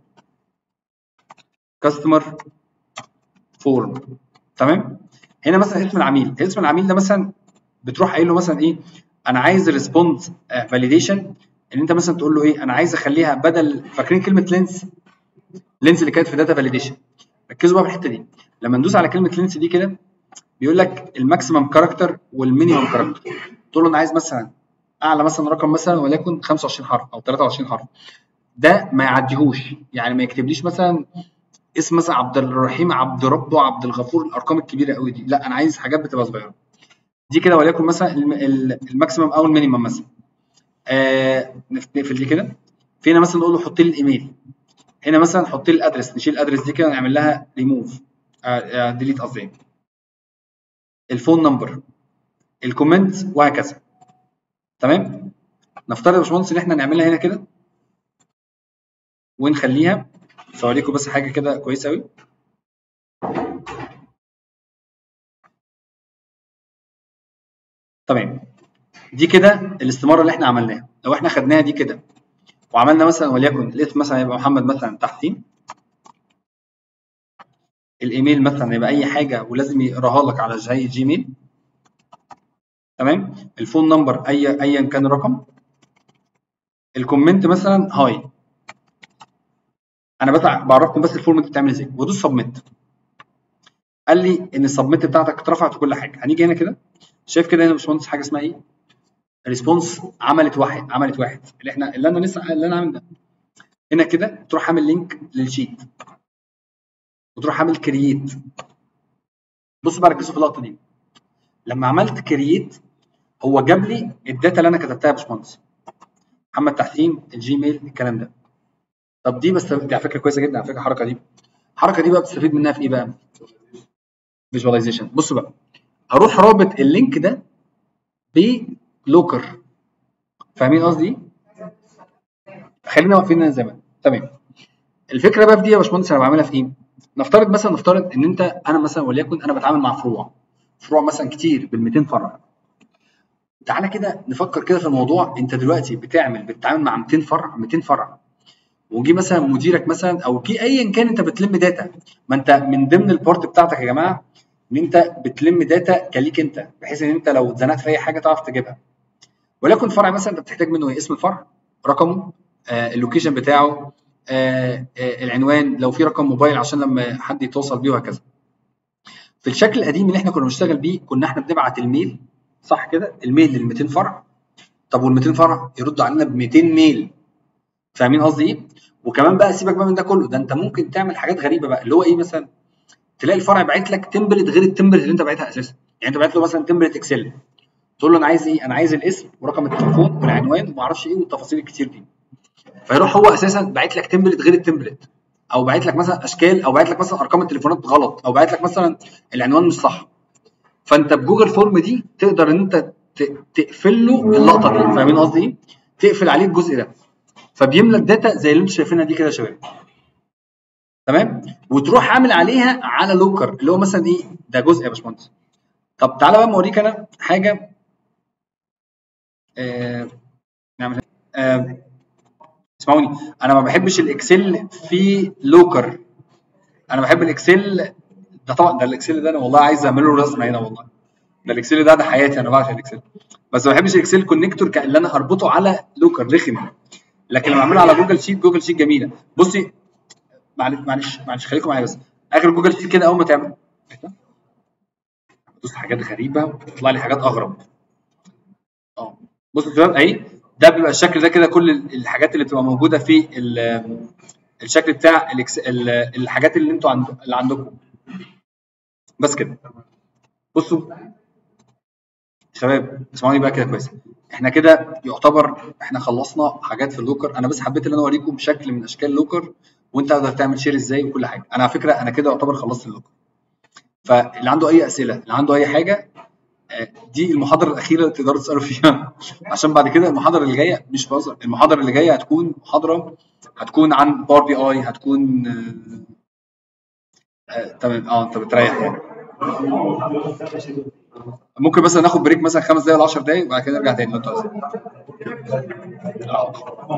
كاستمر فورم تمام. هنا مثلا اسم العميل، اسم العميل ده مثلا بتروح قايل له مثلا ايه، انا عايز ريسبونس فاليديشن، ان انت مثلا تقول له ايه، انا عايز اخليها بدل، فاكرين كلمه لينس؟ لينس اللي كانت في داتا فاليديشن. ركزوا بقى في الحته دي، لما ندوس على كلمه لينس دي كده بيقول لك الماكسيمم كاركتر والمينيمم كاركتر. تقول له انا عايز مثلا اعلى مثلا رقم مثلا وليكن خمسة وعشرين حرف او ثلاثة وعشرين حرف، ده ما يعديهوش، يعني ما يكتبليش مثلا اسم مثلا عبد الرحيم عبد ربه عبد الغفور، الارقام الكبيره قوي دي لا، انا عايز حاجات بتبقى صغيره. دي كده وليكن مثلا الم- ال- الماكسيمم او المينيمم مثلا. آه نقفل دي كده. فينا مثلا نقول له حط لي الايميل، هنا مثلا حط لي الادرس، نشيل الادرس دي كده نعمل لها ريموف، آه ديليت قصدي، الفون نمبر، الكومنت، وهكذا. تمام. نفترض يا باشمهندس ان احنا نعملها هنا كده ونخليها، اوريكم بس حاجه كده كويسه قوي. تمام. دي كده الاستماره اللي احنا عملناها، لو احنا خدناها دي كده وعملنا مثلا وليكن الاسم مثلا يبقى محمد مثلا تحتين، الايميل مثلا يبقى اي حاجه ولازم يقراها لك على زي جيميل. تمام. الفون نمبر اي ايا كان الرقم. الكومنت مثلا هاي. انا بس بعرفكم بس الفورم دي بتعمل ازاي، وادوس سبميت. قال لي ان السبميت بتاعتك اترفعت وكل حاجه. هنيجي هنا كده، شايف كده هنا يا باشمهندس حاجه اسمها ايه؟ ريسبونس عملت واحد، عملت واحد اللي احنا اللي انا لسه اللي انا عامل ده. هنا كده تروح عامل لينك للشيت وتروح عامل كرييت. بصوا بقى ركزوا في اللقطه دي، لما عملت كرييت هو جاب لي الداتا اللي انا كتبتها يا باشمهندس، محمد تحسين الجيميل الكلام ده. طب دي بس دي على فكره كويسه جدا على فكره. الحركه دي الحركه دي بقى بتستفيد منها في ايه بقى؟ فيجواليزيشن. بصوا بقى، هروح رابط اللينك ده بلوكر. فاهمين قصدي؟ خلينا واقفين هنا زي ما تمام. الفكره بقى في دي يا باشمهندس انا بعملها في ايه؟ نفترض مثلا نفترض ان انت انا مثلا وليكن انا بتعامل مع فروع فروع مثلا كتير بال مئتين فرع. تعالى كده نفكر كده في الموضوع، انت دلوقتي بتعمل بتتعامل مع مئتين فرع مئتين فرع، وجي مثلا مديرك مثلا او جه ايا كان انت بتلم داتا. ما انت من ضمن البارت بتاعتك يا جماعه ان انت بتلم داتا كليك انت، بحيث ان انت لو اتزنقت في اي حاجه تعرف تجيبها. ولكن فرع مثلا انت بتحتاج منه ايه؟ اسم الفرع، رقمه، آه اللوكيشن بتاعه، آه آه العنوان، لو في رقم موبايل عشان لما حد يتواصل بيه وهكذا. في الشكل القديم اللي احنا كنا بنشتغل بيه كنا احنا بنبعت الميل، صح كده؟ الميل لل مئتين فرع. طب وال مئتين فرع يردوا علينا ب مئتين ميل. فاهمين قصدي ايه؟ وكمان بقى سيبك بقى من ده كله، ده انت ممكن تعمل حاجات غريبه بقى، اللي هو ايه مثلا؟ تلاقي الفرع باعت لك تمبلت غير التمبلت اللي انت باعتها اساسا. يعني انت باعت له مثلا تمبلت اكسل، تقول له انا عايز ايه؟ انا عايز الاسم ورقم التليفون والعنوان وما اعرفش ايه والتفاصيل الكتير دي. فيروح هو اساسا باعت لك تمبلت غير التمبلت، او باعت لك مثلا اشكال، او باعت لك مثلا ارقام التليفونات غلط، او باعت لك مثلا العنوان مش صح. فانت بجوجل فورم دي تقدر ان انت تقفل له اللقطه دي. فاهمين قصدي ايه؟ تقفل عليه الجزء ده، فبيملى الداتا زي اللي انتم شايفينها دي كده يا شباب. تمام. وتروح عامل عليها على لوكر اللي هو مثلا ايه، ده جزء يا باشمهندس. طب تعالى بقى اوريك انا حاجه. آه نعمل آه اسمعوني، انا ما بحبش الاكسل في لوكر، انا بحب الاكسل ده. طبعا ده الاكسل ده انا والله عايز اعمل له رسمه هنا والله. ده الاكسل ده ده حياتي، انا بعشق الاكسل. بس ما بحبش الاكسل كونكتور اللي انا اربطه على لوكر رخم. لكن لما اعمله على جوجل شيت، جوجل شيت جميله. بصي معلش معلش معلش خليكم معايا بس. اخر جوجل شيت كده اول ما تعمل دوس حاجات غريبه وتطلع لي حاجات اغرب. اه بصوا يا شباب اهي، ده بيبقى الشكل ده كده. كل الحاجات اللي بتبقى موجوده في الشكل بتاع الحاجات اللي انتوا عند... اللي عندكم بس كده. بصوا شباب اسمعوني بقى كده كويس. احنا كده يعتبر احنا خلصنا حاجات في اللوكر. انا بس حبيت ان انا اوريكم شكل من اشكال اللوكر وانت تقدر تعمل شير ازاي وكل حاجه. انا على فكره انا كده يعتبر خلصت اللوكر. فاللي عنده اي اسئله، اللي عنده اي حاجه، دي المحاضره الاخيره اللي تقدروا تسالوا فيها عشان بعد كده المحاضره اللي جايه مش بهزر، المحاضره اللي جايه هتكون محاضره هتكون عن باور بي اي، هتكون آه، تمام. اه انت بتريح يعني. ممكن مثلا ناخد بريك مثلا خمس دقايق ولا عشر دقايق وبعد كده نرجع تاني لو انتوا عايزين. اه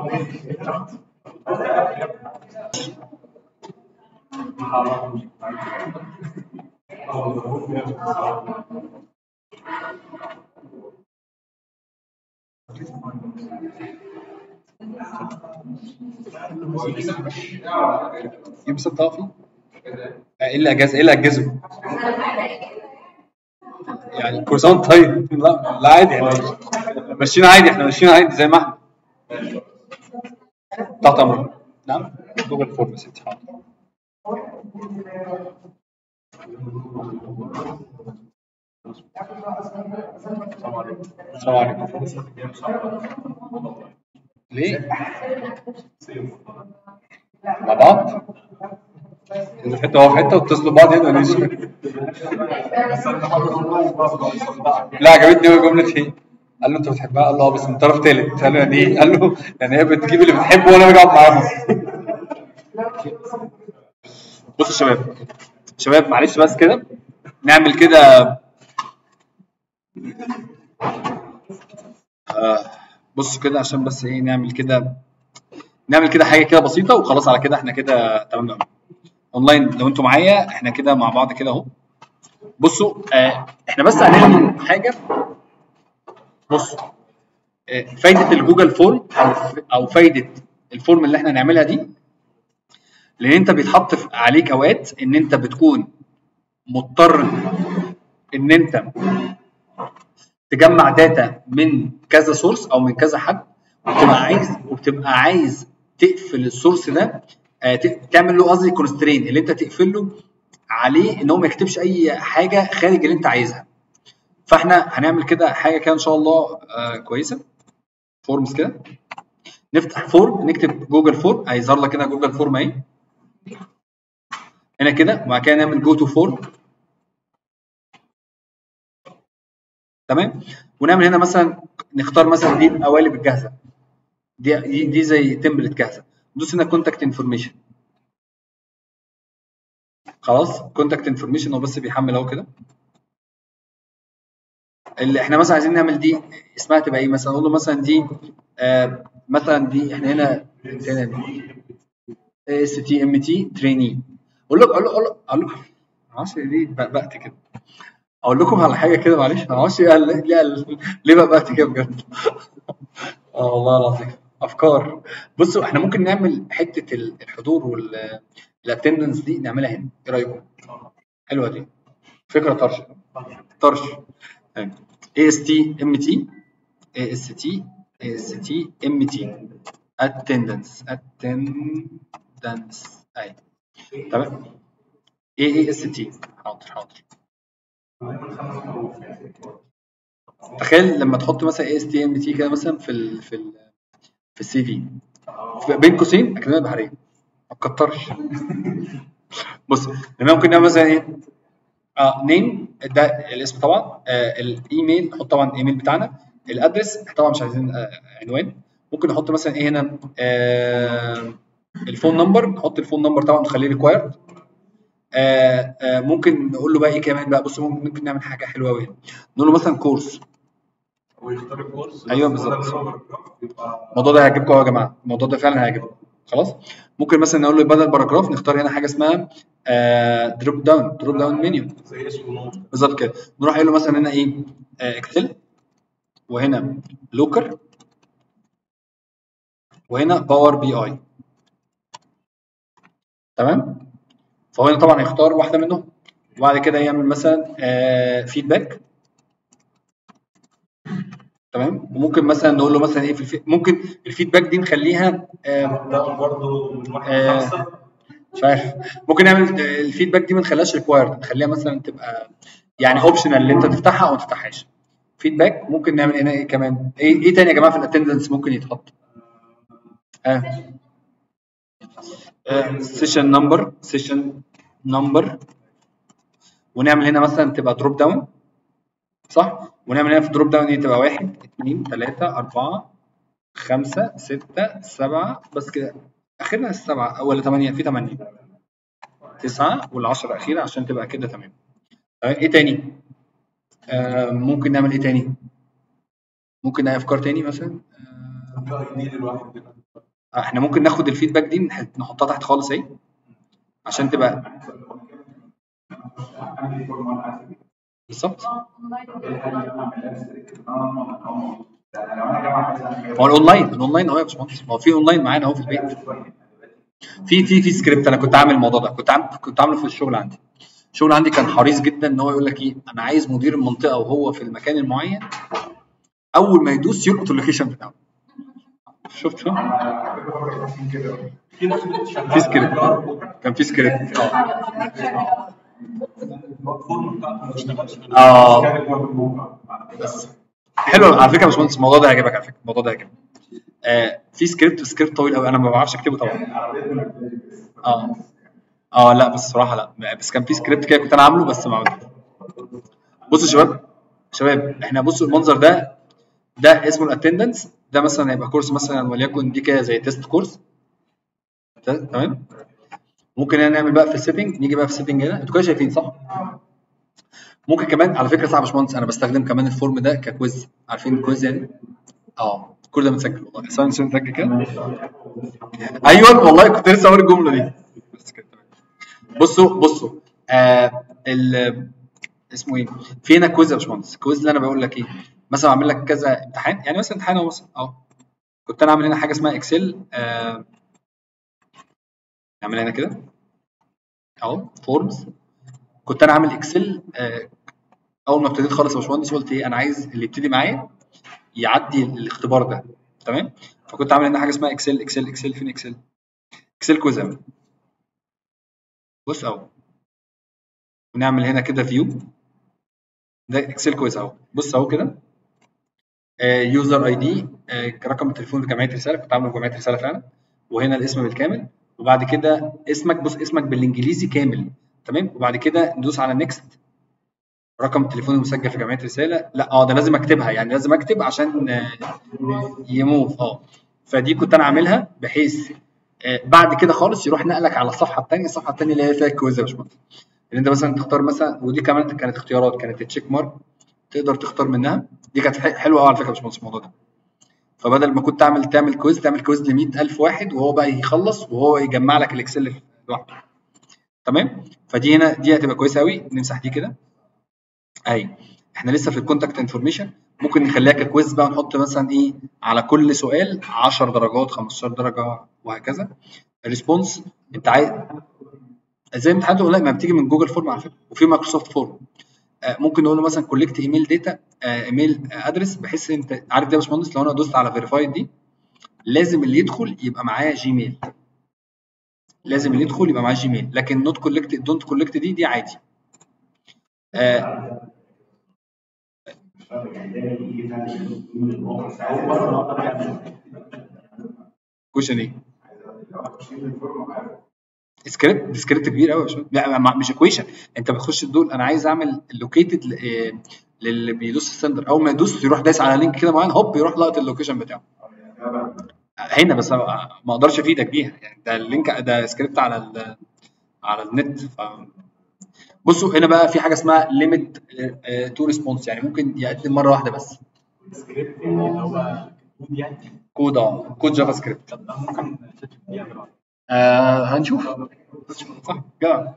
يوم ستة طافي. ايه اللي اجازه؟ ايه اللي اجازه؟ يعني كل سنه وانت طيب. لا لا عادي، احنا ماشيين عادي، احنا ماشيين عادي زي ما احنا. تحت امرك. نعم جوجل فورم يا ستي. حاضر. السلام عليكم. ليه؟ مع بعض؟ إذا في حتة هو في حتة واتصلوا ببعض هنا ليش؟ لا عجبتني قوي جملة ايه؟ قال له انت بتحبها؟ قال له اه بس من طرف ثالث. قال له يعني ايه؟ قال له يعني هي بتجيب اللي بتحبه وانا باجي اقعد معاهم. بصوا يا شباب، شباب معلش بس كده نعمل كده آه بصوا كده عشان بس ايه نعمل كده نعمل كده حاجه كده بسيطه وخلاص. على كده احنا كده تمام قوي. اونلاين لو انتوا معايا احنا كده مع بعض كده اهو. بصوا آه احنا بس هنعمل حاجه. بصوا آه فايده الجوجل فورم او او فايده الفورم اللي احنا هنعملها دي، لان انت بيتحط عليك اوقات ان انت بتكون مضطر ان انت تجمع داتا من كذا سورس او من كذا حد، وبتبقى عايز وبتبقى عايز تقفل السورس ده، آه تعمل له قصدي كونسترين اللي انت تقفل له عليه ان هو ما يكتبش اي حاجه خارج اللي انت عايزها. فاحنا هنعمل كده حاجه كده ان شاء الله آه كويسه. فورمز كده، نفتح فورم نكتب جوجل فورم هيظهر لك كده جوجل فورم اهي هنا كده، وبعد كده نعمل جو تو فورم. تمام. ونعمل هنا مثلا نختار مثلا دي القوالب الجاهزه دي دي, دي زي تمبلت جاهزه. ندوس هنا كونتاكت انفورميشن. خلاص كونتاكت انفورميشن هو بس بيحمل اهو كده. اللي احنا مثلا عايزين نعمل دي اسمها تبقى ايه مثلا؟ نقول له مثلا دي آه مثلا دي احنا هنا اس تي ام تي تريني. اقول لك اقول لك اقول لك معرفش ليه بقبقت كده. اقول لكم على حاجه كده معلش ما اعرفش ليه ليه ليه بقبقت كده بجد. اه والله العظيم افكار. بصوا احنا ممكن نعمل حته الحضور والاتندنس دي نعملها هنا، ايه رايكم؟ حلوه دي فكره طرش طرش. اي اس تي ام تي اي اس تي اي اس تي ام تي اتندنس اتندنس اي تمام. اي اي اس تي حاضر حاضر. تخيل لما تحط مثلا اي اس تي ام تي كده مثلا في ال في ال في السي في بين قوسين اكاديميه بحريه ما تكترش. بص ممكن نعمل مثلا ايه؟ اه نيم ده الاسم طبعا، آه الايميل نحط طبعا الايميل بتاعنا، الادرس طبعا مش عايزين آه عنوان. ممكن نحط مثلا ايه هنا آه الفون نمبر، نحط الفون نمبر طبعا نخليه ريكوايرد. آه آه ممكن نقول له بقى ايه كمان بقى. بص ممكن نعمل حاجه حلوه قوي، نقول له مثلا كورس ويختار الكورس. ايوه بالظبط. الموضوع ده هيعجبكم يا جماعه، الموضوع ده فعلا هيعجبكم. خلاص ممكن مثلا نقول له بدل باراجراف نختار هنا حاجه اسمها آه دروب داون دروب داون منيو زي اسمه بالظبط كده. نروح قايل له مثلا هنا ايه آه اكسل، وهنا لوكر، وهنا باور بي اي. تمام. فهو هنا طبعا هيختار واحده منهم، وبعد كده يعمل مثلا آه فيدباك. تمام. وممكن مثلا نقول له مثلا ايه في الفي... ممكن الفيدباك دي نخليها آه برضه من واحد آه لخمسة. مش عارف. ممكن نعمل الفيدباك دي ما نخليهاش ريكوايرد، نخليها مثلا تبقى يعني اوبشنال اللي انت تفتحها او ما تفتحهاش. فيدباك ممكن نعمل هنا ايه كمان؟ ايه ايه تاني يا جماعه في الاتندنس ممكن يتحط؟ اه سيشن نمبر سيشن نمبر ونعمل هنا مثلا تبقى دروب داون صح؟ ونعمل هنا في دروب داون ايه تبقى واحد اثنين ثلاثة أربعة خمسة ستة سبعة بس كده اخرنا السبعة ولا ثمانية في ثمانية تسعة والعشرة أخيرة عشان تبقى كده تمام. ايه تاني؟ آه ممكن نعمل ايه تاني؟ ممكن نلاقي افكار تاني مثلا. آه احنا ممكن ناخد الفيدباك دي نحطها تحت خالص اهي عشان تبقى بالظبط. هو الاونلاين الاونلاين اهو يا باشمهندس، ما هو في اونلاين معانا اهو في البيت. في في في سكريبت انا كنت عامل الموضوع ده، كنت عامل كنت عامله في الشغل عندي. الشغل عندي كان حريص جدا ان هو يقول لك ايه، انا عايز مدير المنطقه وهو في المكان المعين اول ما يدوس يلقط اللوكيشن بتاعه. شفت في سكريبت كان في سكريبت اه اه بس حلو على فكره يا باشمهندس، الموضوع ده هيعجبك على فكره، الموضوع ده هيعجبك. آه في سكريبت سكريبت طويل قوي انا ما بعرفش اكتبه طبعا. اه اه لا بس الصراحه لا، بس كان في سكريبت كده كنت انا عامله بس ما عملتوش. بصوا يا شباب شباب احنا بصوا المنظر ده ده اسمه الاتندنس، ده مثلا هيبقى كورس مثلا وليكن دي كده زي تيست كورس تمام. ممكن هنا نعمل بقى في السيتنج، نيجي بقى في السيتنج هنا انتوا كده شايفين صح؟ ممكن كمان على فكره صح يا باشمهندس انا بستخدم كمان الفورم ده ككويز، عارفين الكويز يعني؟ اه كل ده متسجل والله، ثواني ثواني نسجل كده. ايوه والله كنت لسه هقول الجمله دي بس كده. بصوا بصوا آه ال اسمه ايه؟ في هنا كويز يا باشمهندس، الكويز اللي انا بقول لك ايه؟ مثلا اعمل لك كذا امتحان، يعني مثلا امتحان اهو مثلا اهو كنت انا عامل هنا حاجه اسمها اكسل آه نعمل هنا كده اهو فورمز. كنت انا عامل اكسل آه اول ما ابتديت خالص يا باشمهندس قلت ايه، انا عايز اللي يبتدي معايا يعدي الاختبار ده تمام. فكنت عامل هنا حاجه اسمها اكسل اكسل اكسل فين اكسل؟ اكسل كويز اهو بص اهو، ونعمل هنا كده فيو، ده اكسل كويز اهو بص اهو كده يوزر اي دي رقم التليفون بجمعيه رساله، كنت عامله بجمعيه رساله فعلا، وهنا الاسم بالكامل، وبعد كده اسمك بص اسمك بالانجليزي كامل تمام، وبعد كده ندوس على نيكست. رقم التليفون المسجل في جمعيه رساله، لا اه ده لازم اكتبها، يعني لازم اكتب عشان آه يموف اه. فدي كنت انا عاملها بحيث آه بعد كده خالص يروح نقلك على الصفحه الثانيه، الصفحه الثانيه اللي هي فيها الكويز يا باشمهندس، اللي انت مثلا تختار مثلا، ودي كمان كانت اختيارات، كانت تشيك مارك تقدر تختار منها، دي كانت حلوه قوي على فكره يا باشمهندس الموضوع ده. فبدل ما كنت تعمل تعمل كويز تعمل كويز ل مية ألف واحد وهو بقى يخلص وهو يجمع لك الاكسل لوحده تمام. فدي هنا دي هتبقى كويسه قوي، نمسح دي كده اهي. احنا لسه في الكونتاكت انفورميشن، ممكن نخليها ككويز بقى، نحط مثلا ايه على كل سؤال عشر درجات خمستاشر درجه وهكذا. الريسبونس انت عايز زي امتحانات اونلاين ما بتيجي من جوجل فورم على فكره، وفي مايكروسوفت فورم. آه ممكن نقول له مثلا كولكت ايميل داتا آه ايميل ادرس، بحيث انت عارف ده يا باشمهندس لو انا دوست على فيريفايد دي لازم اللي يدخل يبقى معاه جيميل، لازم اللي يدخل يبقى معاه جيميل، لكن نوت كولكت دونت كولكت دي دي عادي. آه كويشن ايه؟ سكريبت سكريبت كبير قوي يا باشمهندس، لا مش ايكويشن، انت بتخش تقول انا عايز اعمل لوكيتد للي بيدوس السندر، اول ما يدوس يروح دايس على لينك كده معين هوب يروح لقط اللوكيشن بتاعه هنا، بس ما اقدرش افيدك بيها يعني، ده اللينك ده سكريبت على على النت. ف بصوا هنا بقى في حاجه اسمها ليميت تو ريسبونس، يعني ممكن يقدم مره واحده بس. سكريبت اللي هو كود يعني كود اه كود جافا سكريبت. طب ده ممكن يعمل آه هنشوف صح كده.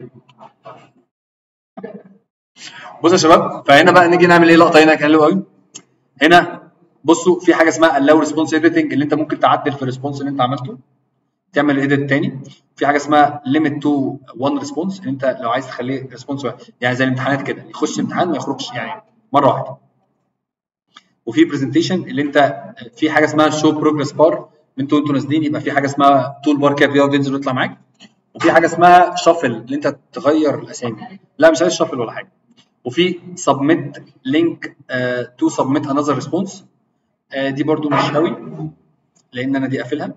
بصوا يا شباب فهنا بقى نيجي نعمل ايه لقطه هنا حلوه قوي. هنا بصوا في حاجه اسمها allow ريسبونس اديتنج، اللي انت ممكن تعدل في الريسبونس اللي انت عملته تعمل ايديت تاني. في حاجه اسمها ليميت تو وان ريسبونس، اللي انت لو عايز تخليه ريسبونس واحد، يعني زي الامتحانات كده يخش امتحان ما يخرجش يعني مره واحده. وفي برزنتيشن اللي انت في حاجه اسمها شو بروجرس بار، انتوا انتوا نازلين يبقى في حاجه اسمها تول بار كده بيقعد ينزل ويطلع معاك. وفي حاجه اسمها شافل اللي انت تغير الاسامي، لا مش عايز شافل ولا حاجه، وفي submit link uh, to submit another response. uh, دي برضو مش قوي لان انا دي قافلها.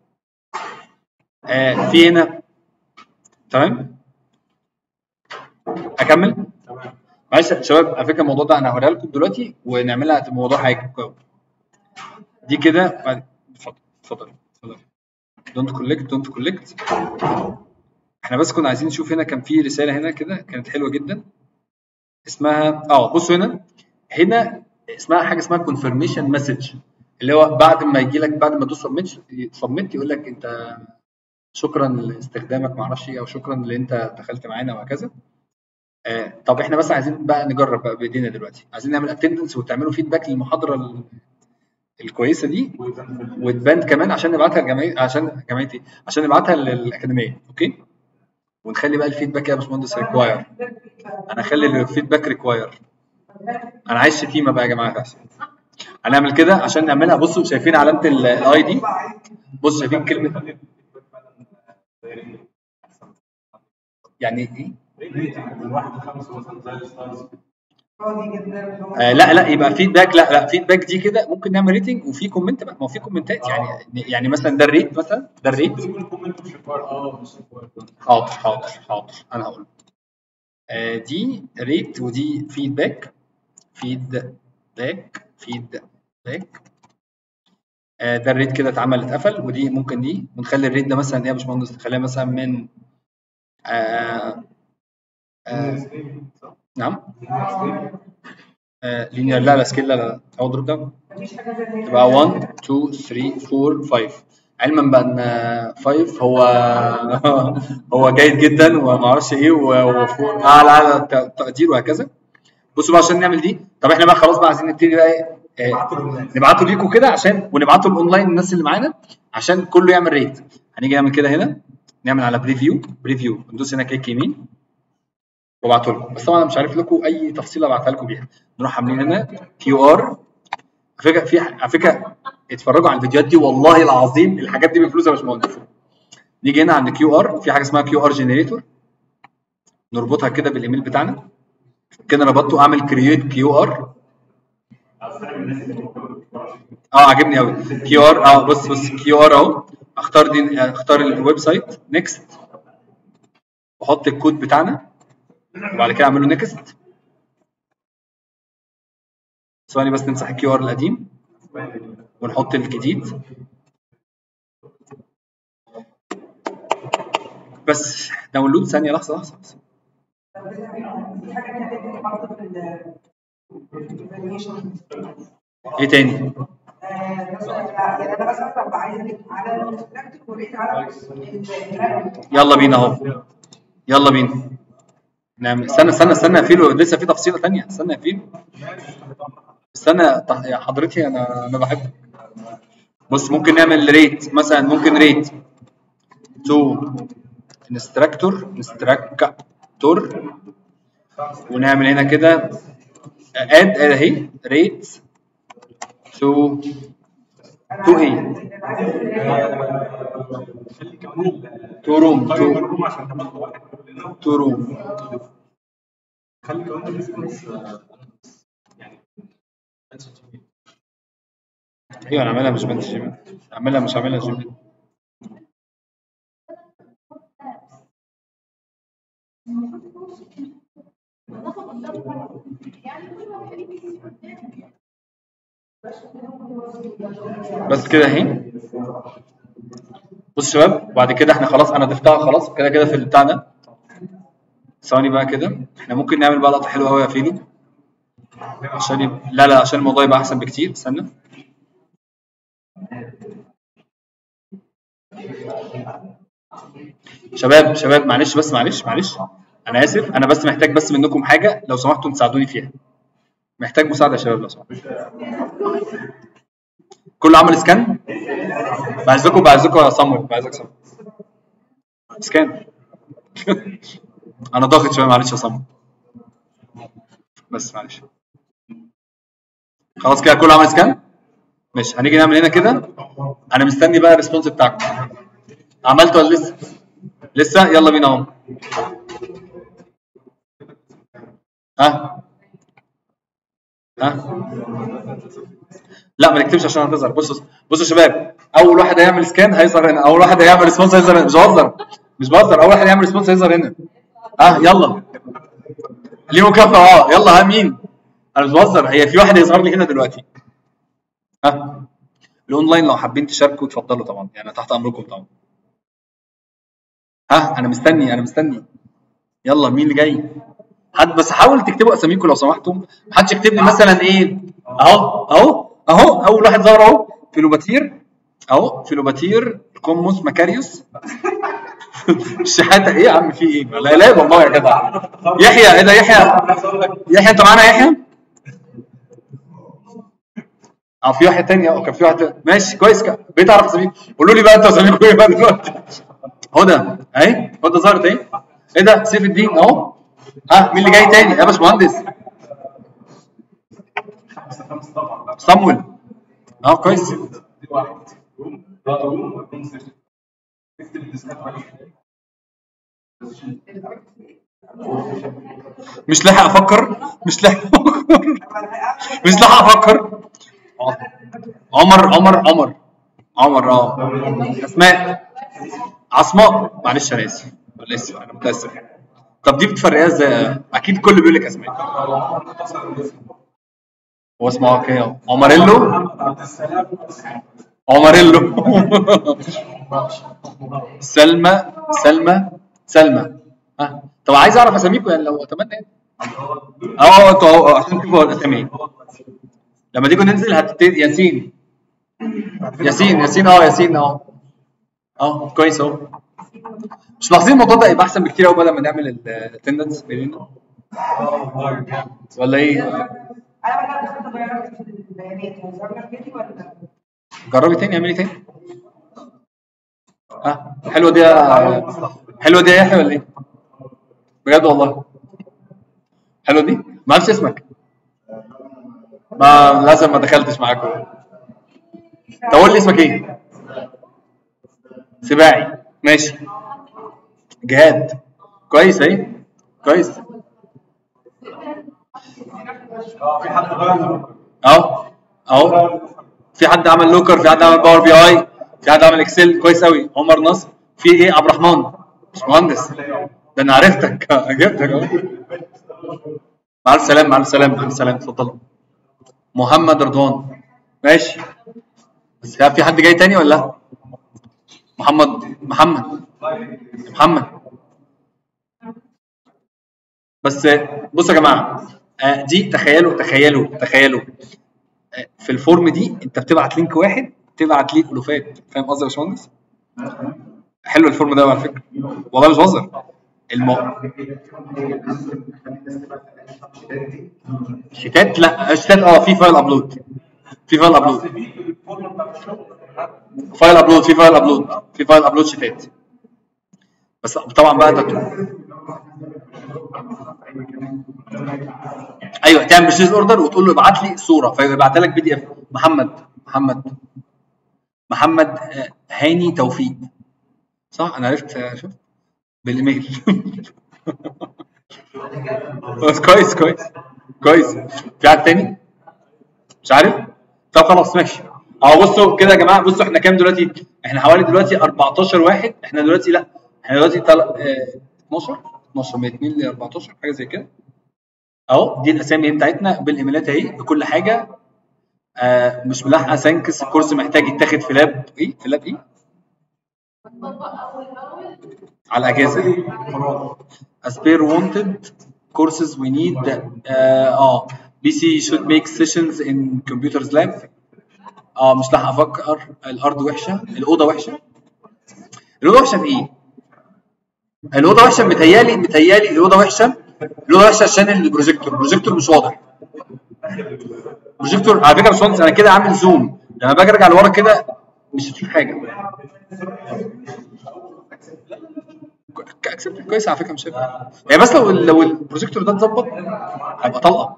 uh, في هنا تمام. اكمل. معلش يا شباب، على فكره الموضوع ده انا هوريها لكم دلوقتي ونعملها الموضوع هيكون دي كده. بعد اتفضل اتفضل اتفضل. دونت كولكت دونت كولكت. احنا بس كنا عايزين نشوف هنا كان في رساله هنا كده كانت حلوه جدا اسمها اه بصوا هنا هنا اسمها حاجه اسمها كونفirmation مسج، اللي هو بعد ما يجي لك بعد ما تدوس سبميت سبميت يقول لك انت شكرا لاستخدامك ما اعرفش ايه، او شكرا اللي انت دخلت معانا وهكذا. آه طب احنا بس عايزين بقى نجرب بقى بايدينا دلوقتي، عايزين نعمل اتندنس وتعملوا فيدباك للمحاضره الكويسه دي وتبان كمان عشان نبعتها لجمعيه عشان جمعيتي عشان نبعتها للاكاديميه. اوكي، ونخلي بقى الفيدباك يا باشمهندس ريكواير. انا اخلي الفيدباك ريكواير. انا عايز شتيمه بقى يا جماعه. هنعمل كده عشان نعملها. بصوا شايفين علامه الاي دي؟ بصوا شايفين كلمه يعني ايه؟ آه لا لا يبقى فيدباك. لا لا فيدباك دي كده ممكن نعمل ريتنج وفي كومنت بقى. ما هو في كومنتات يعني يعني مثلا ده الريت مثلا ده الريت. حاضر حاضر حاضر انا هقول آه دي ريت ودي فيدباك فيدباك فيدباك. آه ده الريت كده اتعمل اتقفل، ودي ممكن دي ونخلي الريت ده مثلا ايه يا باشمهندس؟ نخليها مثلا من آه آه نعم آه لينير. لا لا سكيل. لا لا او دروب داون تبقى واحد اتنين تلاتة اربعة خمسة. علما بان خمسة هو هو جيد جدا وما اعرفش ايه وفوق اعلى اعلى تقدير وهكذا. بصوا بقى عشان نعمل دي. طب احنا بقى خلاص بقى عايزين نبتدي بقى ايه؟ نبعته ليكم كده عشان ونبعته الاونلاين الناس اللي معانا عشان كله يعمل ريت. هنيجي نعمل كده هنا، نعمل على بريفيو بريفيو ندوس هنا كليك يمين وابعته لكم. بس طبعا انا مش عارف لكم اي تفصيله ابعتها لكم بيها. نروح عاملين هنا كيو ار. على فكره في على فكره اتفرجوا على الفيديوهات دي والله العظيم الحاجات دي بفلوس يا باشمهندس. نيجي هنا عند كيو ار، في حاجه اسمها كيو ار جنريتور، نربطها كده بالايميل بتاعنا كده. ربطته اعمل كرييت كيو ار. اه عاجبني قوي كيو ار. اه بص بص كيو ار اهو. اختار دي اختار الويب سايت نيكست واحط الكود بتاعنا وبعد كده اعمل له نيكست. ثواني بس نمسح الكيو ار القديم ونحط الجديد بس. داونلود ثانيه لحظه لحظه. ايه تاني؟ يلا بينا اهو. يلا بينا نعمل. استنى استنى استنى في له لسه في تفصيله ثانيه. استنى في استنى يا حضرتي انا انا بحبك. بص ممكن نعمل ريت مثلا، ممكن ريت تو انستراكتور انستراكتور ونعمل هنا كده اد اهي ريت تو تو ايه تو روم تو تو روم. خلي كمان الريسبونس يعني ايوه انا عاملها مش بنت جيميل. اعملها مش عاملها جيميل. بس كده اهي. بص شباب بعد كده احنا خلاص انا ضفتها خلاص كده كده في البتاع ده. ثواني بقى كده احنا ممكن نعمل بقى لقطه حلوه قوي يا فيلو عشان يب... لا لا عشان الموضوع يبقى احسن بكتير. استنى شباب شباب معلش بس معلش معلش انا اسف. انا بس محتاج بس منكم حاجه لو سمحتوا تساعدوني فيها. محتاج مساعده يا شباب لو سمحتوا. كله عمل سكان؟ بعزكم بعزكم يا صمويل بعزك صمويل سكان. انا ضاغط شويه معلش يا صمويل بس معلش. خلاص كده كله عمل سكان. ماشي هنيجي نعمل هنا كده. انا مستني بقى الريسبونس بتاعكم. عملته ولا لسه؟ لسه. يلا بينا اهو. ها ها لا ما نكتبش عشان هتظهر. بصوا بصوا يا شباب، اول واحد هيعمل سكان هيظهر هنا، اول واحد هيعمل ريسبونس هيظهر هنا. مش بهزر مش بهزر اول واحد هيعمل ريسبونس هيظهر هنا. اه يلا ليه مكافاه. اه يلا ها مين؟ انا مش بهزر، هي في واحد هيظهر لي هنا دلوقتي. ها الاونلاين لو حابين تشاركوا اتفضلوا طبعا، يعني تحت امركم طبعا. ها انا مستني انا مستني يلا مين اللي جاي؟ حد بس حاول تكتبوا اساميكم لو سمحتم. محدش يكتب لي مثلا ايه. اهو اهو اهو اول واحد ظهر اهو فيلوباتير اهو فيلوباتير كوموس ماكاريوس الشحاته. ايه يا عم في ايه؟ لا لا والله يا جدع. يحيى ايه ده يحيى؟ يحيى انت معانا يحيى؟ اه في واحد تاني اه كان في واحد تاني. ماشي كويس كده بقيت اعرف اساميكم. قولوا لي بقى انتوا اساميكم ايه بقى دلوقتي. هدى اهي هدى ظهرت اهي. ايه ده سيف الدين اهو. ها مين اللي جاي تاني يا باشمهندس؟ صمول اه كويس. مش لاحق افكر مش لاحق افكر مش لاحق افكر. عمر عمر عمر عمر اه اسماء عصماء. معلش انا اسف انا اسف انا متاسف. طب دي بتفرقها ازاي؟ اكيد كل بيقول لك اسماء. هو اسمه ايه؟ عمريلو عمريلو سلمى سلمى سلمى. ها طب عايز اعرف اساميكم يعني لو اتمنى يعني. اه انتوا عشان تشوفوا الاسامي لما تيجوا ننزل هت ياسين ياسين ياسين اه ياسين اه اه كويس اهو. مش لاحظين الموضوع ده يبقى احسن بكتير قوي بدل ما نعمل الاتندنس بيننا ولا ايه؟ جربي تاني اعملي تاني. ها حلوه دي حلوه دي يا يحيى ولا ايه؟ بجد والله حلوه دي. ما اعرفش اسمك. ما لازم ما دخلتش معاكم. تقول لي اسمك ايه؟ سباعي ماشي. جهاد كويس اهي كويس اهو اهو. في حد عمل لوكر، في حد عمل باور بي اي، في حد عمل اكسل كويس قوي. عمر نصر. في ايه عبد الرحمن مش مهندس ده انا عرفتك جبتك اهو. مع الف سلامه مع الف سلامه مع الف سلامه اتفضل. محمد رضوان ماشي. بس في حد جاي تاني ولا لا؟ محمد محمد محمد. بس بصوا يا جماعه دي تخيلوا تخيلوا تخيلوا في الفورم دي انت بتبعت لينك واحد تبعت ليه الوفات. فاهم قصدي يا باشمهندس؟ حلو الفورم ده على فكره والله مش بهزر. المو... شيتات لا شيتات اه في فايل ابلود في فايل ابلود فايل ابلود في فايل ابلود في فايل ابلود شيتات. بس طبعا بقى انت ايوه تعمل بيرشيز اوردر وتقول له ابعت لي صوره فيبعت لك بي دي اف. محمد محمد محمد هاني توفيق صح انا عرفت شفت بالايميل. بس كويس كويس كويس. في حد تاني مش عارف؟ طب خلاص ماشي. اهو بصوا كده يا جماعه بصوا احنا كام دلوقتي؟ احنا حوالي دلوقتي أربعتاشر واحد. احنا دلوقتي لا احنا دلوقتي تل... اه... اتناشر اتناشر من اتنين ل أربعتاشر حاجه زي كده اهو. دي الاسامي بتاعتنا بالايميلات اهي بكل حاجه. آه مش ملاحقه سانكس الكورس محتاج يتاخد في لاب ايه في لاب ايه على الاجهزه. اسبير وونتد كورسز وي نيد اه بي سي شود ميك سيشنز ان كمبيوترز لاب. اه مش لاحق افكر. الارض وحشه الاوضه وحشه. الاوضه وحشه في ايه؟ الاوضه وحشه متهيالي متهيالي الاوضه وحشه الاوضه وحشه عشان البروجيكتور البروجيكتور مش واضح. البروجيكتور على فكره مش واضح. انا كده عامل زوم لما باجي ارجع لورا كده مش هتشوف حاجه. اكسبت كويس على فكره مش هيبقى يعني. بس لو لو البروجيكتور ده اتظبط هيبقى طلقه.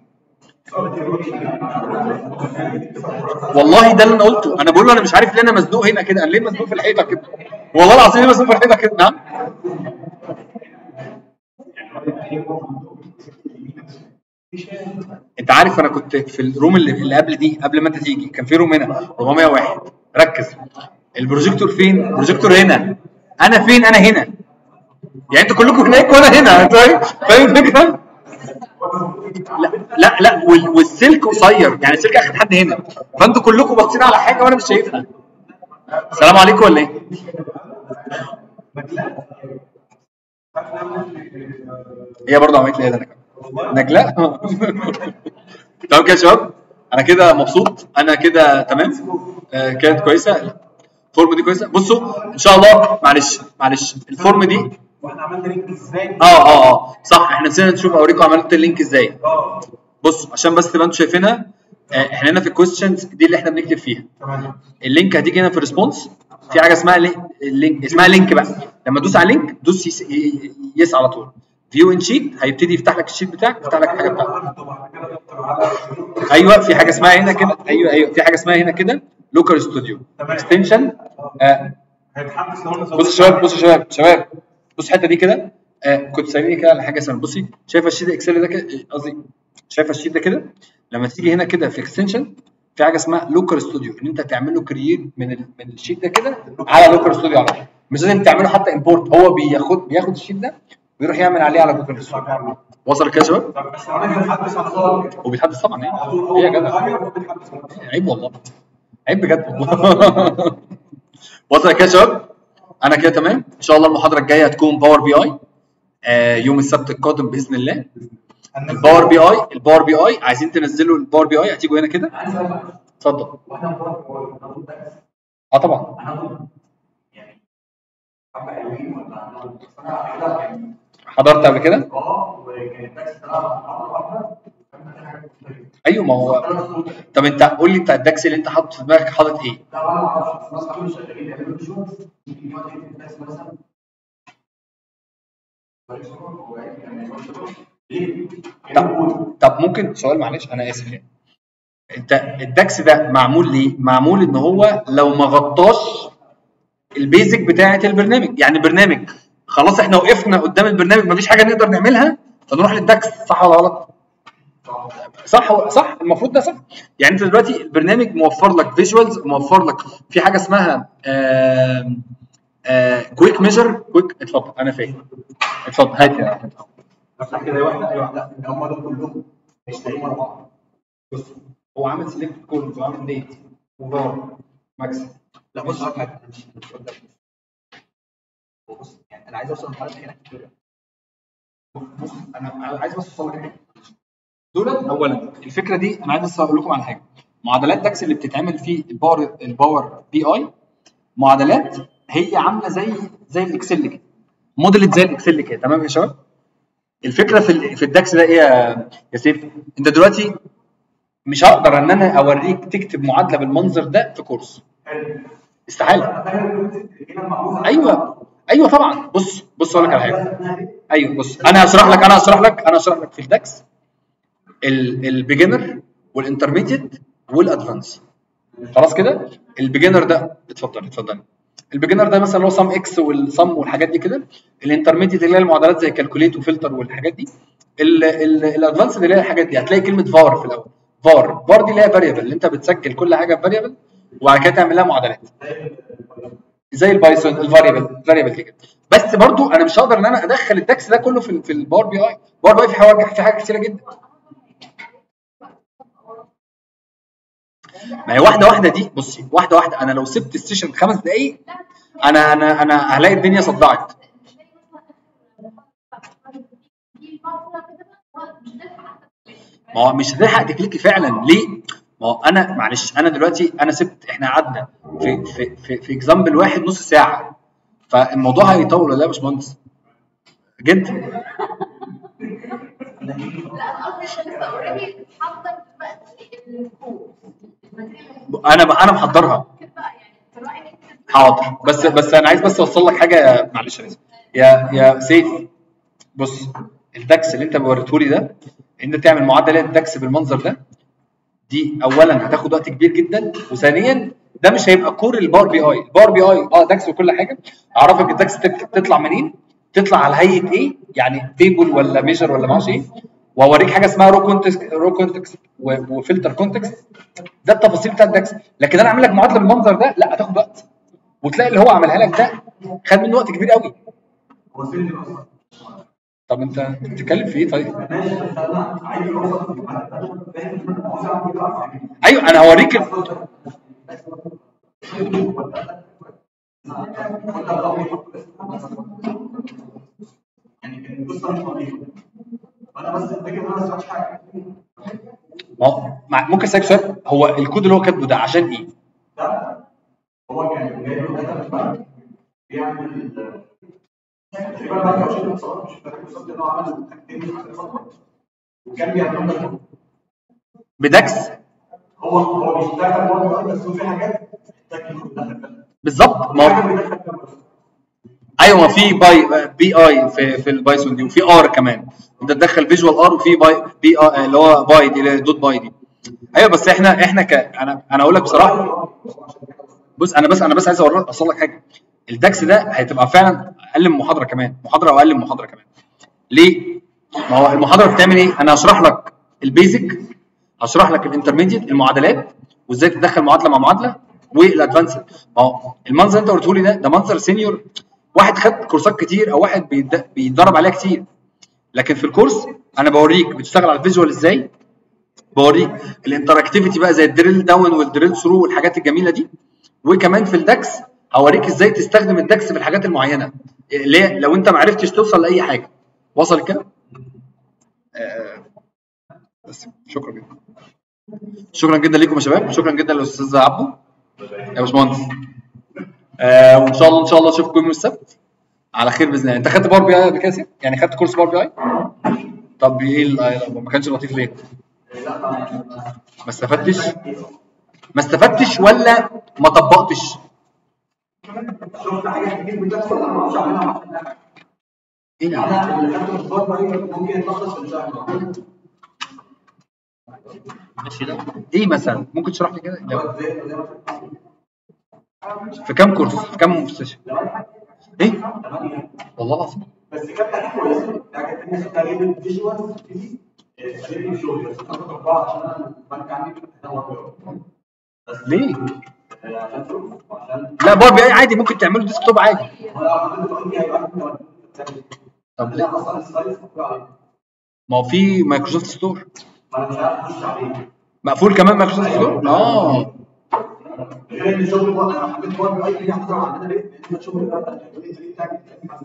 والله ده اللي انا قلته. انا بقول له انا مش عارف ليه انا مزنوق هنا كده. انا ليه مزنوق في الحيطه كده؟ والله العظيم ليه مزنوق في الحيطه كده. نعم انت عارف انا كنت في الروم اللي, اللي قبل دي، قبل ما انت تيجي كان في روم هنا أربعمية وواحد. ركز، البروجيكتور فين؟ البروجيكتور هنا، انا فين؟ انا هنا. يعني انتوا كلكم هناك وانا هنا. طيب فاهم الفكره؟ لا لا لا وال- والسلك قصير، يعني السلك اخد حد هنا، فانتوا كلكم باصين على حاجه وانا مش شايفها. السلام عليكم ولا ايه؟ هي برضه عملت لي ايه ده انا كمان؟ نجلاء. تمام كده يا شباب، انا كده مبسوط، انا كده تمام. آه كانت كويسه الفورم دي، كويسه. بصوا ان شاء الله، معلش معلش الفورم دي واحنا عملنا لينك ازاي؟ اه اه اه صح، احنا نسينا نشوف اوريكم عملت اللينك ازاي. بصوا عشان بس تبقى انتوا شايفينها، آه احنا هنا في الكويستشنز دي اللي احنا بنكتب فيها. اللينك هتيجي هنا في الريسبونس، في حاجه اسمها لينك، اسمها لينك بقى. لما تدوس على لينك، دوس يس, يس على طول. فيو ان شيت هيبتدي يفتح لك الشيت بتاعك، يفتح لك الحاجه بتاعتك. ايوه في حاجه اسمها هنا كده، ايوه ايوه في حاجه اسمها هنا كده لوكال ستوديو اكستنشن. آه هيتحدث لو انا بصوا يا شباب، بصوا يا شباب شباب بص الحته دي كده. آه كنت سايبيني كده على حاجه اسمها، بصي شايفه الشيت اكسل ده كده، قصدي شايفه الشيت ده كده. لما تيجي هنا كده في اكستنشن، في حاجه اسمها لوكال ستوديو، ان انت تعمل له كرييت من ال... من الشيت ده كده على لوكال ستوديو على طول. مش لازم تعمله حتى امبورت، هو بياخد بياخد الشيت ده ويروح يعمل عليه على لوكال ستوديو. وصل كده يا شباب؟ بس لو انا هتحدث على طول وبيتحدث طبعا. ايه ايه يا جدع، عيب والله، عيب بجد والله. وصل كده يا شباب؟ انا كده تمام. ان شاء الله المحاضره الجايه هتكون باور بي اي، آه يوم السبت القادم باذن الله. الباور بي اي، الباور بي اي عايزين تنزلوا الباور بي اي، هتيجوا هنا كده. اتفضل. اه طبعا. حضرت قبل كده؟ ايوه ما هو. طب انت قول لي بتاع الدكس اللي انت حاطط في دماغك، حاطط ايه؟ طب طب ممكن سؤال، معلش انا اسف يعني. انت الدكس ده معمول ليه؟ معمول ان هو لو ما غطاش البيزك بتاعه البرنامج، يعني برنامج خلاص احنا وقفنا قدام البرنامج مفيش حاجه نقدر نعملها فنروح للدكس، صح ولا غلط؟ صح صح، المفروض ده صح. يعني انت دلوقتي البرنامج موفر لك فيجوالز، موفر لك في حاجه اسمها آه آه كويك ميجر كويك. اتفضل انا فاهم، اتفضل هات يا بس كده واحده اي واحده هم دول كلهم مش لاقيين ورا بعض. بص هو عامل سيلكت كولز وعامل ديت وفار ماكس. لا بص هقول لك بص يعني انا عايز اوصل لمرحله هنا كده. بص انا عايز بس اوصل لك حاجه. دول اولا الفكره دي انا عايز بس اقول لكم على حاجه. معادلات داكس اللي بتتعمل في الباور الباور بي اي معادلات هي عامله زي زي الاكسل كده، موديلت زي الاكسل كده، تمام يا شباب؟ الفكره في في الداكس ده ايه يا يا سيف؟ انت دلوقتي مش هقدر ان انا اوريك تكتب معادله بالمنظر ده في كورس، استحاله. ايوه ايوه طبعا. بص بص اقول لك على حاجه. ايوه بص انا هشرح لك انا هشرح لك انا هشرح لك في الداكس البيجنر والانترميديت والادفانس. خلاص كده البيجنر ده، اتفضل اتفضل. البيجنر ده مثلا هو سم اكس والسم والحاجات دي كده. الانترميديت اللي هي المعادلات زي كالكوليت وفلتر والحاجات دي. الادفانس اللي هي الحاجات دي هتلاقي كلمه فار في الاول. فار فار دي اللي هي فاريبل، اللي انت بتسجل كل حاجه في فاريبل وبعد كده تعمل لها معادلات زي البايثون الفاريبل فاريبل كده. بس برضو انا مش هقدر ان انا ادخل الداكس ده كله في في الباور بي اي. باور بي اي في حاجه في حاجات كتيره جدا. ما هي واحده واحده دي. بصي واحده واحده، انا لو سبت السيشن خمس دقائق انا انا انا هلاقي الدنيا صدعت. ما هو مش هتلحق تكليكي فعلا. ليه؟ ما هو انا معلش انا دلوقتي انا سبت، احنا قعدنا في في في في اكزامبل واحد نص ساعه، فالموضوع هيطول ولا يا باشمهندس؟ جدا. انا انا محضرها. حاضر بس بس انا عايز بس اوصل لك حاجه، معلش يا يا سيف. بص الداكس اللي انت وريته لي ده، ان انت تعمل معادلات داكس بالمنظر ده، دي اولا هتاخد وقت كبير جدا، وثانيا ده مش هيبقى كور الباور بي اي. الباور بي اي اه داكس وكل حاجه، اعرفك الداكس تطلع منين، تطلع على هيئه ايه، يعني تيبل ولا ميجر ولا معرفش ايه، واوريك حاجه اسمها رو كونتكست رو كونتكست وفلتر كونتكست. ده التفاصيل بتاعت الداكس. لكن انا اعمل لك معادله بالمنظر ده لا، هتاخد وقت، وتلاقي اللي هو عملها لك ده خد منه وقت كبير قوي. هو سن اصلا. طب انت بتتكلم في ايه طيب؟ ماشي بس انا عايز اوصل فاهم. ايوه انا هوريك ال... يعني القصه مش طبيعيه. انا بس فاكر ان انا ما سمعتش حاجه. ما هو مع- ممكن اسالك سؤال، هو الكود اللي هو كاتبه ده عشان ايه؟ ده هو كان جاي له داتا من البنك بيعمل تقريبا بقى عشان اتصال مش فاكر بالظبط ان هو عمل حاجتين في حاجه فتره وكان بيعمل لك بداكس هو هو بيشتغل برضه بس هو في حاجات محتاج انه يدخل بالظبط. ما هو ايوه، ما في باي بي اي في في البايثون دي، وفي ار كمان، انت تدخل فيجوال ار وفي باي بي آي اللي هو باي دي اللي هي دوت باي دي. ايوه بس احنا احنا ك انا انا اقول لك بصراحه، بص انا بس انا بس عايز اوريك اوصل لك حاجه. الداكس ده هتبقى فعلا اقل من محاضره كمان، محاضره او اقل من محاضره كمان. ليه؟ ما هو المحاضره بتعمل ايه؟ انا هشرح لك البيزك، هشرح لك الانترميديت المعادلات وازاي تدخل معادله مع معادله والادفانسد. ما هو المنظر اللي انت قلته لي ده ده منظر سينيور، واحد خد كورسات كتير او واحد بيد- بيتدرب عليها كتير. لكن في الكورس انا بوريك بتشتغل على الفيجوال ازاي، بوريك الانتراكتيفيتي بقى زي الدريل داون والدريل ثرو والحاجات الجميله دي. وكمان في الداكس هوريك ازاي تستخدم الداكس في الحاجات المعينه اللي هي لو انت ما عرفتش توصل لاي حاجه. وصل كده؟ آه بس شكرا جدا. شكرا جدا ليكم يا شباب، شكرا جدا للاستاذ عبده يا باشمهندس. آه وان شاء الله ان شاء الله اشوفكم يوم السبت على خير باذن الله. انت خدت باور بي اي قبل كده يا سيف؟ يعني خدت كورس باور بي اي؟ طب ايه ال- ما كانش لطيف ليه؟ ما استفدتش؟ ما استفدتش ولا ما طبقتش؟ شفت حاجات كتير بتحصل انا ما اعرفش اعملها. ايه يعني يعني؟ انا اللي خدته في الفتره ممكن يتلخص في الشهر. ماشي ده ايه مثلا؟ ممكن تشرح لي كده؟ لو- زي زي ما في كام كورس؟ في كام سيشن؟ ايه؟ والله العظيم. بس كانت حاجه كويسه. حاجه ثانيه تغيير الفيجوال في تغيير الشغل بس انا كنت بقى عشان انا البنك عندي هو بس ليه؟ عشان فلوس وعشان لا باور بي اي عادي ممكن تعمله ديسكتوب عادي. انا عملت عندي هيبقى طب لا ليه؟ اصلا السلايس مقفول عليه. ما هو في مايكروسوفت ستور ما انا مش عارف اخش عليه مقفول كمان مايكروسوفت ستور؟ اه غير ان الشغل بقى انا حبيت باور بي اي اللي هحضر عندنا ليه؟ لان الشغل ده الفريق بتاعي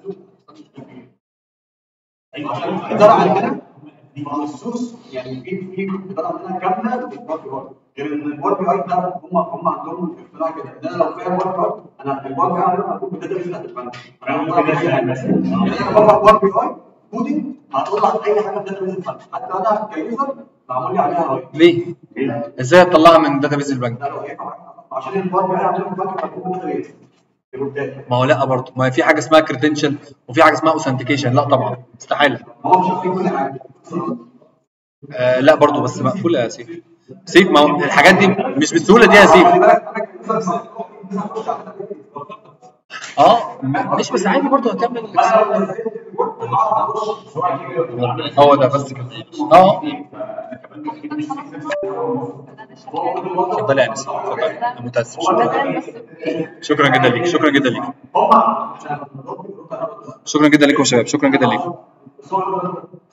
ايوه عشان الاداره عندنا مخصوص يعني في في الاداره عندنا كامله بالباور بي اي. غير ان الباور بي اي ده هم هم عندهم اقتناع كده ان انا لو فاهم باور بي اي انا الباور بي اي عندنا هكون بداتا بيز هتتبنى. انا ممكن اسال مثلا يعني انا بفهم باور بي اي كودنج هطلع اي حاجه في داتا بيز حتى انا كيوزر معمول لي عليها رايت. ليه؟ ازاي اطلعها من داتا بيز البنك؟ لا لو هي عشان الباور بي اي عندنا في البنك هتكون داتا بيز. ما هو لا برضه، ما في حاجه اسمها كريدنشال وفي حاجه اسمها اوثنتيكيشن. لا طبعا استحاله. هو مش عارفين كل حاجه. آه لا برضه بس مقفوله يا سيف. سيف ما هو الحاجات دي مش بالسهوله دي يا سيف. اه م- مش بس عادي برضه هتعمل الاكسل. هو ده بس كده. اه اتفضلي يا انس، اتفضلي. انا متاسف. شكرا شكرا جدا ليك، شكرا جدا ليك، شكرا جدا لكم يا شباب، شكرا جدا ليكم.